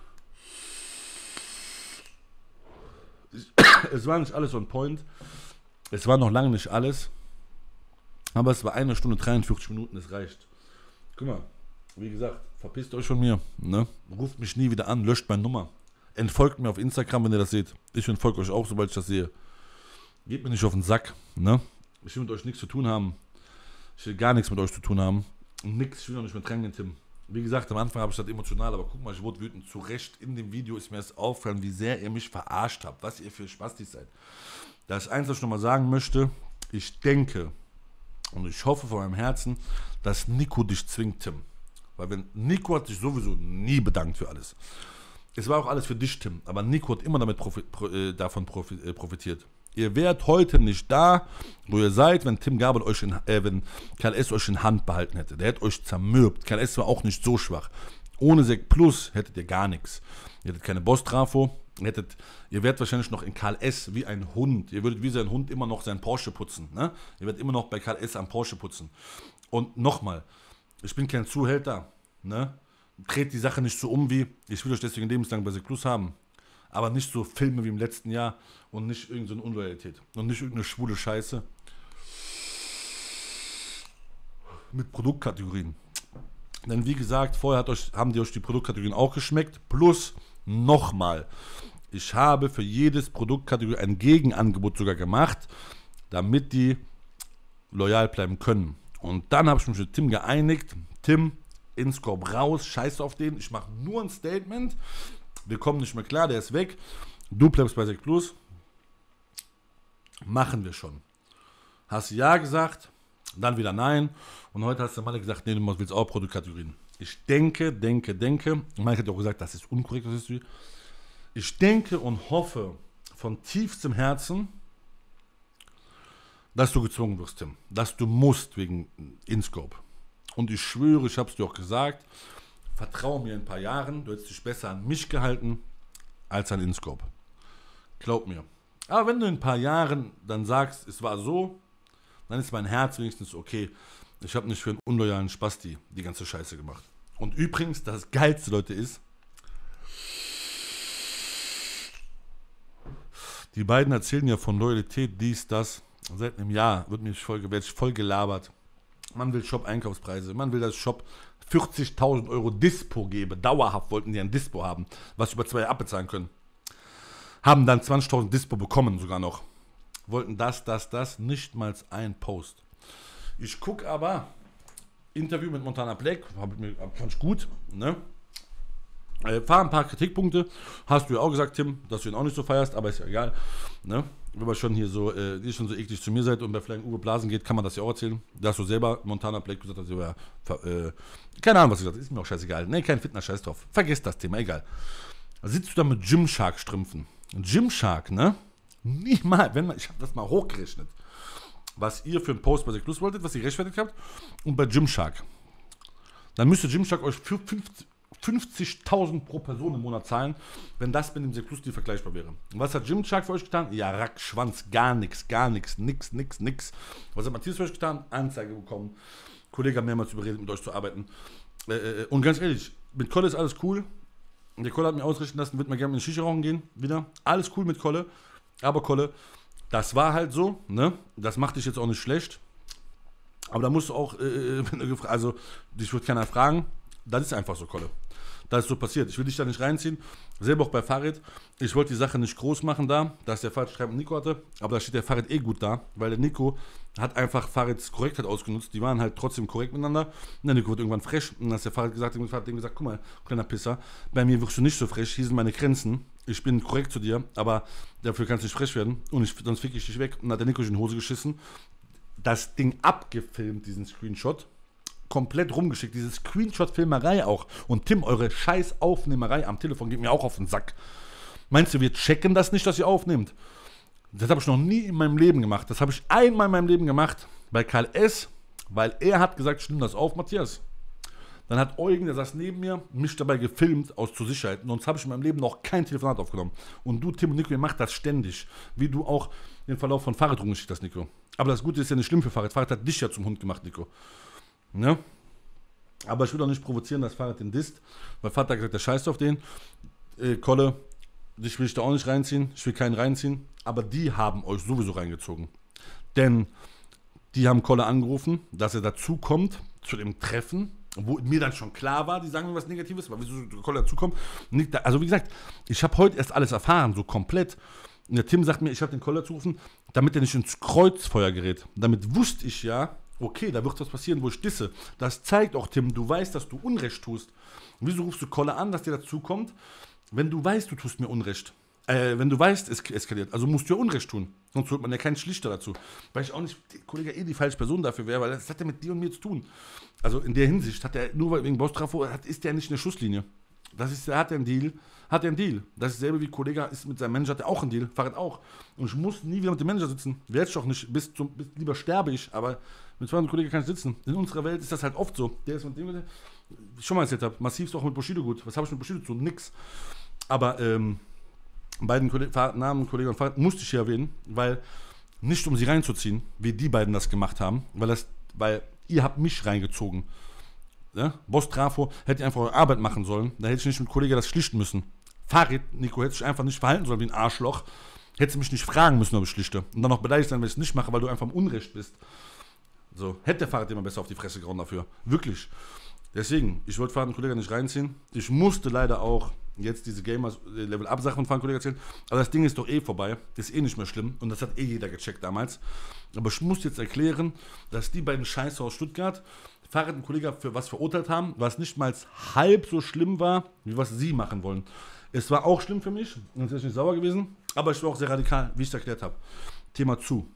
Es war nicht alles on point. Es war noch lange nicht alles. Aber es war eine Stunde dreiundvierzig Minuten, es reicht. Guck mal, wie gesagt, verpisst euch von mir. Ne? Ruft mich nie wieder an, löscht meine Nummer. Entfolgt mir auf Instagram, wenn ihr das seht. Ich entfolge euch auch, sobald ich das sehe. Geht mir nicht auf den Sack. Ne? Ich will mit euch nichts zu tun haben. Ich will gar nichts mit euch zu tun haben. Und nix, ich will noch nicht mehr drängen, Tim. Wie gesagt, am Anfang habe ich das emotional, aber guck mal, ich wurde wütend. Zu Recht, in dem Video ist mir das auffallen, wie sehr ihr mich verarscht habt. Was ihr für Spastis seid. Da ist eins, was ich nochmal sagen möchte. Ich denke... Und ich hoffe von meinem Herzen, dass Nico dich zwingt, Tim. Weil wenn Nico hat sich sowieso nie bedankt für alles. Es war auch alles für dich, Tim. Aber Nico hat immer damit profi pro, äh, davon profi äh, profitiert. Ihr wärt heute nicht da, wo ihr seid, wenn Tim Gabel euch in, äh, wenn K L S euch in Hand behalten hätte. Der hätte euch zermürbt. K L S war auch nicht so schwach. Ohne Sekt Plus hättet ihr gar nichts. Ihr hättet keine Boss-Trafo. Ihr, hättet, ihr werdet wahrscheinlich noch in K L S wie ein Hund. Ihr würdet wie sein Hund immer noch seinen Porsche putzen. Ne? Ihr werdet immer noch bei K L S am Porsche putzen. Und nochmal, ich bin kein Zuhälter. Ne? Dreht die Sache nicht so um wie, ich will euch deswegen lebenslang bei Sekt Plus haben. Aber nicht so Filme wie im letzten Jahr und nicht irgendeine so Unloyalität. Und nicht irgendeine schwule Scheiße. Mit Produktkategorien. Denn wie gesagt, vorher hat euch, haben die euch die Produktkategorien auch geschmeckt. Plus nochmal, ich habe für jedes Produktkategorie ein Gegenangebot sogar gemacht, damit die loyal bleiben können. Und dann habe ich mich mit Tim geeinigt. Tim, InScope raus, scheiß auf den. Ich mache nur ein Statement. Wir kommen nicht mehr klar, der ist weg. Du bleibst bei Sekt Plus. Machen wir schon. Hast du ja gesagt, dann wieder nein. Und heute hast du mal gesagt, nee, du willst auch Produktkategorien. Ich denke, denke, denke. Mike hat auch gesagt, das ist unkorrekt, das ist wie. Ich denke und hoffe von tiefstem Herzen, dass du gezwungen wirst, Tim. Dass du musst wegen InScope. Und ich schwöre, ich habe es dir auch gesagt, vertraue mir in ein paar Jahren, du hättest dich besser an mich gehalten als an InScope. Glaub mir. Aber wenn du in ein paar Jahren dann sagst, es war so, dann ist mein Herz wenigstens okay. Ich habe nicht für einen unloyalen Spasti die ganze Scheiße gemacht. Und übrigens, das Geilste, Leute, ist, Die beiden erzählen ja von Loyalität, dies, das. Seit einem Jahr wird mir voll, werd ich voll gelabert. Man will Shop-Einkaufspreise, man will das Shop vierzigtausend Euro Dispo geben. Dauerhaft wollten die ein Dispo haben, was über zwei Jahre abbezahlen können. Haben dann zwanzigtausend Dispo bekommen sogar noch. Wollten das, das, das, nicht mal ein Post. Ich gucke aber, Interview mit Montana Black, fand ich gut, ne? Äh, fahr ein paar Kritikpunkte, hast du ja auch gesagt, Tim, dass du ihn auch nicht so feierst, aber ist ja egal, ne? Wenn man schon hier so, äh, ihr schon so eklig zu mir seid und bei Flying Uwe Blasen geht, kann man das ja auch erzählen. Da hast du selber Montana Black gesagt, dass du ja, äh, keine Ahnung, was ich gesagt habe, ist mir auch scheißegal. Ne, kein Fitness-Scheiß drauf. Vergesst das Thema, egal. Da sitzt du da mit Gymshark Strümpfen. Gymshark, ne? Niemals, wenn man, ich habe das mal hochgerechnet, was ihr für einen Post bei Sek Plus wolltet, was ihr rechtfertigt habt, und bei Gymshark. Dann müsste Gymshark euch für fünfzigtausend pro Person im Monat zahlen, wenn das mit dem Sek Plus Deal vergleichbar wäre. Und was hat Gymshark für euch getan? Ja, Rack, Schwanz, gar nichts, gar nichts, nix, nix, nix. Was hat Matthias für euch getan? Anzeige bekommen. Kollege hat mehrmals überredet, mit euch zu arbeiten. Äh, äh, und ganz ehrlich, mit Kolle ist alles cool. Der Kolle hat mir ausrichten lassen, wird mir gerne in den Shisha rauchen gehen, wieder. Alles cool mit Kolle. Aber Kolle, das war halt so, ne? Das macht dich jetzt auch nicht schlecht. Aber da musst du auch, äh, also, dich wird keiner fragen. Das ist einfach so, Kolle. Das ist so passiert. Ich will dich da nicht reinziehen. Selber auch bei Farid. Ich wollte die Sache nicht groß machen da, dass der Farid Streit mit Nico hatte. Aber da steht der Farid eh gut da, weil der Nico hat einfach Farids Korrektheit ausgenutzt. Die waren halt trotzdem korrekt miteinander. Und der Nico wird irgendwann frech. Und dann hat der Farid gesagt, dem Farid dem gesagt, guck mal, kleiner Pisser, bei mir wirst du nicht so frech. Hier sind meine Grenzen. Ich bin korrekt zu dir, aber dafür kannst du nicht frech werden. Und ich, sonst fick ich dich weg. Und dann hat der Nico in die Hose geschissen. Das Ding abgefilmt, diesen Screenshot. Komplett rumgeschickt, diese Screenshot-Filmerei auch. Und Tim, eure scheiß Aufnehmerei am Telefon geht mir auch auf den Sack. Meinst du, wir checken das nicht, dass ihr aufnehmt? Das habe ich noch nie in meinem Leben gemacht. Das habe ich einmal in meinem Leben gemacht bei Karl S., weil er hat gesagt, schnimm das auf, Matthias. Dann hat Eugen, der saß neben mir, mich dabei gefilmt, aus zur Sicherheit. Und sonst habe ich in meinem Leben noch kein Telefonat aufgenommen. Und du, Tim und Nico, ihr macht das ständig. Wie du auch den Verlauf von Farid rumgeschickt hast, Nico. Aber das Gute ist ja nicht schlimm für Farid. Farid hat dich ja zum Hund gemacht, Nico. Ne? Aber ich will auch nicht provozieren, dass Farid den disst. Weil Vater hat gesagt, der scheißt auf den. Äh, Kolle, dich will ich da auch nicht reinziehen. Ich will keinen reinziehen. Aber die haben euch sowieso reingezogen. Denn die haben Kolle angerufen, dass er dazu kommt zu dem Treffen, wo mir dann schon klar war, die sagen mir was Negatives, aber wieso Kolle dazukommt. Also wie gesagt, ich habe heute erst alles erfahren, so komplett. Und der Tim sagt mir, ich habe den Kolle dazugerufen, damit er nicht ins Kreuzfeuer gerät. Damit wusste ich ja, okay, da wird was passieren, wo ich disse. Das zeigt auch, Tim, du weißt, dass du Unrecht tust. Wieso rufst du Kolle an, dass der dazukommt, wenn du weißt, du tust mir Unrecht? Äh, wenn du weißt, es eskaliert. Also musst du ja Unrecht tun. Sonst holt man ja keinen Schlichter dazu. Weil ich auch nicht, der Kollege eh die falsche Person dafür wäre, weil das hat er mit dir und mir zu tun. Also in der Hinsicht hat er, nur wegen Bostrafo, ist der nicht eine Schusslinie. Das ist, hat er einen Deal, hat er einen Deal. Das ist dasselbe wie Kollege ist mit seinem Manager, hat er auch einen Deal, Farid auch. Und ich muss nie wieder mit dem Manager sitzen. Werde ich auch nicht, bis zum, bis, lieber sterbe ich, aber mit zwei anderen Kollegen kann ich sitzen. In unserer Welt ist das halt oft so. Der ist mit dem, ich schon mal erzählt habe, massivst auch mit Bushido gut. Was habe ich mit Bushido zu tun? Nix. Aber, ähm, beiden Kollegen, Namen, Kollege und Farid musste ich hier erwähnen, weil, nicht um sie reinzuziehen, wie die beiden das gemacht haben, weil das, weil ihr habt mich reingezogen. Ja? Boss Trafo hätte einfach eure Arbeit machen sollen, da hätte ich nicht mit Kollege das schlichten müssen. Farid, Nico, hätte sich einfach nicht verhalten sollen wie ein Arschloch, hätte mich nicht fragen müssen, ob ich schlichte. Und dann noch beleidigt sein, wenn ich es nicht mache, weil du einfach im Unrecht bist. So, hätte der Farid immer besser auf die Fresse gehauen dafür. Wirklich. Deswegen, ich wollte Farid und Kollege nicht reinziehen. Ich musste leider auch jetzt diese Gamers-Level-Up-Sachen von Farid und Kollege erzählen. Aber das Ding ist doch eh vorbei. Das ist eh nicht mehr schlimm. Und das hat eh jeder gecheckt damals. Aber ich muss jetzt erklären, dass die beiden Scheiße aus Stuttgart Farid und Kollege für was verurteilt haben, was nicht mal halb so schlimm war, wie was sie machen wollen. Es war auch schlimm für mich, sonst wäre ich nicht sauer gewesen, aber ich war auch sehr radikal, wie ich es erklärt habe. Thema zu.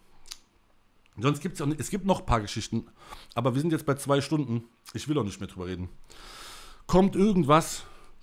Sonst gibt es auch nicht, es gibt noch ein paar Geschichten, aber wir sind jetzt bei zwei Stunden. Ich will auch nicht mehr drüber reden. Kommt irgendwas,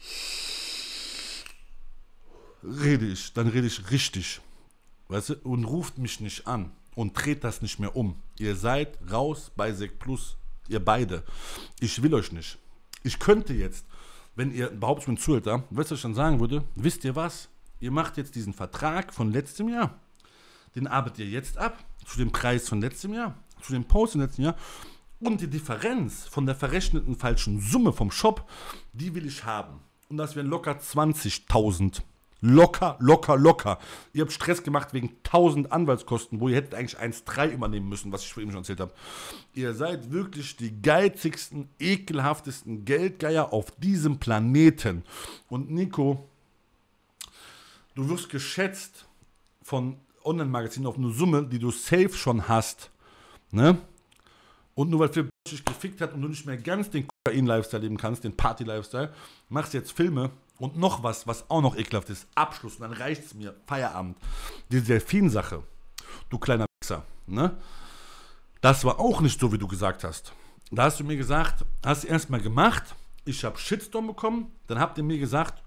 rede ich, dann rede ich richtig. Weißt du? Und ruft mich nicht an und dreht das nicht mehr um. Ihr seid raus bei Sek Plus. Ihr beide. Ich will euch nicht. Ich könnte jetzt, wenn ihr behauptet, ich bin Zuhälter, weißt du, was ich dann sagen würde? Wisst ihr was? Ihr macht jetzt diesen Vertrag von letztem Jahr. Den arbeitet ihr jetzt ab, zu dem Preis von letztem Jahr, zu dem Post von letztem Jahr. Und die Differenz von der verrechneten falschen Summe vom Shop, die will ich haben. Und das wären locker zwanzigtausend. Locker, locker, locker. Ihr habt Stress gemacht wegen tausend Anwaltskosten, wo ihr hättet eigentlich eins Komma drei übernehmen müssen, was ich vorhin schon erzählt habe. Ihr seid wirklich die geizigsten, ekelhaftesten Geldgeier auf diesem Planeten. Und Nico, du wirst geschätzt von Online-Magazinen auf eine Summe, die du safe schon hast. Ne? Und nur weil Philipp dich gefickt hat und du nicht mehr ganz den Kokain-Lifestyle leben kannst, den Party-Lifestyle, machst du jetzt Filme und noch was, was auch noch ekelhaft ist. Abschluss, und dann reicht's mir. Feierabend. Die Delfin-Sache. Du kleiner Wichser. Ne? Das war auch nicht so, wie du gesagt hast. Da hast du mir gesagt, hast du erstmal gemacht, ich habe Shitstorm bekommen, dann habt ihr mir gesagt,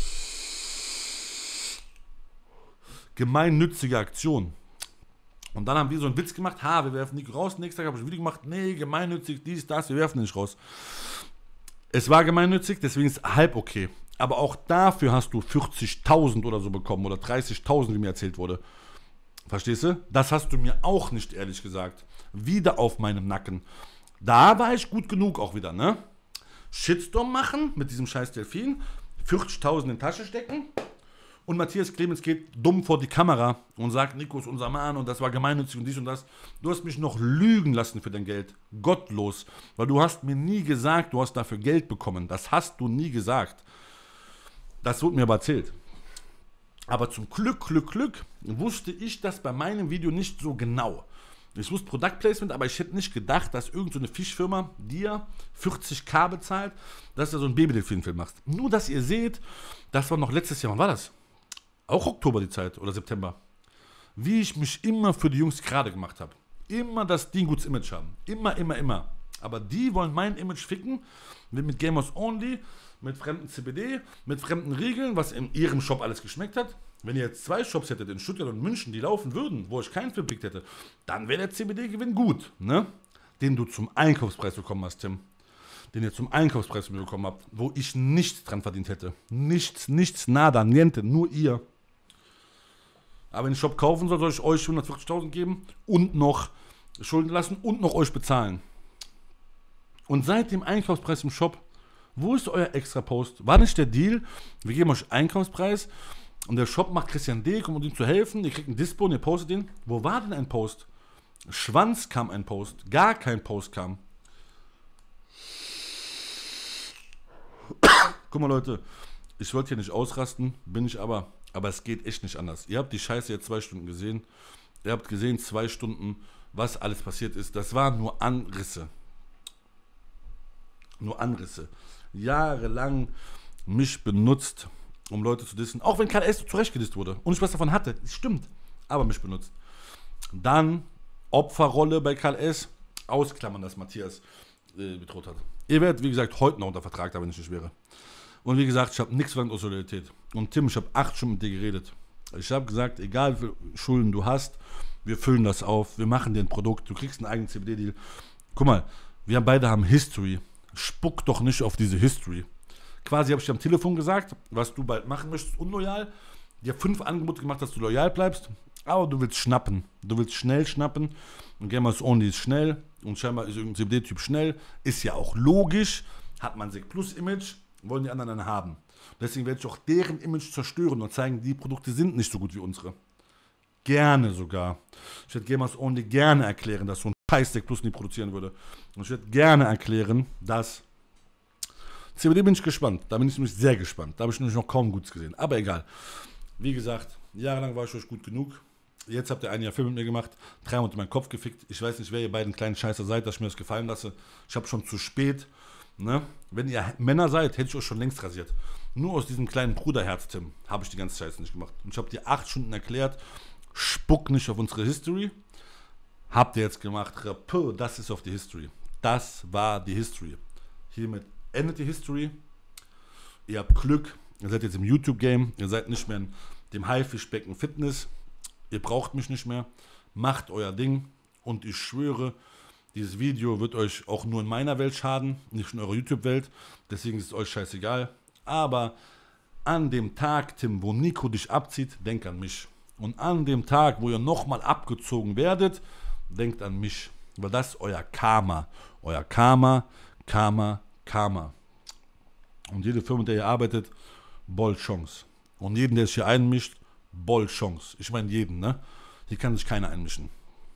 gemeinnützige Aktion. Und dann haben wir so einen Witz gemacht, ha, wir werfen Nico raus. Nächsten Tag habe ich ein Video gemacht, nee, gemeinnützig, dies, das, wir werfen nicht raus. Es war gemeinnützig, deswegen ist es halb okay. Aber auch dafür hast du vierzigtausend oder so bekommen oder dreißigtausend, wie mir erzählt wurde. Verstehst du? Das hast du mir auch nicht ehrlich gesagt. Wieder auf meinem Nacken. Da war ich gut genug auch wieder, ne? Shitstorm machen mit diesem scheiß Delfin, vierzigtausend in die Tasche stecken. Und Matthias Clemens geht dumm vor die Kamera und sagt, Nico ist unser Mann und das war gemeinnützig und dies und das. Du hast mich noch lügen lassen für dein Geld. Gottlos. Weil du hast mir nie gesagt, du hast dafür Geld bekommen. Das hast du nie gesagt. Das wurde mir aber erzählt. Aber zum Glück, Glück, Glück wusste ich das bei meinem Video nicht so genau. Ich wusste Product Placement, aber ich hätte nicht gedacht, dass irgendeine so Fischfirma dir vierzigtausend bezahlt, dass du so einen Babydelfin-Film machst. Nur, dass ihr seht, das war noch letztes Jahr, wann war das? Auch Oktober die Zeit oder September. Wie ich mich immer für die Jungs gerade gemacht habe. Immer, dass die ein gutes Image haben. Immer, immer, immer. Aber die wollen mein Image ficken. Mit Gamers Only, mit fremden C B D, mit fremden Riegeln, was in ihrem Shop alles geschmeckt hat. Wenn ihr jetzt zwei Shops hättet in Stuttgart und München, die laufen würden, wo ich keinen verblickt hätte, dann wäre der C B D-Gewinn gut, ne? Den du zum Einkaufspreis bekommen hast, Tim. Den ihr zum Einkaufspreis bekommen habt, wo ich nichts dran verdient hätte. Nichts, nichts, nada, niente, nur ihr. Aber wenn ich den Shop kaufen soll, soll ich euch hundertvierzigtausend geben und noch Schulden lassen und noch euch bezahlen. Und seit dem Einkaufspreis im Shop, wo ist euer Extra-Post? War nicht der Deal? Wir geben euch Einkaufspreis und der Shop macht Christian D., um ihm zu helfen. Ihr kriegt einen Dispo und ihr postet den. Wo war denn ein Post? Schwanz kam ein Post. Gar kein Post kam. Guck mal, Leute, ich wollte hier nicht ausrasten, bin ich aber. Aber es geht echt nicht anders. Ihr habt die Scheiße jetzt zwei Stunden gesehen. Ihr habt gesehen, zwei Stunden, was alles passiert ist. Das waren nur Anrisse. Nur Anrisse. Jahrelang mich benutzt, um Leute zu dissen. Auch wenn Karl S. zurecht gedisst wurde. Und ich was davon hatte. Das stimmt. Aber mich benutzt. Dann Opferrolle bei Karl S. Ausklammern, dass Matthias äh, bedroht hat. Ihr werdet, wie gesagt, heute noch unter Vertrag, da wenn ich nicht wäre. Und wie gesagt, ich habe nichts verlangt aus Solidarität. Und Tim, ich habe acht Stunden mit dir geredet. Ich habe gesagt, egal wie viele Schulden du hast, wir füllen das auf, wir machen dir ein Produkt, du kriegst einen eigenen C B D-Deal. Guck mal, wir beide haben History. Spuck doch nicht auf diese History. Quasi habe ich dir am Telefon gesagt, was du bald machen möchtest, unloyal. Dir fünf Angebote gemacht, dass du loyal bleibst, aber du willst schnappen. Du willst schnell schnappen. Und Gamers Only ist schnell und scheinbar ist irgendein C B D-Typ schnell. Ist ja auch logisch. Hat man Sek Plus Image, wollen die anderen dann haben. Deswegen werde ich auch deren Image zerstören und zeigen, die Produkte sind nicht so gut wie unsere. Gerne sogar. Ich werde Gamers Only gerne erklären, dass so ein scheiß Sek Plus nie produzieren würde. Und ich werde gerne erklären, dass C B D bin ich gespannt. Da bin ich nämlich sehr gespannt. Da habe ich nämlich noch kaum Gutes gesehen. Aber egal. Wie gesagt, jahrelang war ich euch gut genug. Jetzt habt ihr ein Jahr Film mit mir gemacht, dreimal unter meinen Kopf gefickt. Ich weiß nicht, wer ihr beiden kleinen Scheißer seid, dass ich mir das gefallen lasse. Ich habe schon zu spät. Ne? Wenn ihr Männer seid, hätte ich euch schon längst rasiert. Nur aus diesem kleinen Bruderherz, Tim, habe ich die ganze Scheiße nicht gemacht. Und ich habe dir acht Stunden erklärt, spuck nicht auf unsere History. Habt ihr jetzt gemacht, das ist auf die History. Das war die History. Hiermit endet die History. Ihr habt Glück, ihr seid jetzt im YouTube-Game, ihr seid nicht mehr in dem Haifischbecken Fitness. Ihr braucht mich nicht mehr. Macht euer Ding. Und ich schwöre, dieses Video wird euch auch nur in meiner Welt schaden, nicht in eurer YouTube-Welt. Deswegen ist es euch scheißegal. Aber an dem Tag, Tim, wo Nico dich abzieht, denk an mich. Und an dem Tag, wo ihr nochmal abgezogen werdet, denkt an mich. Weil das ist euer Karma. Euer Karma, Karma, Karma. Und jede Firma, mit der ihr arbeitet, bold Chance. Und jeden, der sich hier einmischt, boll Chance. Ich meine jeden, ne? Hier kann sich keiner einmischen.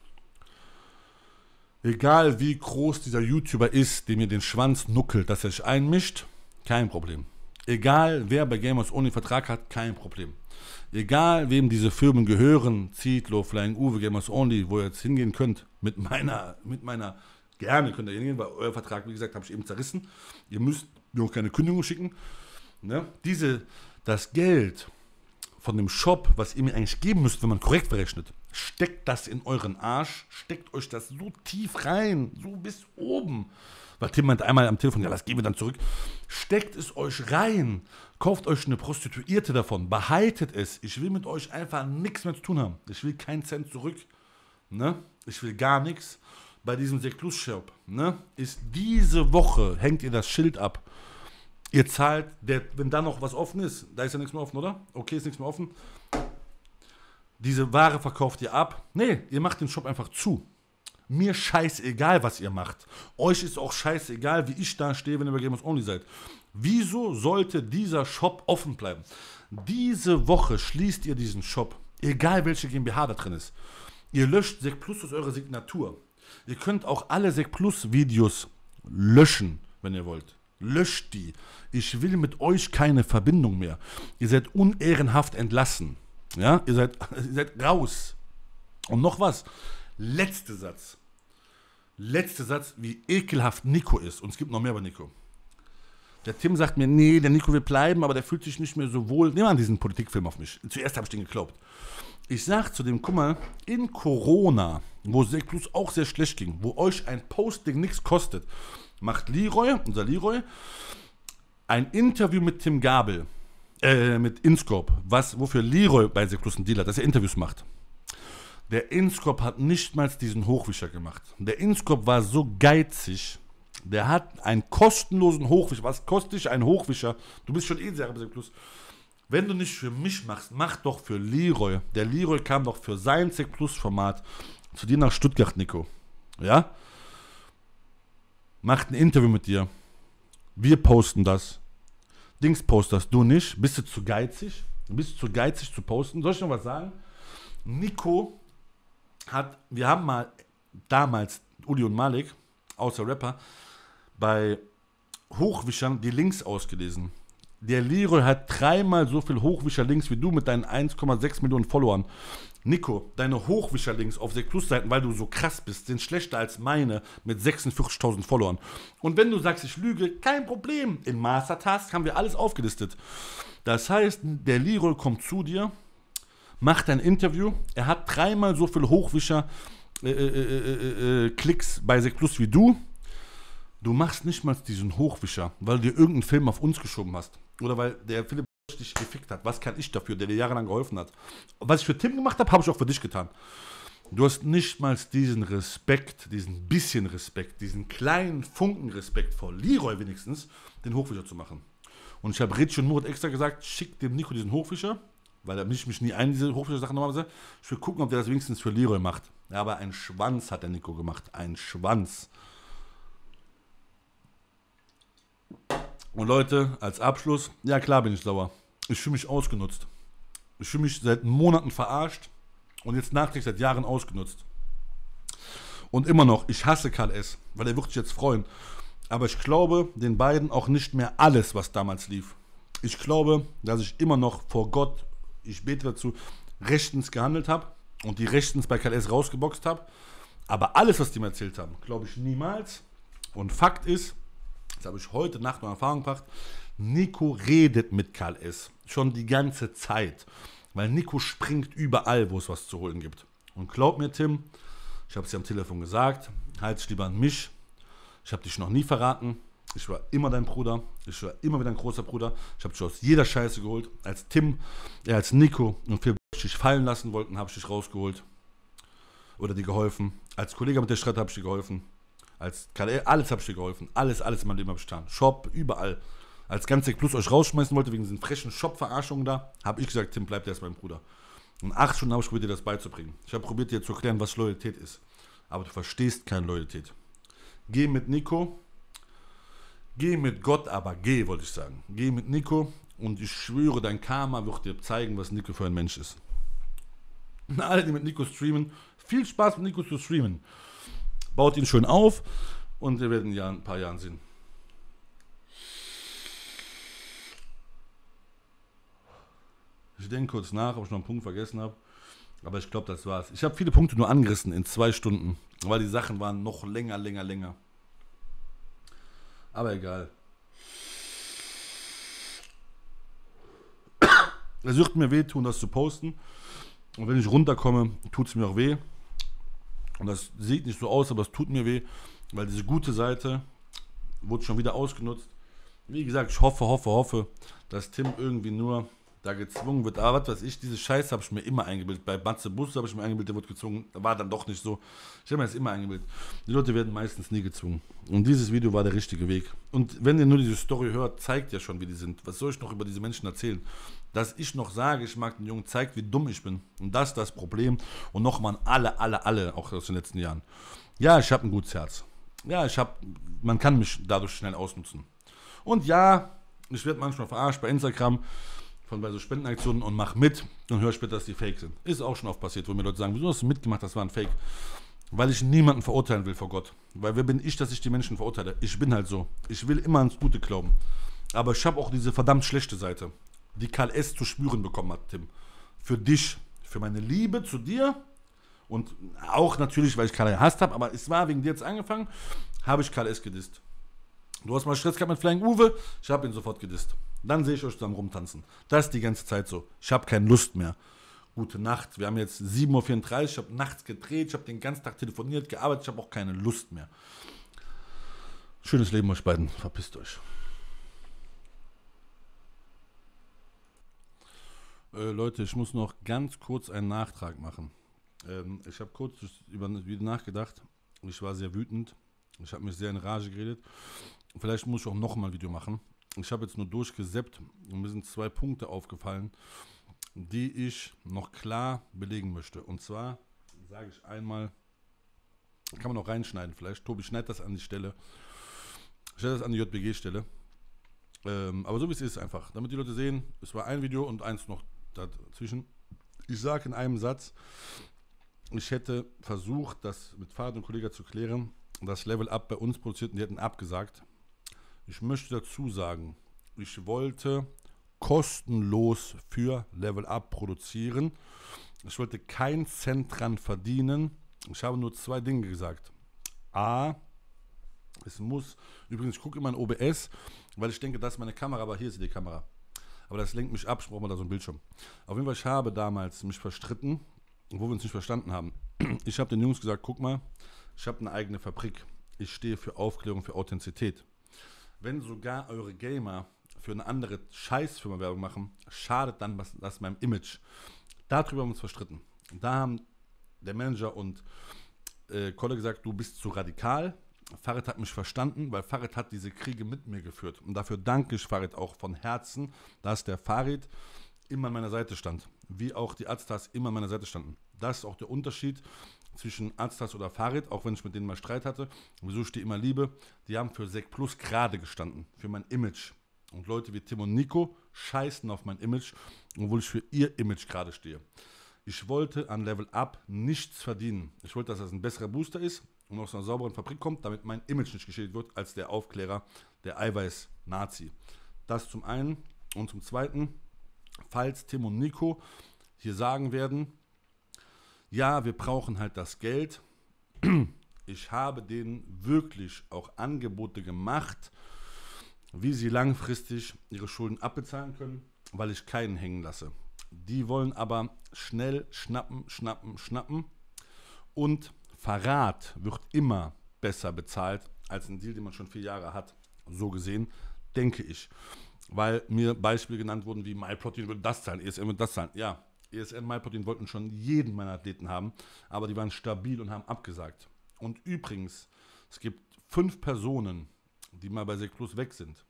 Egal wie groß dieser YouTuber ist, dem ihr den Schwanz nuckelt, dass er sich einmischt, kein Problem. Egal wer bei Gamers Only Vertrag hat, kein Problem. Egal wem diese Firmen gehören, Zietlow, Flying Uwe, Gamers Only, wo ihr jetzt hingehen könnt, mit meiner, mit meiner, gerne könnt ihr hingehen, weil euer Vertrag, wie gesagt, habe ich eben zerrissen. Ihr müsst mir auch keine Kündigung schicken. Ne? Diese, das Geld von dem Shop, was ihr mir eigentlich geben müsst, wenn man korrekt berechnet, steckt das in euren Arsch, steckt euch das so tief rein, so bis oben. Weil Tim meint einmal am Telefon, ja, das geben wir dann zurück. Steckt es euch rein, kauft euch eine Prostituierte davon, behaltet es. Ich will mit euch einfach nichts mehr zu tun haben. Ich will keinen Cent zurück. Ne? Ich will gar nichts. Bei diesem Seklus-Shop, ne, ist diese Woche, hängt ihr das Schild ab. Ihr zahlt, der, wenn da noch was offen ist, da ist ja nichts mehr offen, oder? Okay, ist nichts mehr offen. Diese Ware verkauft ihr ab. Nee, ihr macht den Shop einfach zu. Mir scheißegal, was ihr macht. Euch ist auch scheißegal, wie ich da stehe, wenn ihr bei Gamers Only seid. Wieso sollte dieser Shop offen bleiben? Diese Woche schließt ihr diesen Shop, egal welche GmbH da drin ist. Ihr löscht Seklus aus eurer Signatur. Ihr könnt auch alle Seklus Videos löschen, wenn ihr wollt. Löscht die. Ich will mit euch keine Verbindung mehr. Ihr seid unehrenhaft entlassen. Ja, ihr seid, ihr seid raus. Und noch was. Letzter Satz. Letzter Satz, wie ekelhaft Nico ist. Und es gibt noch mehr bei Nico. Der Tim sagt mir, nee, der Nico will bleiben, aber der fühlt sich nicht mehr so wohl. Nehmen wir an diesen Politikfilm auf mich. Zuerst habe ich den geglaubt. Ich sag zu dem, guck mal, in Corona, wo Seklus auch sehr schlecht ging, wo euch ein Posting nichts kostet, macht Leroy, unser Leroy, ein Interview mit Tim Gabel, äh, mit InScope, was, wofür Leroy bei Seklus einen Deal hat, dass er Interviews macht. Der InScope hat nicht mal diesen Hochwischer gemacht. Der InScope war so geizig, der hat einen kostenlosen Hochwischer. Was kostet dich ein Hochwischer? Du bist schon eh sehr bei Seklus. Wenn du nicht für mich machst, mach doch für Leroy. Der Leroy kam doch für sein Seklus-Format zu dir nach Stuttgart, Nico. Ja? Macht ein Interview mit dir. Wir posten das. Dings posterst du nicht. Bist du zu geizig? Bist du zu geizig zu posten? Soll ich noch was sagen? Nico hat, wir haben mal damals, Uli und Malik, außer Rapper, bei Hochwischern die Links ausgelesen. Der Leroy hat dreimal so viel Hochwischer-Links wie du mit deinen eins Komma sechs Millionen Followern. Nico, deine Hochwischer-Links auf Seklus-Seiten, weil du so krass bist, sind schlechter als meine mit sechsundvierzigtausend Followern. Und wenn du sagst, ich lüge, kein Problem. Im Mastertask haben wir alles aufgelistet. Das heißt, der Leroy kommt zu dir, macht ein Interview, er hat dreimal so viel Hochwischer-Klicks äh, äh, äh, bei Seklus wie du. Du machst nicht mal diesen Hochwischer, weil du dir irgendeinen Film auf uns geschoben hast. Oder weil der Philipp dich gefickt hat. Was kann ich dafür, der dir jahrelang geholfen hat? Was ich für Tim gemacht habe, habe ich auch für dich getan. Du hast nicht mal diesen Respekt, diesen bisschen Respekt, diesen kleinen Funken Respekt vor Leroy wenigstens, den Hochwischer zu machen. Und ich habe Ritchie und Murat extra gesagt, schick dem Nico diesen Hochwischer, weil er mischt mich nie ein, diese Hochwischer-Sachen normalerweise. Ich will gucken, ob der das wenigstens für Leroy macht. Ja, aber einen Schwanz hat der Nico gemacht. Ein Schwanz. Und Leute, als Abschluss, ja klar bin ich sauer. Ich fühle mich ausgenutzt. Ich fühle mich seit Monaten verarscht und jetzt nachträglich seit Jahren ausgenutzt. Und immer noch, ich hasse Karl S., weil er wird sich jetzt freuen. Aber ich glaube den beiden auch nicht mehr alles, was damals lief. Ich glaube, dass ich immer noch vor Gott, ich bete dazu, rechtens gehandelt habe und die rechtens bei Karl S. rausgeboxt habe. Aber alles, was die mir erzählt haben, glaube ich niemals. Und Fakt ist, das habe ich heute Nacht noch Erfahrung gebracht, Nico redet mit Karl S. schon die ganze Zeit. Weil Nico springt überall, wo es was zu holen gibt. Und glaub mir, Tim, ich habe es dir am Telefon gesagt, halt dich lieber an mich. Ich habe dich noch nie verraten. Ich war immer dein Bruder. Ich war immer wieder ein großer Bruder. Ich habe dich aus jeder Scheiße geholt. Als Tim, ja, als Nico und Phil dich fallen lassen wollten, habe ich dich rausgeholt. Oder dir geholfen. Als Kollege mit der Streit habe ich dir geholfen. Als K L, alles habe ich dir geholfen. Alles, alles in meinem Leben habe ich getan. Shop, überall. Als Ganze Plus euch rausschmeißen wollte, wegen diesen frechen Shop-Verarschungen da, habe ich gesagt, Tim, bleib erst mein Bruder. Und acht Stunden habe ich probiert, dir das beizubringen. Ich habe probiert, dir zu erklären, was Loyalität ist. Aber du verstehst keine Loyalität. Geh mit Nico. Geh mit Gott, aber geh, wollte ich sagen. Geh mit Nico Und ich schwöre, dein Karma wird dir zeigen, was Nico für ein Mensch ist. Und alle, die mit Nico streamen, viel Spaß mit Nico zu streamen. Baut ihn schön auf und wir werden ja ein paar Jahren sehen. Ich denke kurz nach, ob ich noch einen Punkt vergessen habe. Aber ich glaube, das war's. Ich habe viele Punkte nur angerissen in zwei Stunden, weil die Sachen waren noch länger, länger, länger. Aber egal. Es wird mir wehtun, das zu posten. Und wenn ich runterkomme, tut es mir auch weh. Und das sieht nicht so aus, aber es tut mir weh, weil diese gute Seite wurde schon wieder ausgenutzt. Wie gesagt, ich hoffe, hoffe, hoffe, dass Tim irgendwie nur da gezwungen wird. Aber was weiß ich, diese Scheiße habe ich mir immer eingebildet. Bei Matze Bus habe ich mir eingebildet, der wurde gezwungen. War dann doch nicht so. Ich habe mir das immer eingebildet. Die Leute werden meistens nie gezwungen. Und dieses Video war der richtige Weg. Und wenn ihr nur diese Story hört, zeigt ja schon, wie die sind. Was soll ich noch über diese Menschen erzählen? Dass ich noch sage, ich mag den Jungen, zeigt, wie dumm ich bin. Und das ist das Problem. Und nochmal an alle, alle, alle, auch aus den letzten Jahren. Ja, ich habe ein gutes Herz. Ja, ich habe, man kann mich dadurch schnell ausnutzen. Und ja, ich werde manchmal verarscht bei Instagram, von bei so Spendenaktionen und mach mit und hör später, dass die fake sind. Ist auch schon oft passiert, wo mir Leute sagen, wieso hast du mitgemacht, das war ein Fake? Weil ich niemanden verurteilen will vor Gott. Weil wer bin ich, dass ich die Menschen verurteile? Ich bin halt so. Ich will immer ans Gute glauben. Aber ich habe auch diese verdammt schlechte Seite, die Karl S. zu spüren bekommen hat, Tim. Für dich, für meine Liebe zu dir und auch natürlich, weil ich Karl gehasst habe, aber es war wegen dir jetzt angefangen, habe ich Karl S. gedisst. Du hast mal Stress gehabt mit Flying Uwe, ich habe ihn sofort gedisst. Dann sehe ich euch zusammen rumtanzen. Das ist die ganze Zeit so. Ich habe keine Lust mehr. Gute Nacht. Wir haben jetzt sieben Uhr vierunddreißig, ich habe nachts gedreht, ich habe den ganzen Tag telefoniert, gearbeitet, ich habe auch keine Lust mehr. Schönes Leben euch beiden. Verpisst euch. Äh, Leute, ich muss noch ganz kurz einen Nachtrag machen. Ähm, ich habe kurz über das Video nachgedacht. Ich war sehr wütend. Ich habe mich sehr in Rage geredet. Vielleicht muss ich auch nochmal ein Video machen. Ich habe jetzt nur durchgeseppt und mir sind zwei Punkte aufgefallen, die ich noch klar belegen möchte. Und zwar sage ich einmal, kann man auch reinschneiden vielleicht. Tobi, schneid das an die Stelle. Schneid das an die J B G-Stelle. Ähm, aber so wie es ist einfach. Damit die Leute sehen, es war ein Video und eins noch dazwischen. Ich sage in einem Satz, ich hätte versucht, das mit Fahrrad und Kollege zu klären, das Level Up bei uns produziert und die hätten abgesagt. Ich möchte dazu sagen, ich wollte kostenlos für Level Up produzieren. Ich wollte keinen Cent dran verdienen. Ich habe nur zwei Dinge gesagt. A, es muss, übrigens, ich gucke immer in O B S, weil ich denke, das ist meine Kamera, aber hier ist die Kamera. Aber das lenkt mich ab, ich brauche mal da so einen Bildschirm. Auf jeden Fall, ich habe damals mich verstritten, wo wir uns nicht verstanden haben. Ich habe den Jungs gesagt, guck mal, ich habe eine eigene Fabrik. Ich stehe für Aufklärung, für Authentizität. Wenn sogar eure Gamer für eine andere Scheißfirma Werbung machen, schadet dann was, das meinem Image. Darüber haben wir uns verstritten. Da haben der Manager und äh, Kolle gesagt, du bist zu radikal. Farid hat mich verstanden, weil Farid hat diese Kriege mit mir geführt. Und dafür danke ich Farid auch von Herzen, dass der Farid immer an meiner Seite stand. Wie auch die Aztas immer an meiner Seite standen. Das ist auch der Unterschied zwischen Aztas oder Farid, auch wenn ich mit denen mal Streit hatte. Wieso ich die immer liebe? Die haben für Sek Plus gerade gestanden, für mein Image. Und Leute wie Tim und Nico scheißen auf mein Image, obwohl ich für ihr Image gerade stehe. Ich wollte an Level Up nichts verdienen. Ich wollte, dass das ein besserer Booster ist und aus einer sauberen Fabrik kommt, damit mein Image nicht geschädigt wird als der Aufklärer, der Eiweiß-Nazi. Das zum einen. Und zum zweiten, falls Tim und Nico hier sagen werden, ja, wir brauchen halt das Geld. Ich habe denen wirklich auch Angebote gemacht, wie sie langfristig ihre Schulden abbezahlen können, weil ich keinen hängen lasse. Die wollen aber schnell schnappen, schnappen, schnappen. Und Verrat wird immer besser bezahlt als ein Deal, den man schon vier Jahre hat. So gesehen, denke ich. Weil mir Beispiele genannt wurden wie MyProtein würde das zahlen, E S N würde das zahlen. Ja, E S N, MyProtein wollten schon jeden meiner Athleten haben, aber die waren stabil und haben abgesagt. Und übrigens, es gibt fünf Personen, die mal bei Sek Plus weg sind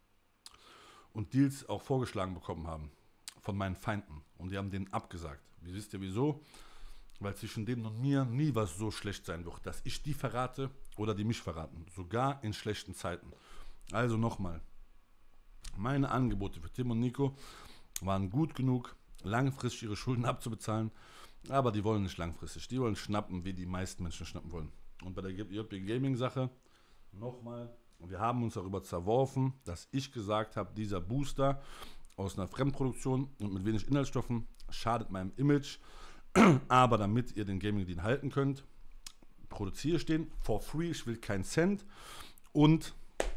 und Deals auch vorgeschlagen bekommen haben von meinen Feinden. Und die haben denen abgesagt. Wie wisst ihr wieso? Weil zwischen denen und mir nie was so schlecht sein wird, dass ich die verrate oder die mich verraten. Sogar in schlechten Zeiten. Also nochmal. Meine Angebote für Tim und Nico waren gut genug, langfristig ihre Schulden abzubezahlen, aber die wollen nicht langfristig. Die wollen schnappen, wie die meisten Menschen schnappen wollen. Und bei der J B Gaming-Sache nochmal, wir haben uns darüber zerworfen, dass ich gesagt habe, dieser Booster aus einer Fremdproduktion und mit wenig Inhaltsstoffen schadet meinem Image, aber damit ihr den Gaming-Deal halten könnt, produziere ich den for free, ich will keinen Cent und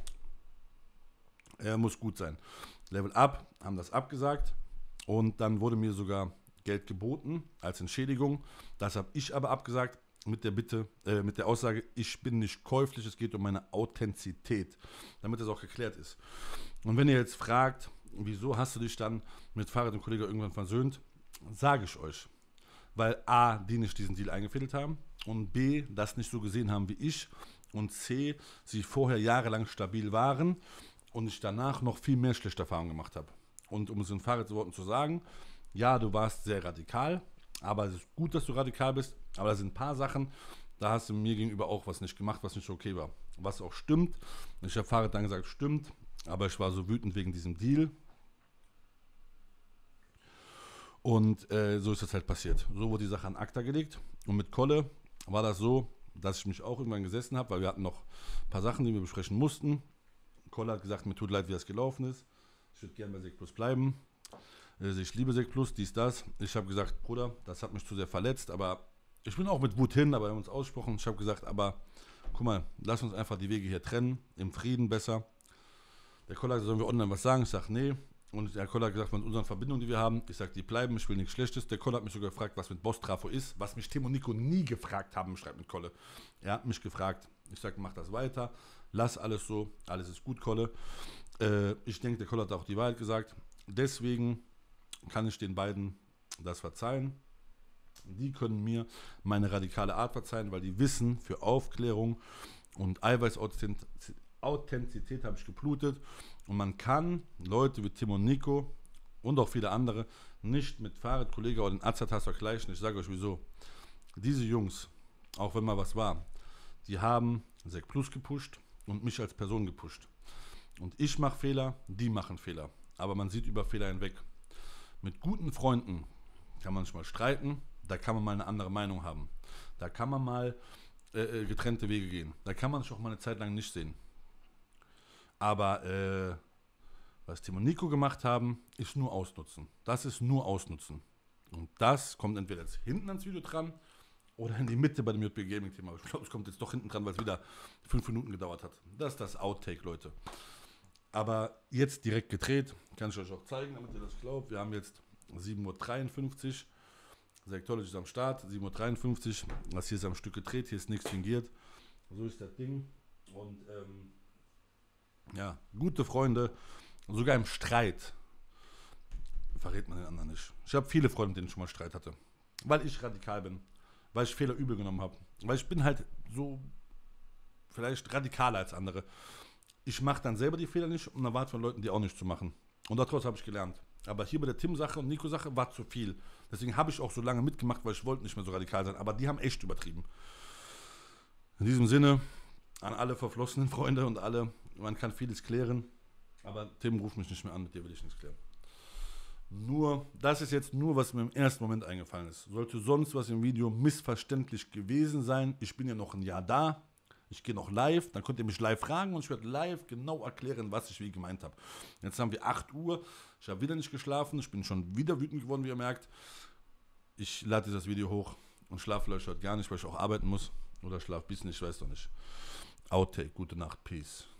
er muss gut sein. Level Up haben das abgesagt und dann wurde mir sogar Geld geboten als Entschädigung. Das habe ich aber abgesagt mit der Bitte, äh, mit der Aussage, ich bin nicht käuflich, es geht um meine Authentizität, damit das auch geklärt ist. Und wenn ihr jetzt fragt, wieso hast du dich dann mit Farid und Kollege irgendwann versöhnt, sage ich euch, weil A, die nicht diesen Deal eingefädelt haben und B, das nicht so gesehen haben wie ich und C, sie vorher jahrelang stabil waren und ich danach noch viel mehr schlechte Erfahrungen gemacht habe. Und um es in Farids Worten zu sagen, ja, du warst sehr radikal, aber es ist gut, dass du radikal bist, aber da sind ein paar Sachen, da hast du mir gegenüber auch was nicht gemacht, was nicht okay war. Was auch stimmt, ich habe Farid dann gesagt, stimmt, aber ich war so wütend wegen diesem Deal. Und äh, so ist das halt passiert. So wurde die Sache an Acta gelegt. Und mit Kolle war das so, dass ich mich auch irgendwann gesessen habe, weil wir hatten noch ein paar Sachen, die wir besprechen mussten. Kolle hat gesagt, mir tut leid, wie das gelaufen ist. Ich würde gerne bei Sek Plus bleiben. Ich liebe Sek Plus, dies, das. Ich habe gesagt, Bruder, das hat mich zu sehr verletzt, aber ich bin auch mit Wut hin, aber wir haben uns ausgesprochen. Ich habe gesagt, aber guck mal, lass uns einfach die Wege hier trennen, im Frieden besser. Der Kolle hat gesagt, sollen wir online was sagen? Ich sage, nee. Und der Kolle hat gesagt, von unseren Verbindungen, die wir haben, ich sage, die bleiben, ich will nichts Schlechtes. Der Kolle hat mich sogar gefragt, was mit Boss Trafo ist, was mich Tim und Nico nie gefragt haben, schreibt mit Kolle. Er hat mich gefragt. Ich sage, mach das weiter, lass alles so, alles ist gut, Kolle. Äh, ich denke, der Kolle hat auch die Wahrheit gesagt. Deswegen kann ich den beiden das verzeihen. Die können mir meine radikale Art verzeihen, weil die wissen, für Aufklärung und Eiweißauthentizität habe ich geblutet. Und man kann Leute wie Tim und Nico und auch viele andere nicht mit Farid, Kollege oder den Azatas vergleichen. Ich sage euch wieso. Diese Jungs, auch wenn mal was war, die haben Sek Plus gepusht und mich als Person gepusht. Und ich mache Fehler, die machen Fehler. Aber man sieht über Fehler hinweg. Mit guten Freunden kann man sich mal streiten, da kann man mal eine andere Meinung haben. Da kann man mal äh, getrennte Wege gehen. Da kann man sich auch mal eine Zeit lang nicht sehen. Aber äh, was Tim und Nico gemacht haben, ist nur ausnutzen. Das ist nur ausnutzen. Und das kommt entweder jetzt hinten ans Video dran oder in die Mitte bei dem J B Gaming-Thema. Ich glaube, es kommt jetzt doch hinten dran, weil es wieder fünf Minuten gedauert hat. Das ist das Outtake, Leute. Aber jetzt direkt gedreht, kann ich euch auch zeigen, damit ihr das glaubt. Wir haben jetzt sieben Uhr dreiundfünfzig. Sektology ist am Start, sieben Uhr dreiundfünfzig. Das hier ist am Stück gedreht, hier ist nichts fingiert. So ist das Ding. Und ähm, ja, gute Freunde, sogar im Streit verrät man den anderen nicht. Ich habe viele Freunde, mit denen ich schon mal Streit hatte. Weil ich radikal bin. Weil ich Fehler übel genommen habe. Weil ich bin halt so vielleicht radikaler als andere. Ich mache dann selber die Fehler nicht und erwarte von Leuten, die auch nicht zu machen. Und daraus habe ich gelernt. Aber hier bei der Tim-Sache und Nico-Sache war zu viel. Deswegen habe ich auch so lange mitgemacht, weil ich wollte nicht mehr so radikal sein. Aber die haben echt übertrieben. In diesem Sinne, an alle verflossenen Freunde und alle, man kann vieles klären. Aber Tim ruft mich nicht mehr an, mit dir will ich nichts klären. Nur, das ist jetzt nur, was mir im ersten Moment eingefallen ist. Sollte sonst was im Video missverständlich gewesen sein, ich bin ja noch ein Jahr da, ich gehe noch live, dann könnt ihr mich live fragen und ich werde live genau erklären, was ich wie gemeint habe. Jetzt haben wir acht Uhr, ich habe wieder nicht geschlafen, ich bin schon wieder wütend geworden, wie ihr merkt. Ich lade das Video hoch und schlafe vielleicht heute gar nicht, weil ich auch arbeiten muss. Oder schlafe bis nicht, ich weiß doch nicht. Outtake, gute Nacht, Peace.